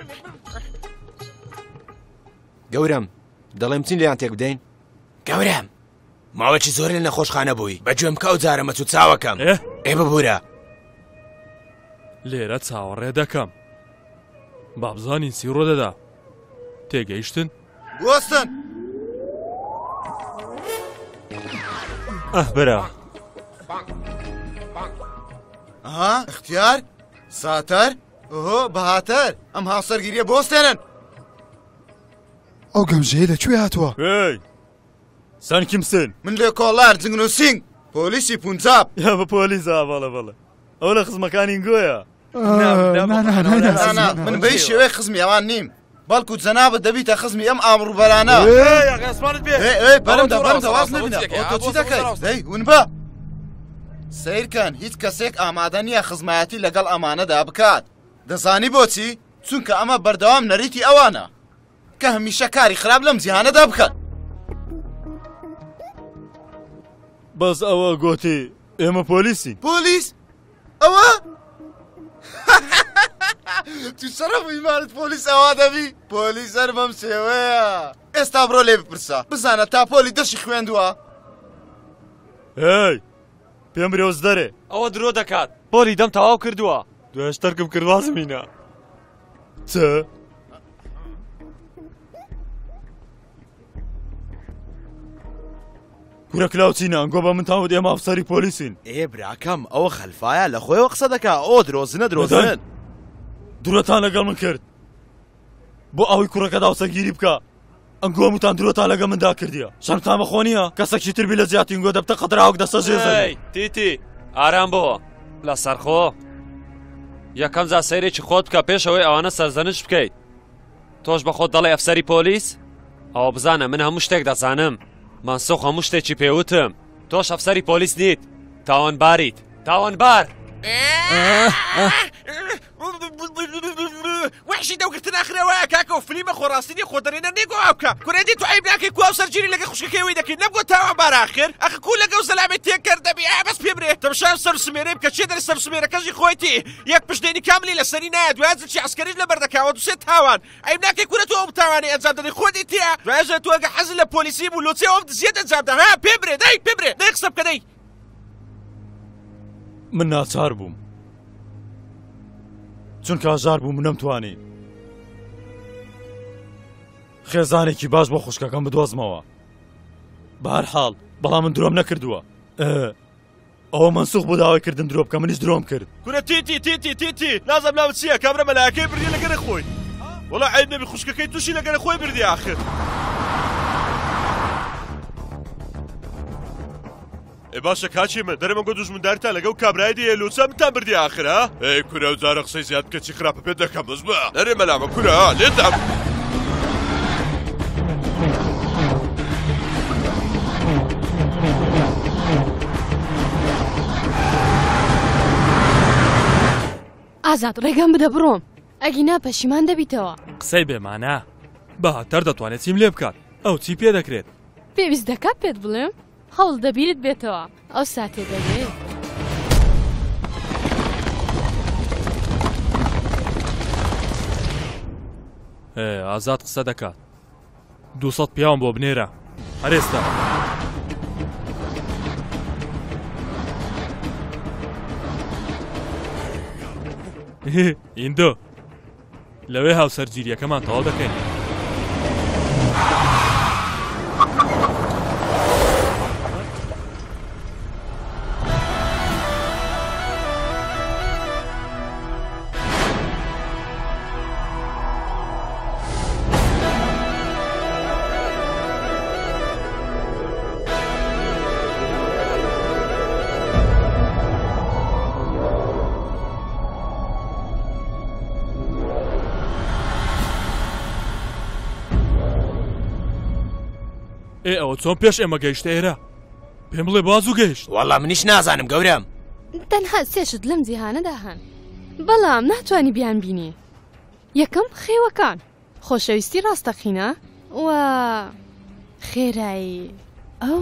گەورم دەڵێم چین لێیان تێک بدەین گەورم ماوەکی زۆر لە نەخۆشخانە بووی بەگوێم کە ئەو جارە مەچوو چاوەکەم ئێ ببوورە لێرە چاوەڕێ دەکەم بابزانین سیڕۆ دەدا تێگەیشتن گۆستن برا اختیار ساتەر بەهاتەر ئەم هاوسەرگیریە بۆستێنن ئەو گەمژەیە لەکوێ هاتووە سان کیمسن من لێ کۆڵار جنگ و سینگ پۆلیسی پونجاب یا بە پۆلیسا بەڵە ئەو لە خزمەکانی گۆیە من بەی شێوەی خزمی ئەوان نیم بەڵکو جەنابەت دەبیتە خزمی ئەم ئابڕوبەرانە بەرەمدا واز نەبینە چی دەکەیت دەی ون بە سیرکەن هیچ کەسێک ئامادە نییە خزمایەتی لەگەڵ ئەمانەدا بکات دەزانی بۆچی چونکە ئەمە بەردەوام نەریتی ئەوانە کە هەمیشە کاری خراپ لەم جیهانەدا بکەن بەس ئەوە گوتی ئێمە پۆلیسین. پۆلیس؟ ئەوە؟ تو شەرەف ئیمانت پۆلیس ئەوا دەبی؟ پۆلیس هەر بەم شێوەیە. ئێستا بڕۆ لێ بپرسە بزانە تا پۆلی دەشی خوێندووە. هی پێم برێوز دەرێ ئەوە درۆ دەکات پۆلی دەم تەواو کردووە دوێش تەرکم کردوا زمینە چ؟ کورە کلااوچینە ئەنگۆ بە من تاوت ئێمە ئەفسەری پۆلیسین. براکەم ئەوە خەلفایە لە خۆیەوە قسە دەکا ئەوە درۆزنە درۆزن درۆتان لەگەڵ من کرد بۆ ئەوەی کوڕەکە داوسەگیری بکە ئەنگۆ هەمووتان درۆتان لەگە مندا کردیە شەمتان بەخۆ نییە کەسێکی تربی لە جیاتینگۆ دەبتە قەدراوەک دەستە ژێزەی تیتی ئارام بۆ لە سەرخۆ یەکەم جا سەیرێکی خۆت بکە پێشەوەی ئەوانە سەرزەنش بکەیت تۆش بە خۆت دەڵێ ئەفسەری پۆلیس ئەوە بزانە من هەموو شتێک دەزانم مانسۆخ هەموو شتێکی پێوتم تۆش ئەفسەری پۆلیس نیت تاوانباریت تاوانبار وحشی دەوگرتن ناخرەوەیە کاکە و فلیمە خۆڕاستنی خۆدەڕێنە نێگۆ ئاو بکە کوڕێدی تو عیب ناکەی کو سەرگیری لەگە خوشکەکەیەوەی دەکەیت نەبگۆ تاوانبار ئاخر ئەخ کو لەگەڵ سەلامێت تێکرد دەبی بەس پێ برێ تەماشا سەر سمێرەی بکە چێ دەری سەر سمێرەکەشی خۆیتی یەک پشتێنی کاملی لەسەری نایە دوایە عسکەریش لەبەردەکاوە دووسێ تاوان عیب ناکەی کورە تۆ ئەو تاوانی ئەنجام دەدەی خۆتی تێە دوایە تۆ ئەگە حەزت لە پۆلیسی بوو لۆچێ ئەوم زیاد ئەنجام دا ها پێ برێ دەی پێ برێ دەی قسە بکە دەی من ناچار بووم چونکە ئاژار بووم نەمتوانی خێزانێکی باش بۆ خوشکەکەم بدۆزمەوە بەهەرحاڵ بەڵام من درۆم نەکردووە ئەوە منسوخ بۆ داوایکردن درۆ بکە منیش درۆم کرد کورە تیتی نازم لاوت چییە کابرا مەلایەکەی بردی لەگەرە خۆی وەڵا عیب نەبی خوشکەکەی تووشی لەگەرە خۆی بردی ئاخر ئێ باشە کاچی من دەرەمەگۆ دوژمنداریتان لەگەڵ کابرای دیە لوچە منتان بردی ئاخر ها ئەی کورە و جارە قسەی زیاد بکە چی خراپە پێت دەکەم بەس بە دەرێ مەلامە کورە لێتام ئازاد ڕێگەم بدە بڕۆم ئەگینا پەشیمان دەبیتەوە قسەی بێمانە بەهاتەر دەتوانێت چیم لێ بکات ئەو چی پێ دەکرێت پێویست دەکات پێت بڵێم هەوڵ دەبیرت بێتەوە ئەو ساتێ دەبێت ئازاد قسە دەکات 200 پیاوم بۆ بنێرە هەرێستا ئیندۆ لەوێ هاوسەرگیریەکەمان تەواو دەکەین ئەوە چۆن پێش ئێمە گەیشتە ئێرە پێم بڵێ بازوو گەیشت وەڵام منیش نازانم گەورم تەنها سێشت لەم جیهانەدا هەن بەڵام ناتوانی بیان بینی یەکەم خێوەکان خۆشەویستی ڕاستەقینە و خێرایی ئەو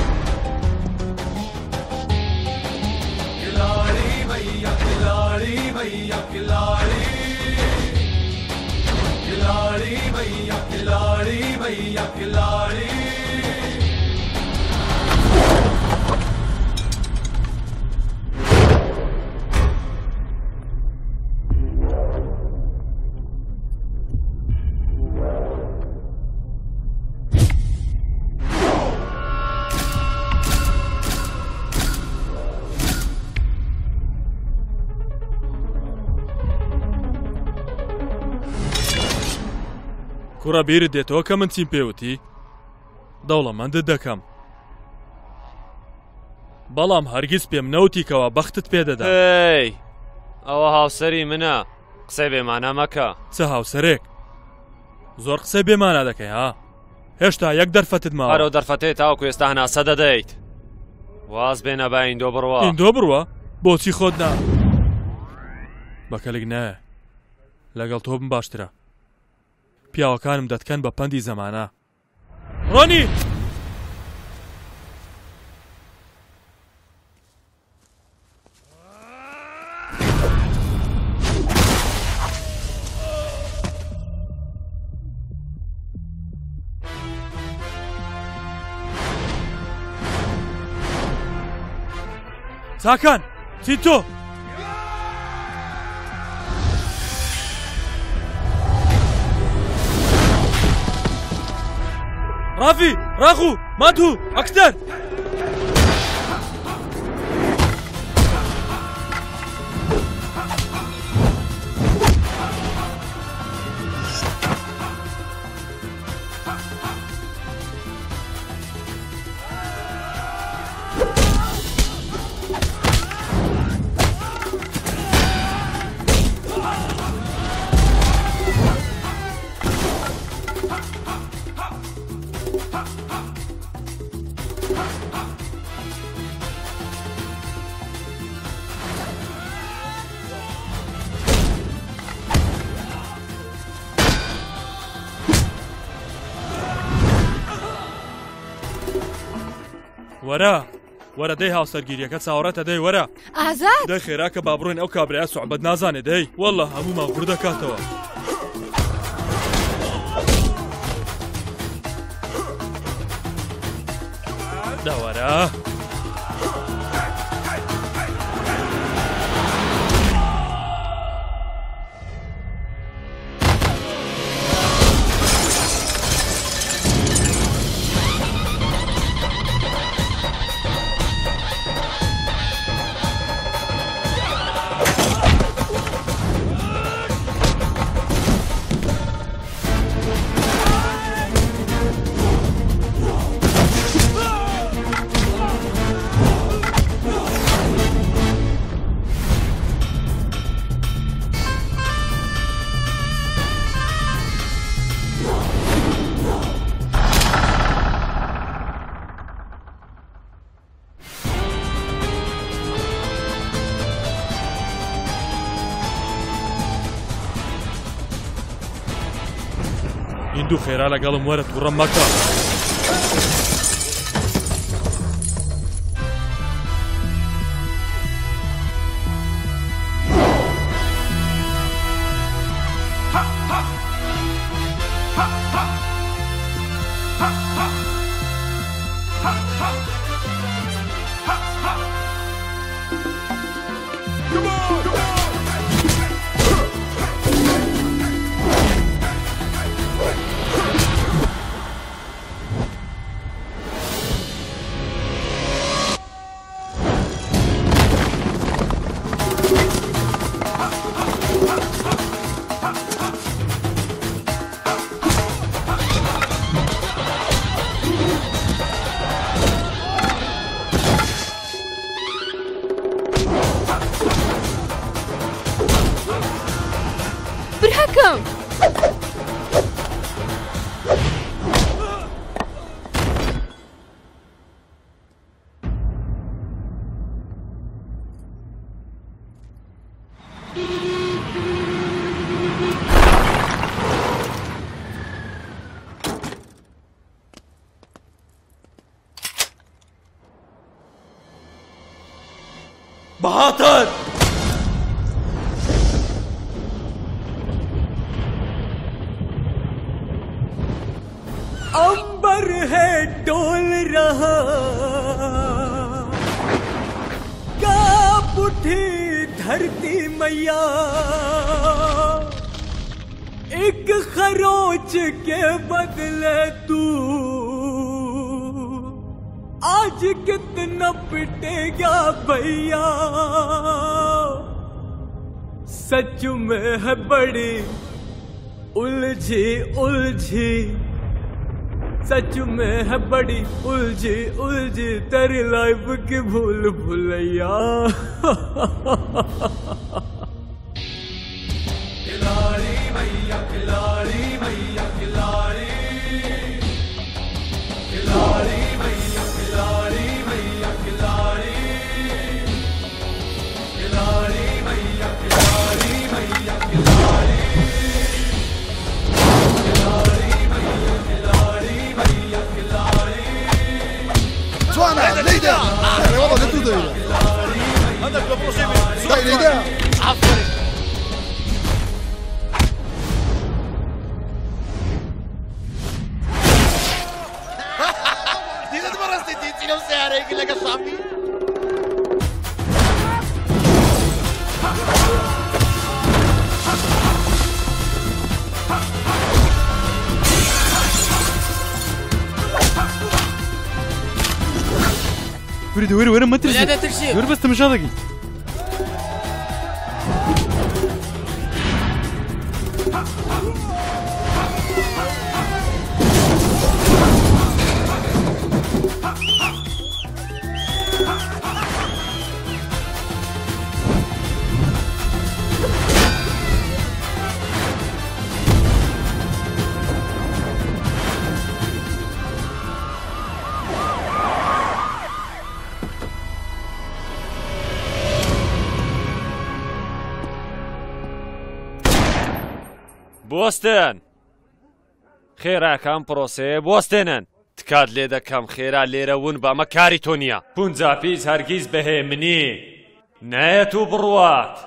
کوڕە بیرت دێتەوە کە من چیم پێوتی دەوڵەمەندت دەکەم بەڵام هەرگیز پێم نەوتی کەوا بەختت پێدەدا ئەوە هاوسەری منە قسەی بێمانە مەکە چه هاوسەرێک زۆر قسەی بێمانە دەکەی ها هێشتا یەک دەرفەتت ماوە ئەرۆ دەرفەتێ تاوەکو ئێستا هەناسە دەدەیت واز بێنە با ئیندۆ بڕوە ئیندۆ بڕوە بۆچی خۆت نا بەکەلێک نایە لەگەڵ تۆ بم باشترە پیاوەکانم دەتکەن بە پەندی زەمانە ڕۆنی چاکان چی تۆ؟ رافی ڕاخو ماتوو ئەکتەر وەرە دەی هاوسەرگیریەکە چاوەڕێتە دەی وەرە ئازاد دەی خێرا کە با بڕۆین ئەو کابرایە سوعبەت نازانێ دەی وەڵڵا هەموومان غوور دەکاتەوە داوەرە هندوو خێرا لەگەڵم وەرە تووڕەم مەکە برهەکەم بەهاتن अंबर है डोल रहा कांप उठी धरती मैया एक खरोच के बदले तू आज कितना पिटेगा भैया सच में है बड़ी उलझी उलझी सच में है बड़ी उलझी उलझी तेरी लाइफ की भूल भुलैया खिलाड़ी भैया खिलाड़ी भैया खिलाड़ी खिलाड़ी भैया खिलाड़ी भैया खिलाड़ी खिलाड़ी भैया खिलाड़ी भैया खिलाड़ी جوانا ليدا والله قلت له هذا البروجي ليدا عفري دي مرستي لو سعري يقول لك الصعبي وەرە مەترسێ ولا تترسي وەرە بەستە مژاڵەکەی بوەستن خێراکان پرۆسەیە بوەستێنن تکات لێ دەکەم خێرا لێرە ون بە ئەمە کاری تۆ نییە پونجاپیز هەرگیز بەهێ منی نایەت و بڕوات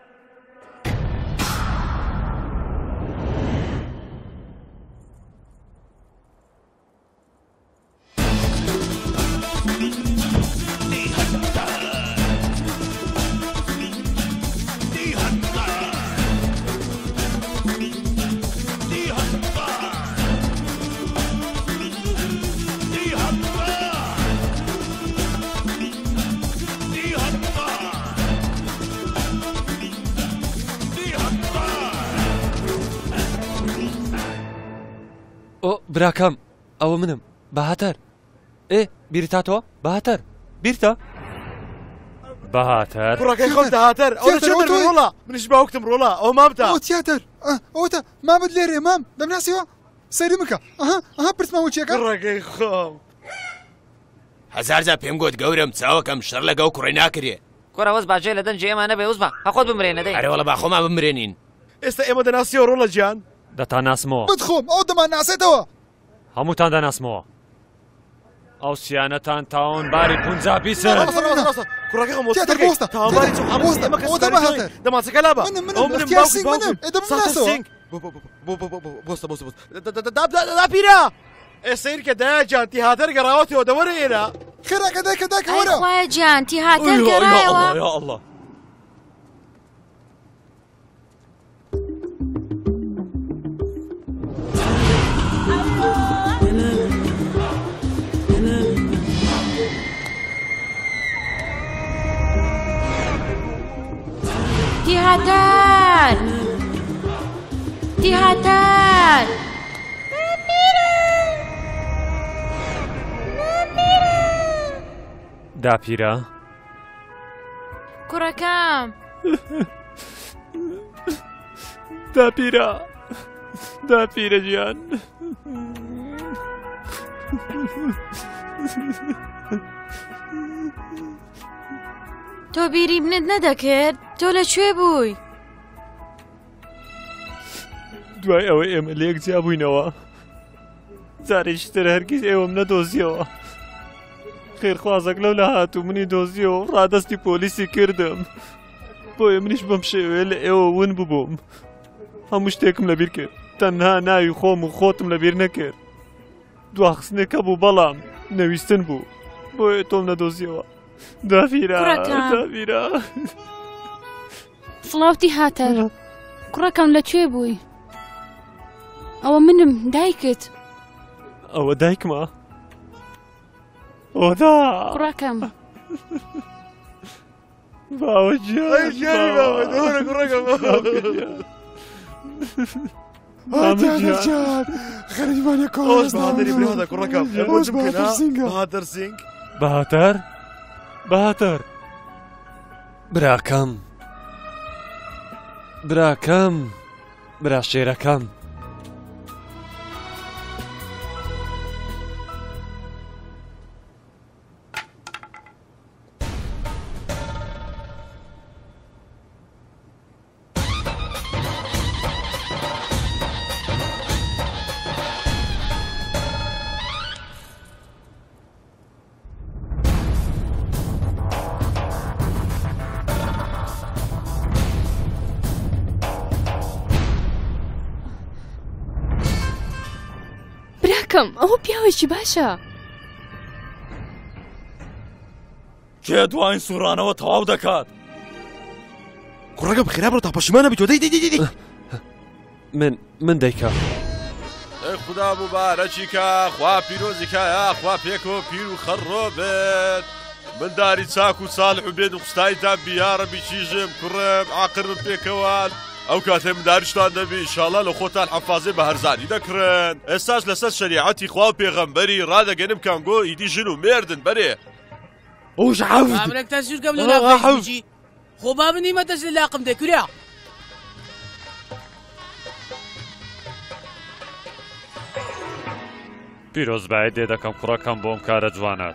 براکەم ئەوە منم بەهاتەر بیرتاتەوە بەهاتەر بیرتە بەهاتەر کوڕەکەی خۆم داهاتەر ئەو چێتر ڕۆڵە منیش باوکتم ڕۆڵە ئەو مامتە ئەو تیاتەر ئەوتە مامت لێرێ مام دەمناسیەوە سەیری بکە ئەها پرسمەوە چیەکە کوڕەکەی خۆم هەزار جار پێم گوت گەورم چاوەکەم شەڕ لەگە و کوڕی ناکرێ کوڕە وەز باجێ لە دەنجی ئێمە نەبێ وەز بە خۆت بمرێنە دەی ئەرێ وەڵە با خۆمان بمرێنین ئێستا ئێمە دەناسیەوە ڕۆڵە گیان دەتان ناسمەوە بتخۆم ئەو دەمان ناسێتەوە هەمووتان دەناسمەوە ئەو سیانەتان تاوانباری پونجابی سەر کوڕەکەی خۆم وەستەکەی تاوانباری چۆم ئەمەست ئێمە کەس دەماچەکە لابە ئەو منم باوکی بۆستە پیرە ئێسەیر کە دایە جان تیهاتەر گەڕاوەتەوە دەوەرە ئێرە خێراکە دایکە دایکە وەرە خوایە جان تیهاتەر گەڕایەوە یا الله تیهاتەر تیهاتەر داپیرە کوڕەکەم داپیرە گیان تۆ بیری بنت نەدەکرد تۆ لەکوێ بووی دوای ئەوەی ئێمە لێک جیابووینەوە جارێکتر هەرگیز ئێوەم نەدۆزیەوە خێرخوازەک لەو لە هاتوو منی دۆزیەوە ڕادەستی پۆلیسی کردم بۆیە منیش بەم شێوەیە لە ئێوە ون ببووم هەموو شتێکم لەبیر کرد تەنها ناوی خۆم و خۆتم لەبیر نەکرد دواخستنێکە بوو بەڵام نەویستن بوو بۆیە تۆم نەدۆزیەوە دافیرە سڵاوتی هاتەر کوڕەکەم لەکوێ بووی ئەوە منم دایکت ئەوە دایکمە ئۆدا کوڕەکەم خەریبانە کۆش بەهاتەری برادە کوڕەکەم بۆچم کەنا بەهاتەر سینگ بەهاتەر براکەم برا شێرەکەم ئەوە پیاوێکی باشە کێ دوایین سوورانەوە تەواو دەکات کوڕەکەم خێرا بڕۆ تا پەشیمانە بیتۆ دەی من دەیکا ئەی خوددا مبارەکی کە خوا پیرۆزی کایە خوا پێک و پیر و خەڕۆ بێت من داری چاک و ساڵح و بێن و قستایتان بیارە بیچیژم کوڕم عاقرم پێکەوان ئەو کاتێ من داریشتان دەبی ئینشاڵڵا لە خۆتان حەفازێ بە هەرزانی دەکڕن ئێستاش لەسەر شەریعەتی خوا و پێغەمبەری ڕادەگەنم کانگۆ ئیدی ژن و مێردن بەرێ وش عەفت ئامرێکتان سوورکەم لە ناوخۆی خۆ با بنیمە دەست لە لاقم دەکوریا پیرۆزبایی دێ دەکەم کوڕەکەم بۆم کارە جوانات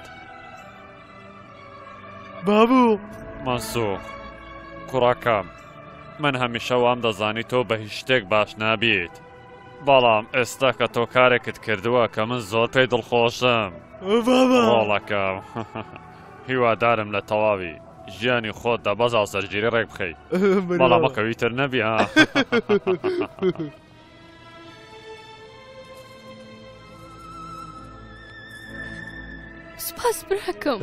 بابوو مەسووخ کوڕەکەم من هەمیشە وام دەزانی تۆ بە هیچ شتێک باش نابیت بەڵام ئێستا کە تۆ کارێکت کردووە کە من زۆر پێی دڵخۆشم ڕۆڵەکەم هیوادارم لە تەواوی ژیانی خۆت دە بەزاو سەرگیری ڕێک بخەیت بەڵام مەکەویتر نەبی ها سپاس براکەم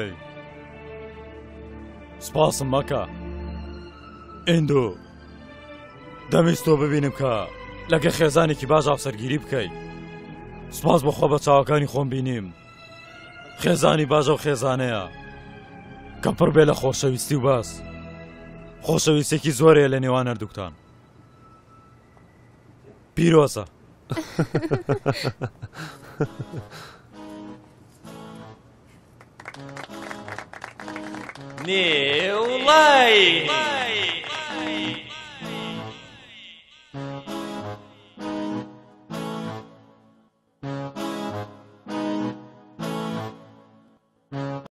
سپاسم مەکە ئیندۆ دەمویست تۆ ببینم کە لەگە خێزانێکی باش ئافسەرگیری بکەیت سپاس بەخۆ بە چاوەکانی خۆم بینیم خێزانی باژە و خێزانەیە کە پڕ بێ لە خۆشەویستی و باس خۆشەویستێکی زۆرەیە لە نێوان هەردووکتان پیرۆزە نێوڵای